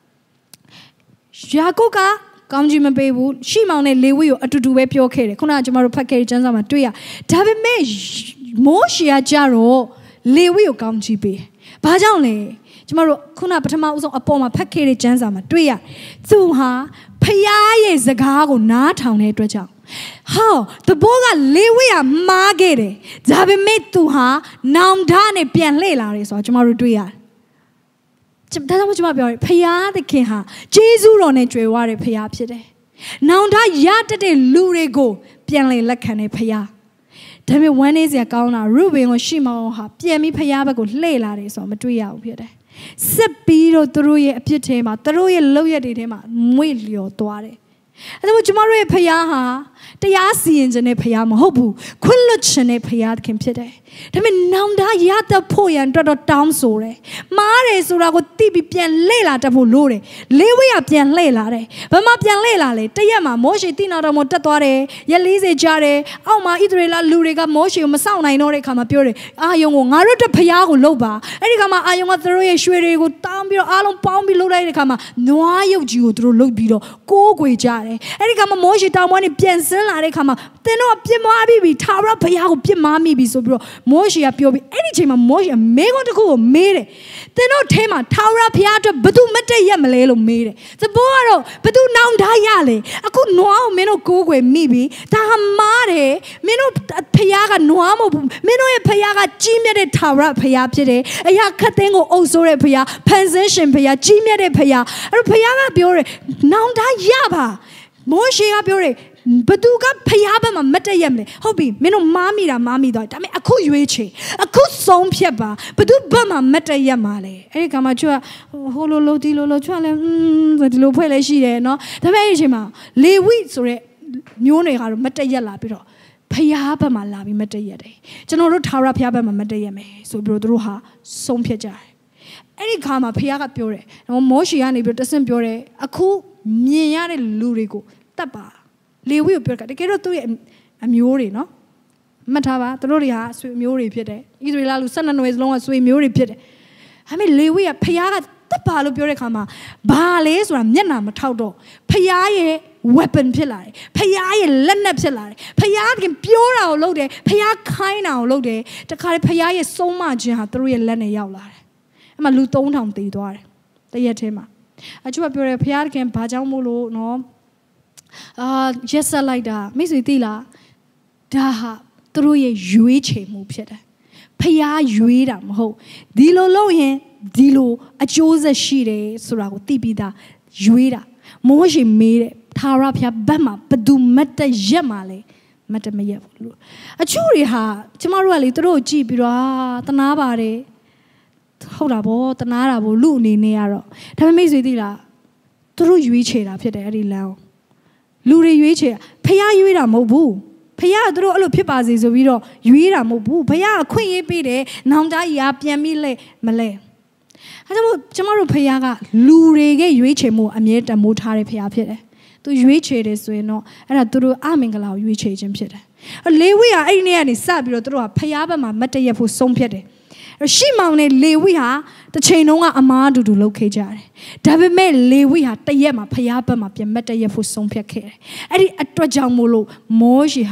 ယာကုပ်ကကောင်းကြီးမပေးဘူးရှီမောင်နဲ့လေဝိကိုအတူတူပဲပြောခဲ့တယ်ခုနကကျွန်တော်တို့ဖတ်ခဲ့တဲ့ကျမ်းစာမှာတွေ့ရဒါပေမဲ့မောရှေကကြတော့လေဝိကိုကောင်းကြီးပေးဘာကြောင့်လဲကျမတို့ခုနပထမဦးဆုံးအပေါ်မှာဖတ်ခဲ့တဲ့ကျမ်းစာမှာတွေ့ရသူဟာဖယားရဲ့စကားကိုနားထောင်တဲ့အတွက်ကြောင့်ဟောတဘောကလေဝိကမားခဲ့တယ်ဒါပေမဲ့သူဟာနောင်တနဲ့ပြန်လှည့်လာတယ်ဆိုတော့ကျမတို့တွေ့ရတယ်ဒါကြောင့်ကျမပြောတယ်ဖယားသခင်ဟာဂျေဇုတော်နဲ့ကြွယ်ဝတဲ့ဖယားဖြစ်တယ်နောင်တရတတ်တဲ့လူတွေကိုပြန်လည်လက်ခံတဲ့ဖယားဒါပေမဲ့ဝမ်းနည်းစရာကောင်းတာရုဘင်ကိုရှီမောင်ဟာပြန်ပြီးဖယားဘက်ကိုလှည့်လာတယ်ဆိုတော့မတွေ့ရဘူးဖြစ်တယ်စစ်ပြီးတော့သူတို့ရဲ့အပြစ်ထဲမှာသူတို့ရဲ့လုပ်ရက်တွေထဲမှာမွေ့လျော်သွားတယ်အဲဒါမို့ကျမတို့ရဲ့ဖယားဟာတရားစီရင်ခြင်းနဲ့ဖယားမဟုတ်ဘူးခွင့်လွှတ်ခြင်းနဲ့ဖယားသခင်ဖြစ်တယ်ဒါပေမဲ့နောင်တရတတ်ဖို့ရန်တော်တော်တောင်းဆိုတယ်မားတယ်ဆိုတာကိုသိပြီးပြန်လှည့်လာတတ်ဖို့လိုတယ်လေဝိကပြန်လှည့်လာတယ်ဘာမှပြန်လှည့်လာလေတရက်မှာမောရှေတိနာတော်မှာတက်သွားတယ်ရက်၄၀ကြာတယ်အောက်မှာဣသရေလလူတွေကမောရှေကိုမစောင့်နိုင်တော့တဲ့ခါမှာပြောတယ်အာယုံကိုငါတို့တဖယားကိုလှုပ်ပါအဲ့ဒီခါမှာအာယုံကသူတို့ရဲ့ရွှေတွေကိုတောင်းပြီးတော့အားလုံးပေါင်းပြီးလှုပ်လိုက်တဲ့ခါမှာနွားရုပ်ကြီးကိုသူတို့လှုပ်ပြီးတော့ကိုးကွယ်ကြတယ်အဲ့ဒီခါမှာမောရှေတောင်းမွားနေပြန်ဆင်းလာတဲ့ခါမှာသင်တို့ပြစ်မှားပြီးပြီထာဝရဘုရားကိုပြစ်မှားမိပြီဆိုပြီးတော့မောရှေကပြောပြီးအဲ့ဒီချိန်မှာမောရှေမေးခွန်းတစ်ခုကိုမေးတယ်သင်တို့ထဲမှာထာဝရဘုရားအတွက်ဘယ်သူမတည့်ရက်မလဲလို့မေးတယ်သဘောကတော့ဘယ်သူနောင်တရလဲအခုနွားကိုမင်းတို့ကိုးကွယ်မိပြီဒါဟာမားတယ်မင်းတို့ဘုရားကနွားမဟုတ်ဘူးမင်းတို့ရဲ့ဘုရားကကြီးမြတ်တဲ့ထာဝရဘုရားဖြစ်တယ်အရာခတ်သိမ်းကိုအုပ်စိုးတဲ့ဘုရားဖန်ဆင်းရှင်ဘုရားကြီးမြတ်တဲ့ဘုရားအဲ့တော့ဘုရားကပြောတယ်နောင်တရပါမောရှေကပြောတယ်ဘသူကဖျားဘက်မှာမတက်ရက်မလဲဟုတ်ပြီမင်းတို့မားမိတာမားမိသွားဒါပေမဲ့အခုရွေးချေအခုဆုံးဖြတ်ပါဘသူဘက်မှာမတက်ရက်မှာလဲအဲ့ဒီကမှကျွတ်ဟိုလိုလိုဒီလိုလိုကျွတ်လဲอืมဒီလိုဖွဲ့လဲရှိတယ်เนาะဒါပေမဲ့အဲ့ဒီအချိန်မှာလေဝိဆိုတဲ့မျိုးတွေကတော့မတက်ရက်လာပြီးတော့ဖျားဘက်မှာလာပြီးမတက်ရက်တယ်ကျွန်တော်တို့ထာဝရဖျားဘက်မှာမတက်ရက်မယ်ဆိုပြီးတော့သူတို့ဟာဆုံးဖြတ်ကြတယ်အဲ့ဒီခါမှာဖျားကပြောတယ်မောရှေကနေပြီးတော့တဆင့်ပြောတယ်အခုမြင်ရတဲ့လူတွေကိုတတ်ပါလေဝိကိုပြောတာတကယ်တော့သူ့ရဲ့အမျိုးတွေနော်မှတ်ထားပါသူတို့တွေဟာဆွေမျိုးတွေဖြစ်တယ်ဣသရေလလူ၁၂နွယ်စလုံးကဆွေမျိုးတွေဖြစ်တယ်ဒါပေမဲ့လေဝိကဖျားကတပ်ပါလို့ပြောတဲ့ခါမှာဘာလဲဆိုတာမျက်နှာမထောက်တော့ဖျားရဲ့ weapon ဖြစ်လာတယ်ဖျားရဲ့လက်နက်ဖြစ်လာတယ်ဖျားကပြောတာကိုလုပ်တယ်ဖျားခိုင်းတာကိုလုပ်တယ်တခါလေဖျားရဲ့ဆုံးမခြင်းဟာသူတို့ရဲ့လက်နဲ့ရောက်လာတယ်အဲ့မှာလူသုံးထောင်တည်သွားတယ်တရက်ထဲမှာအချို့ကပြောတယ်ဖျားခင်ဘာကြောင့်မို့လို့နော်အာရက်ဆက်လိုက်တာမိတ်ဆွေသိလားဒါဟာသူတို့ရဲ့ရွေးချယ်မှုဖြစ်တယ်ဖျားရွေးတာမဟုတ်ဒီလိုလုပ်ရင်ဒီလိုအကျိုးဆက်ရှိတယ်ဆိုတာကိုသိပြီးသားရွေးတာမောရှေမေးတယ်ထာဝရဘုရားဘက်မှာဘသူမတ်တရက်မှာလဲမတ်တမရက်ဘူးလို့အချို့တွေဟာကျမတို့ကလေသူတို့ကြည့်ပြီးတော့တနာပါတယ်ဟုတ်တာဗောတနာတာဗောလူအနေနဲ့ကတော့ဒါပေမဲ့မိတ်ဆွေသိလားသူတို့ရွေးချယ်တာဖြစ်တယ်အဲ့ဒီလမ်းလူတွေရွေးချယ်ဖျားရွေးတာမဟုတ်ဘူးဖျားတို့အဲ့လိုဖြစ်ပါစေဆိုပြီးတော့ရွေးတာမဟုတ်ဘူးဖျားအခွင့်အရေးပေးတယ်နောင်တကြီးကပြန်ပြီးလဲမလဲအဲဒါမို့ကျမတို့ဖျားကလူတွေကရွေးချယ်မှုအမြဲတမိုးထားတဲ့ဖျားဖြစ်တယ်သူရွေးချယ်တယ်ဆိုရင်တော့အဲ့ဒါသူတို့အမင်္ဂလာကိုရွေးချယ်ခြင်းဖြစ်တယ်လေဝိကအဲ့ဒီနေ့ကနေစပြီးတော့သူတို့ကဖျားဘက်မှာမတ်တရက်ဖို့ဆုံးဖြတ်တယ်ရှီမောင်နဲ့လေဝိဟာတစ်ချိန်လုံးကအမားအတူတူလုပ်ခဲ့ကြတယ်ဒါပေမဲ့လေဝိဟာတရက်မှာဖျားဘက်မှာပြန်မတ်တရက်ဖို့ဆုံးဖြတ်ခဲ့တယ်အဲ့ဒီအတွက်ကြောင့်မို့လို့မောရှေဟာ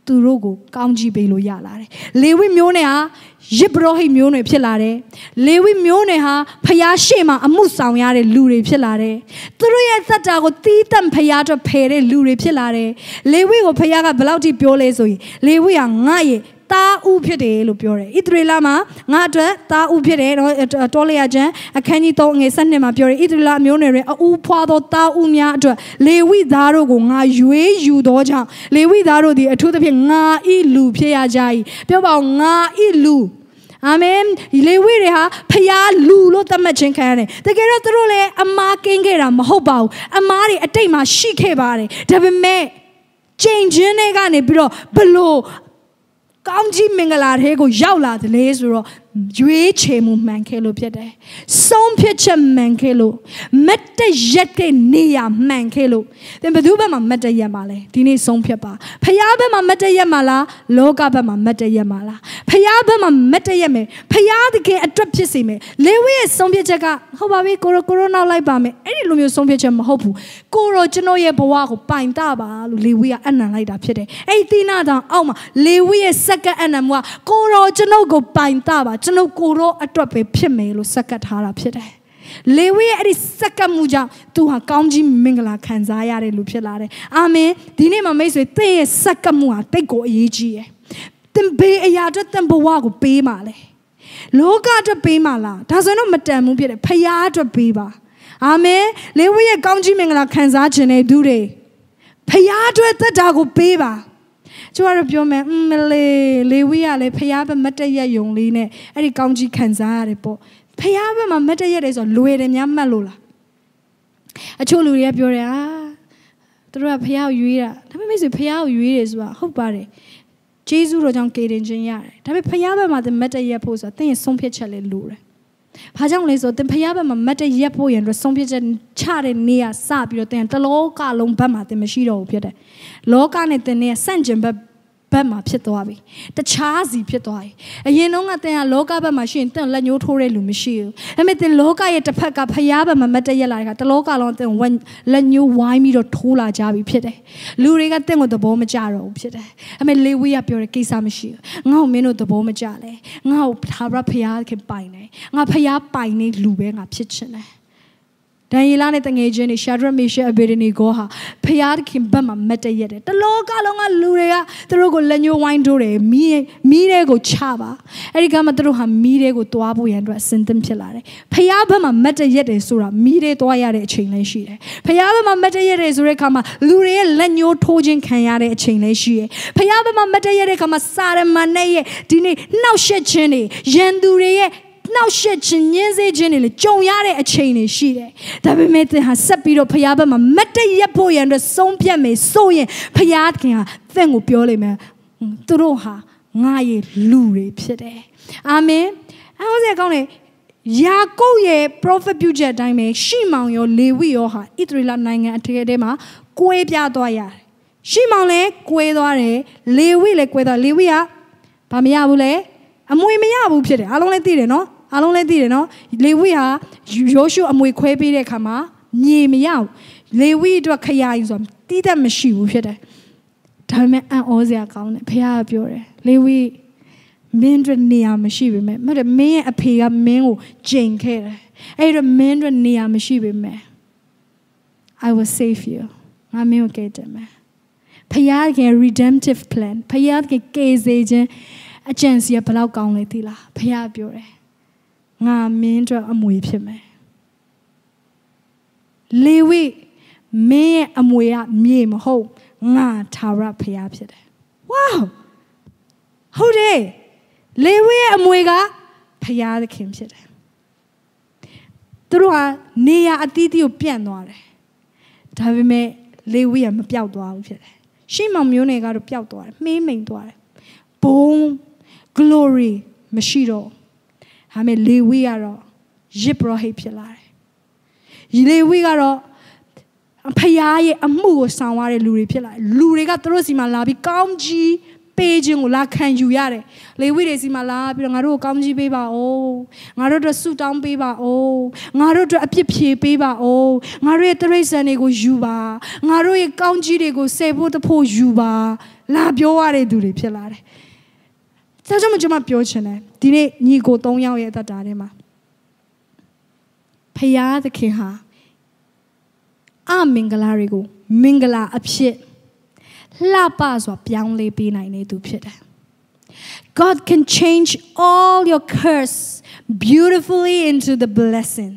သူတို့ကိုကောင်းကြီးပေးလို့ရလာတယ်လေဝိမျိုးနဲ့ဟာယစ်ဘရောဟိတ်မျိုးနွယ်ဖြစ်လာတယ်လေဝိမျိုးနွယ်ဟာဖျားရှိမှအမှုဆောင်ရတဲ့လူတွေဖြစ်လာတယ်သူတို့ရဲ့သက်တာကိုတီးတန့်ဖျားအတွက်ဖယ်တဲ့လူတွေဖြစ်လာတယ်လေဝိကိုဖျားကဘယ်လောက်ထိပြောလဲဆိုရင်လေဝိဟာငါ့ရဲ့တာဥဖြစ်တယ်လို့ပြောတယ်ဣသရေလမှာငါအတွက်တာဥဖြစ်တယ်တော့တောလေယာကျမ်းအခန်းကြီးသုံးငယ်၁၂မှာပြောတယ်ဣသရေလမျိုးနွယ်တွေအူဖွာသောတာဥများအတွက်လေဝိသားတို့ကိုငါရွေးယူသောကြောင့်လေဝိသားတို့သည်အထူးသဖြင့်ငါဤလူဖြစ်ရကြ၏ပြောပါဦးငါဤလူအာမင်လေဝိတွေဟာဖျားလူလို့သတ်မှတ်ခြင်းခံရတယ်တကယ်တော့သူတို့လည်းအမားကင်းခဲ့တာမဟုတ်ပါဘူးအမားတွေအတိတ်မှာရှိခဲ့ပါတယ်ဒါပေမဲ့ချိန်ချင်းတွေကနေပြီးတော့ဘလို့ကောင်းကြီးမင်္ဂလာတွေကိုရောက်လာတယ်လေဆိုတော့ရွေးချယ်မှုမှန်ခဲ့လို့ဖြစ်တယ်ဆုံးဖြတ်ချက်မှန်ခဲ့လို့မတ်တရက်တဲ့နေရာမှန်ခဲ့လို့သင်ဘယ်သူဘက်မှာမတ်တရက်မှာလဲဒီနေ့ဆုံးဖြတ်ပါဖျားဘက်မှာမတ်တရက်မှာလားလောကဘက်မှာမတ်တရက်မှာလားဖျားဘက်မှာမတ်တရက်မယ်ဖျားတကယ်အတွက်ဖြစ်စေမယ်လေဝိရဲ့ဆုံးဖြတ်ချက်ကဟုတ်ပါပြီကိုရိုကိုရိုနောက်လိုက်ပါမယ်အဲ့ဒီလိုမျိုးဆုံးဖြတ်ချက်မဟုတ်ဘူးကိုရိုကျွန်တော်ရဲ့ဘဝကိုပိုင်တပါလို့လေဝိကအနံလိုက်တာဖြစ်တယ်အဲ့ဒီသီနာတောင်အောက်မှာလေဝိရဲ့စက္ကအနံကကိုရိုကျွန်တော်ကိုပိုင်တပါကျွန်တော်ကိုရောအတွက်ပဲဖြစ်မယ်လို့စက္ကပ်ထားတာဖြစ်တယ်လေဝိရဲ့အဲ့ဒီစက္ကပ်မှုကြောင့်သူဟာကောင်းကြီးမင်္ဂလာခံစားရတယ်လို့ဖြစ်လာတယ်အာမင်ဒီနေ့မှာမိတ်ဆွေသင်ရဲ့စက္ကပ်မှုဟာတိတ်ကိုအရေးကြီးတယ်သင်ဘေးအရာအတွက်သင်ဘဝကိုပေးပါလေလောကအတွက်ပေးပါလားဒါဆိုရင်တော့မတန်ဘူးဖြစ်တယ်ဖခင်အတွက်ပေးပါအာမင်လေဝိရဲ့ကောင်းကြီးမင်္ဂလာခံစားခြင်းတဲ့သူတွေဖခင်အတွက်သက်တာကိုပေးပါကျမတို့ပြောမယ်အမလေးလေဝိရလေဖျားဘက်မတ်တရက်ယုံလေးနဲ့အဲ့ဒီကောင်းကြီးခံစားရတယ်ပေါ့ဖျားဘက်မှာမတ်တရက်တယ်ဆိုလွယ်တယ်များမှတ်လို့လားအချို့လူတွေကပြောတယ်အာသူတို့ကဖျားကိုရွေးတာဒါပေမဲ့ဆိုဖျားကိုရွေးတယ်ဆိုတာဟုတ်ပါတယ်ဂျေဇုတော်ကြောင့်ကေတင်ခြင်းရတယ်ဒါပေမဲ့ဖျားဘက်မှာသင်မတ်တရက်ဖို့ဆိုတာသင်ရဲ့ဆုံးဖြတ်ချက်လေးလိုတယ်ဘာကြောင့်လဲဆိုတော့သင်ဖျားဘက်မှာမတ်တရက်ဖို့ရန်အတွက်ဆုံးဖြတ်ချက်ချတဲ့နေရာစပြီးတော့သင်တလောကလုံးဘက်မှာသင်မရှိတော့ဘူးဖြစ်တယ်လောကနဲ့သင်နဲ့ဆန့်ကျင်ဘက်ဘက်မှာဖြစ်သွားပြီတခြားစီဖြစ်သွားပြီအရင်တော့ကသင်ကလောကဘက်မှာရှိရင်သင်လက်ညှိုးထိုးတဲ့လူမရှိဘူးဒါပေမဲ့သင်လောကရဲ့တစ်ဖက်ကဖျားဘက်မှာမတ်တရက်လာတဲ့ခါတလောကလုံးသင်လက်ညှိုးဝိုင်းပြီးတော့ထိုးလာကြပြီဖြစ်တယ်လူတွေကသင်ကိုသဘောမကျတော့ဘူးဖြစ်တယ်ဒါပေမဲ့လေဝိရပြောတဲ့ကိစ္စမရှိဘူးငါ့ကိုမင်းတို့သဘောမကျလဲငါ့ကိုသာရဖျားခင်ပိုင်တယ်ငါဖျားပိုင်နေလူပဲငါဖြစ်ချင်တယ်ဒန်ယေလနဲ့တငယ်ချင်းတွေရှာဒရက်မေရှက်အဘေဒနီဂိုဟာဖျားခင်ဘက်မှာမတ်တရက်တယ်တလောကလုံးကလူတွေကသူတို့ကိုလက်ညှိုးဝိုင်းထိုးတယ်မီးမီးတွေကိုချပါအဲ့ဒီကမှသူတို့ဟာမီးတွေကိုတွားဖို့ရန်အတွက်အစင်သင့်ဖြစ်လာတယ်ဖျားဘက်မှာမတ်တရက်တယ်ဆိုတာမီးတွေတွားရတဲ့အချိန်လေးရှိတယ်ဖျားဘက်မှာမတ်တရက်တယ်ဆိုတဲ့အခါမှာလူတွေရဲ့လက်ညှိုးထိုးခြင်းခံရတဲ့အချိန်လေးရှိတယ်ဖျားဘက်မှာမတ်တရက်တဲ့အခါမှာစာရမဏေရဲ့ဒီနေ့နှောက်ယှက်ခြင်းတွေရန်သူတွေရဲ့နှောက်ယှက်ခြင်းညှင်းဆဲခြင်းတွေလေကြုံရတဲ့အချိန်တွေရှိတယ်ဒါပေမဲ့သင်ဟာဆက်ပြီးတော့ဖခင်ဘက်မှာမတ်တရက်ဖို့ရန်အတွက်ဆုံးဖြတ်မယ်ဆိုရင်ဖခင်ဟာသင်ကိုပြောလိမ့်မယ်သူတို့ဟာငါရဲ့လူတွေဖြစ်တယ်အာမင်အားစေကောင်းတယ်ယာကုပ်ရဲ့ prophet ပြုချက်အတိုင်းပဲရှီမောင်ရောလေဝိရောဟာဣသရေလနိုင်ငံအထက်ထဲမှာကွဲပြားသွားရတယ်ရှီမောင်လည်းကွဲသွားတယ်လေဝိလည်းကွဲသွားလေဝိကဘာမရဘူးလေအမွေမရဘူးဖြစ်တယ်အားလုံးလည်းသိတယ်နော်အားလုံးလည်းသိတယ်နော်လေဝိဟာယောရှုအမွေခွဲပေးတဲ့အခါမှာမြေမရဘူးလေဝိအတွက်ခရိုင်ဆိုတာတီးတတ်မရှိဘူးဖြစ်တယ်ဒါပေမဲ့အံ့ဩစရာကောင်းတယ်ဖခင်ကပြောတယ်လေဝိမင်းတို့နေရာမရှိပေမဲ့မဟုတ်မင်းရဲ့အဖေကမင်းကိုဂျိန်ခဲ့တယ်အဲ့တော့မင်းတို့နေရာမရှိပေမဲ့ I will save you ငါမင်းကိုကယ်တင်မယ်ဖခင်က redemptive plan ဖခင်ကကယ်ဆယ်ခြင်းအကြံစီကဘယ်လောက်ကောင်းလဲသိလားဖခင်ပြောတယ်ငါမင်းတို့အမွေဖြစ်မယ်လေဝိမင်းရဲ့အမွေကမြေမဟုတ်ငါသာရဖခင်ဖြစ်တယ်ဝေါဟုတ်တယ်လေဝိရဲ့အမွေကဖခင်သခင်ဖြစ်တယ်သူတို့ဟာနေရာအသီးသီးကိုပြန့်သွားတယ်ဒါပေမဲ့လေဝိကမပြောက်သွားဘူးဖြစ်တယ်ရှီမောင်မျိုးနယ်ကတော့ပျောက်သွားတယ်မှေးမိန်သွားတယ်ဘုံ glory မရှိတော့ဒါပေမဲ့လေဝိကတော့ယစ်ဘရဟိတ်ဖြစ်လာတယ်လေဝိကတော့ဖခင်ရဲ့အမှုကိုဆောင်ရတဲ့လူတွေဖြစ်လာတယ်လူတွေကသူတို့စီမှာလာပြီးကောင်းကြီးပေးခြင်းကိုလာခံယူရတယ်လေဝိတွေစီမှာလာပြီးတော့ငါတို့ကိုကောင်းကြီးပေးပါဦးငါတို့တို့ဆုတောင်းပေးပါဦးငါတို့တို့အပြစ်ဖြေပေးပါဦးငါတို့ရဲ့တရိษံတွေကိုယူပါငါတို့ရဲ့ကောင်းကြီးတွေကိုဆယ်ဖို့တဖို့ယူပါလာပြောရတဲ့သူတွေဖြစ်လာတယ်ဒါကြောင့်ကျွန်မပြောချင်တယ်ဒီနေ့ညီကို၃ယောက်ရဲ့အသက်တာထဲမှာဖယားသခင်ဟာအမင်္ဂလာတွေကိုမင်္ဂလာအဖြစ်လှပစွာပြောင်းလဲပေးနိုင်တဲ့သူဖြစ်တယ် God can change all your curse beautifully into the blessing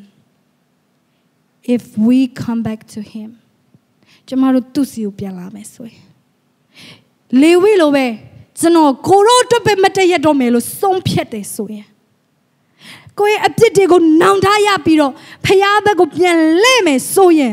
if we come back to him ကျွန်တော်တို့သူ့စီကိုပြန်လာမယ်ဆိုရင်လေဝိလိုပဲကျွန်တော်ကိုရိုးအတွက်ပဲမတည့်ရတော့မယ်လို့ဆုံးဖြတ်တယ်ဆိုရင်ကိုယ့်ရဲ့အပြစ်တွေကိုနောင်တရပြီးတော့ဖယားဘက်ကိုပြန်လှည့်မယ်ဆိုရင်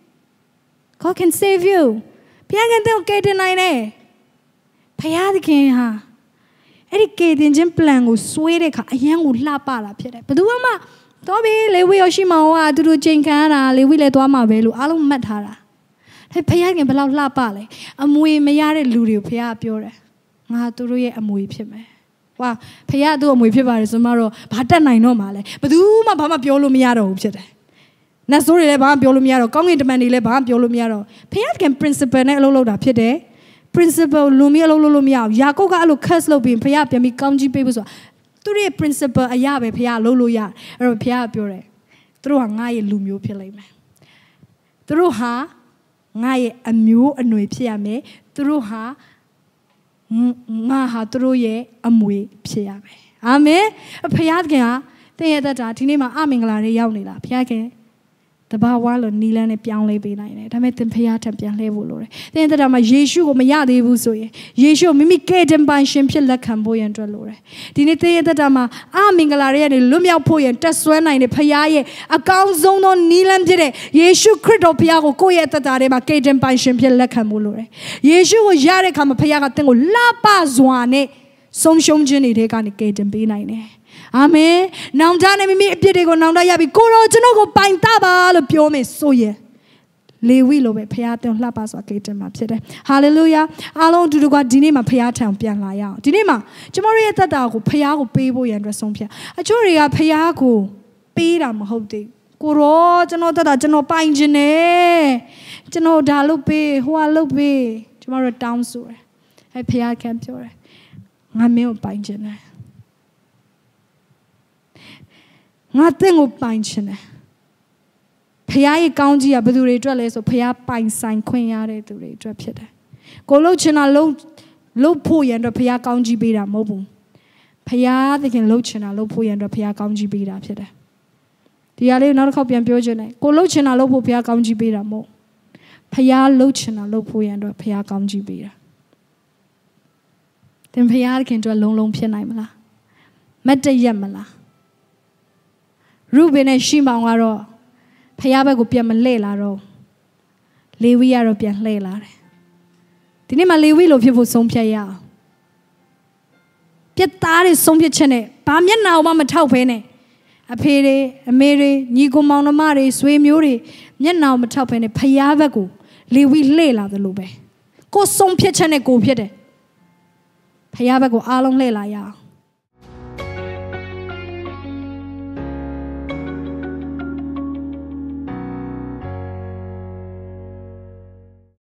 God can save you ဘုရားကတဲ့ကယ်တင်နိုင်တယ်ဘုရားသခင်ဟာအဲ့ဒီကယ်တင်ခြင်း plan ကိုဆွဲတဲ့အခါအရန်ကိုလှပတာဖြစ်တယ်ဘယ်သူမှတော့ပြီလေဝိရောရှိမောင်ကသူတို့ချိန်ခံရတာလေဝိလည်းသွားမှာပဲလို့အားလုံးမှတ်ထားတာဒါဘုရားခင်ဘယ်လောက်လှပလဲအမွေမရတဲ့လူတွေကိုဘုရားပြောတယ်ငါသူတို့ရဲ့အမွေဖြစ်မယ်ဝါဖယားသူ့အမွေဖြစ်ပါတယ်ဆိုမှတော့ဘာတက်နိုင်တော့မှာလဲဘယ်သူမှဘာမှပြောလို့မရတော့ဘူးဖြစ်တယ်နတ်ဆိုးတွေလည်းဘာမှပြောလို့မရတော့ကောင်းကင်တမန်တွေလည်းဘာမှပြောလို့မရတော့ဖယားက principle နဲ့အလုပ်လုပ်တာဖြစ်တယ် principle လွန်ပြီးအလုပ်လုပ်လို့မရဘူးယာကုပ်ကအဲ့လို curse လုပ်ပြီးဖယားပြန်ပြီးကောင်းကြီးပေးဖို့ဆိုတာသူတို့ရဲ့ principle အရာပဲဖယားလုပ်လို့ရအဲ့တော့ဖယားပြောတယ်သူတို့ဟာငါရဲ့လူမျိုးဖြစ်လိမ့်မယ်သူတို့ဟာငါရဲ့အမျိုးအနွယ်ဖြစ်ရမယ်သူတို့ဟာငါဟာသူတို့ရဲ့အမွေဖြစ်ရမယ်အာမင်ဖခင်ကသင်ရဲ့သက်တာဒီနေ့မှာအမင်္ဂလာတွေရောက်နေလားဖခင်တဘာဝလို့နီလန်းနဲ့ပြောင်းလဲပေးနိုင်တယ်ဒါပေမဲ့သင်ဖခင်ထံပြန်လှည့်ဖို့လိုတယ်သင်ရဲ့သက်တာမှာယေရှုကိုမရသေးဘူးဆိုရင်ယေရှုမိမိကယ်တင်ပိုင်ရှင်ဖြစ်လက်ခံဖို့ရန်အတွက်လိုတယ်ဒီနေ့သင်ရဲ့သက်တာမှာအမင်္ဂလာတွေကနေလွတ်မြောက်ဖို့ရန်တက်ဆွဲနိုင်တဲ့ဖခင်ရဲ့အကောင်းဆုံးသောနီလန်းဖြစ်တဲ့ယေရှုခရစ်တော်ဖခင်ကိုကိုယ့်ရဲ့သက်တာထဲမှာကယ်တင်ပိုင်ရှင်ဖြစ်လက်ခံဖို့လိုတယ်ယေရှုကိုရတဲ့အခါမှာဖခင်ကသင်ကိုလှပစွာနဲ့ဆုံးရှုံးခြင်းတွေကနေကယ်တင်ပေးနိုင်တယ်အာမင်နောင်တနဲ့မိမိအပြစ်တွေကိုနောင်တရပြီးကိုရောကျွန်တော်ကိုပိုင်တပါလို့ပြောမယ်ဆိုရင်လေဝိလိုပဲဖခင်တင်လှပစွာကယ်တင်မှာဖြစ်တယ်ဟာလေလုယာအားလုံးတူတူကဒီနေ့မှာဖခင်ထံပြန်လာရအောင်ဒီနေ့မှာကျွန်တော်ရဲ့သက်တာကိုဖခင်ကိုပေးဖို့ရန်အတွက်ဆုံးဖြတ်အချို့တွေကဖခင်ကိုပေးတာမဟုတ်သေးကိုရောကျွန်တော်သက်တာကျွန်တော်ပိုင်ခြင်းနဲ့ကျွန်တော်ဒါလုပ်ပေးဟိုဟာလုပ်ပေးကျွန်တော်တို့တောင်းဆိုတယ်အဲဖခင်ကပြောတယ်ငါမင်းကိုပိုင်ခြင်းနဲ့ငါသင်ကိုပိုင်ခြင်းနဲ့ဖခင်ရဲ့ကောင်းကြီးကဘယ်သူတွေအတွက်လဲဆိုဖခင်ပိုင်ဆိုင်ခွင့်ရတဲ့သူတွေအတွက်ဖြစ်တယ်ကိုလှုပ်ချင်တာလှုပ်လှုပ်ဖို့ရန်အတွက်ဖခင်ကောင်းကြီးပေးတာမဟုတ်ဘူးဖခင်သခင်လှုပ်ချင်တာလှုပ်ဖို့ရန်အတွက်ဖခင်ကောင်းကြီးပေးတာဖြစ်တယ်ဒီဟာလေးနောက်တစ်ခေါက်ပြန်ပြောချင်တယ်ကိုလှုပ်ချင်တာလှုပ်ဖို့ဖခင်ကောင်းကြီးပေးတာမဟုတ်ဖခင်လှုပ်ချင်တာလှုပ်ဖို့ရန်အတွက်ဖခင်ကောင်းကြီးပေးတာသင်ဖခင်သခင်အတွက်လုံးလုံးဖြစ်နိုင်မလားမတ်တရက်မလားရုဘင်နဲ့ရှိမောင်ကတော့ဖခင်ဘက်ကိုပြန်မလှည့်လာတော့လေဝိကတော့ပြန်လှည့်လာတယ်ဒီနေ့မှာလေဝိလိုဖြစ်ဖို့ဆုံးဖြတ်ရအောင်ပြတ်သားတဲ့ဆုံးဖြတ်ချက်နဲ့ဘာမျက်နှာမှမထောက်ဖဲနဲ့အဖေတွေအမေတွေညီကိုမောင်နှမတွေဆွေမျိုးတွေမျက်နှာမထောက်ဖဲနဲ့ဖခင်ဘက်ကိုလေဝိလှည့်လာတယ်လို့ပဲကိုဆုံးဖြတ်ချက်နဲ့ကိုဖြစ်တယ်ဖခင်ဘက်ကိုအားလုံးလှည့်လာရအောင်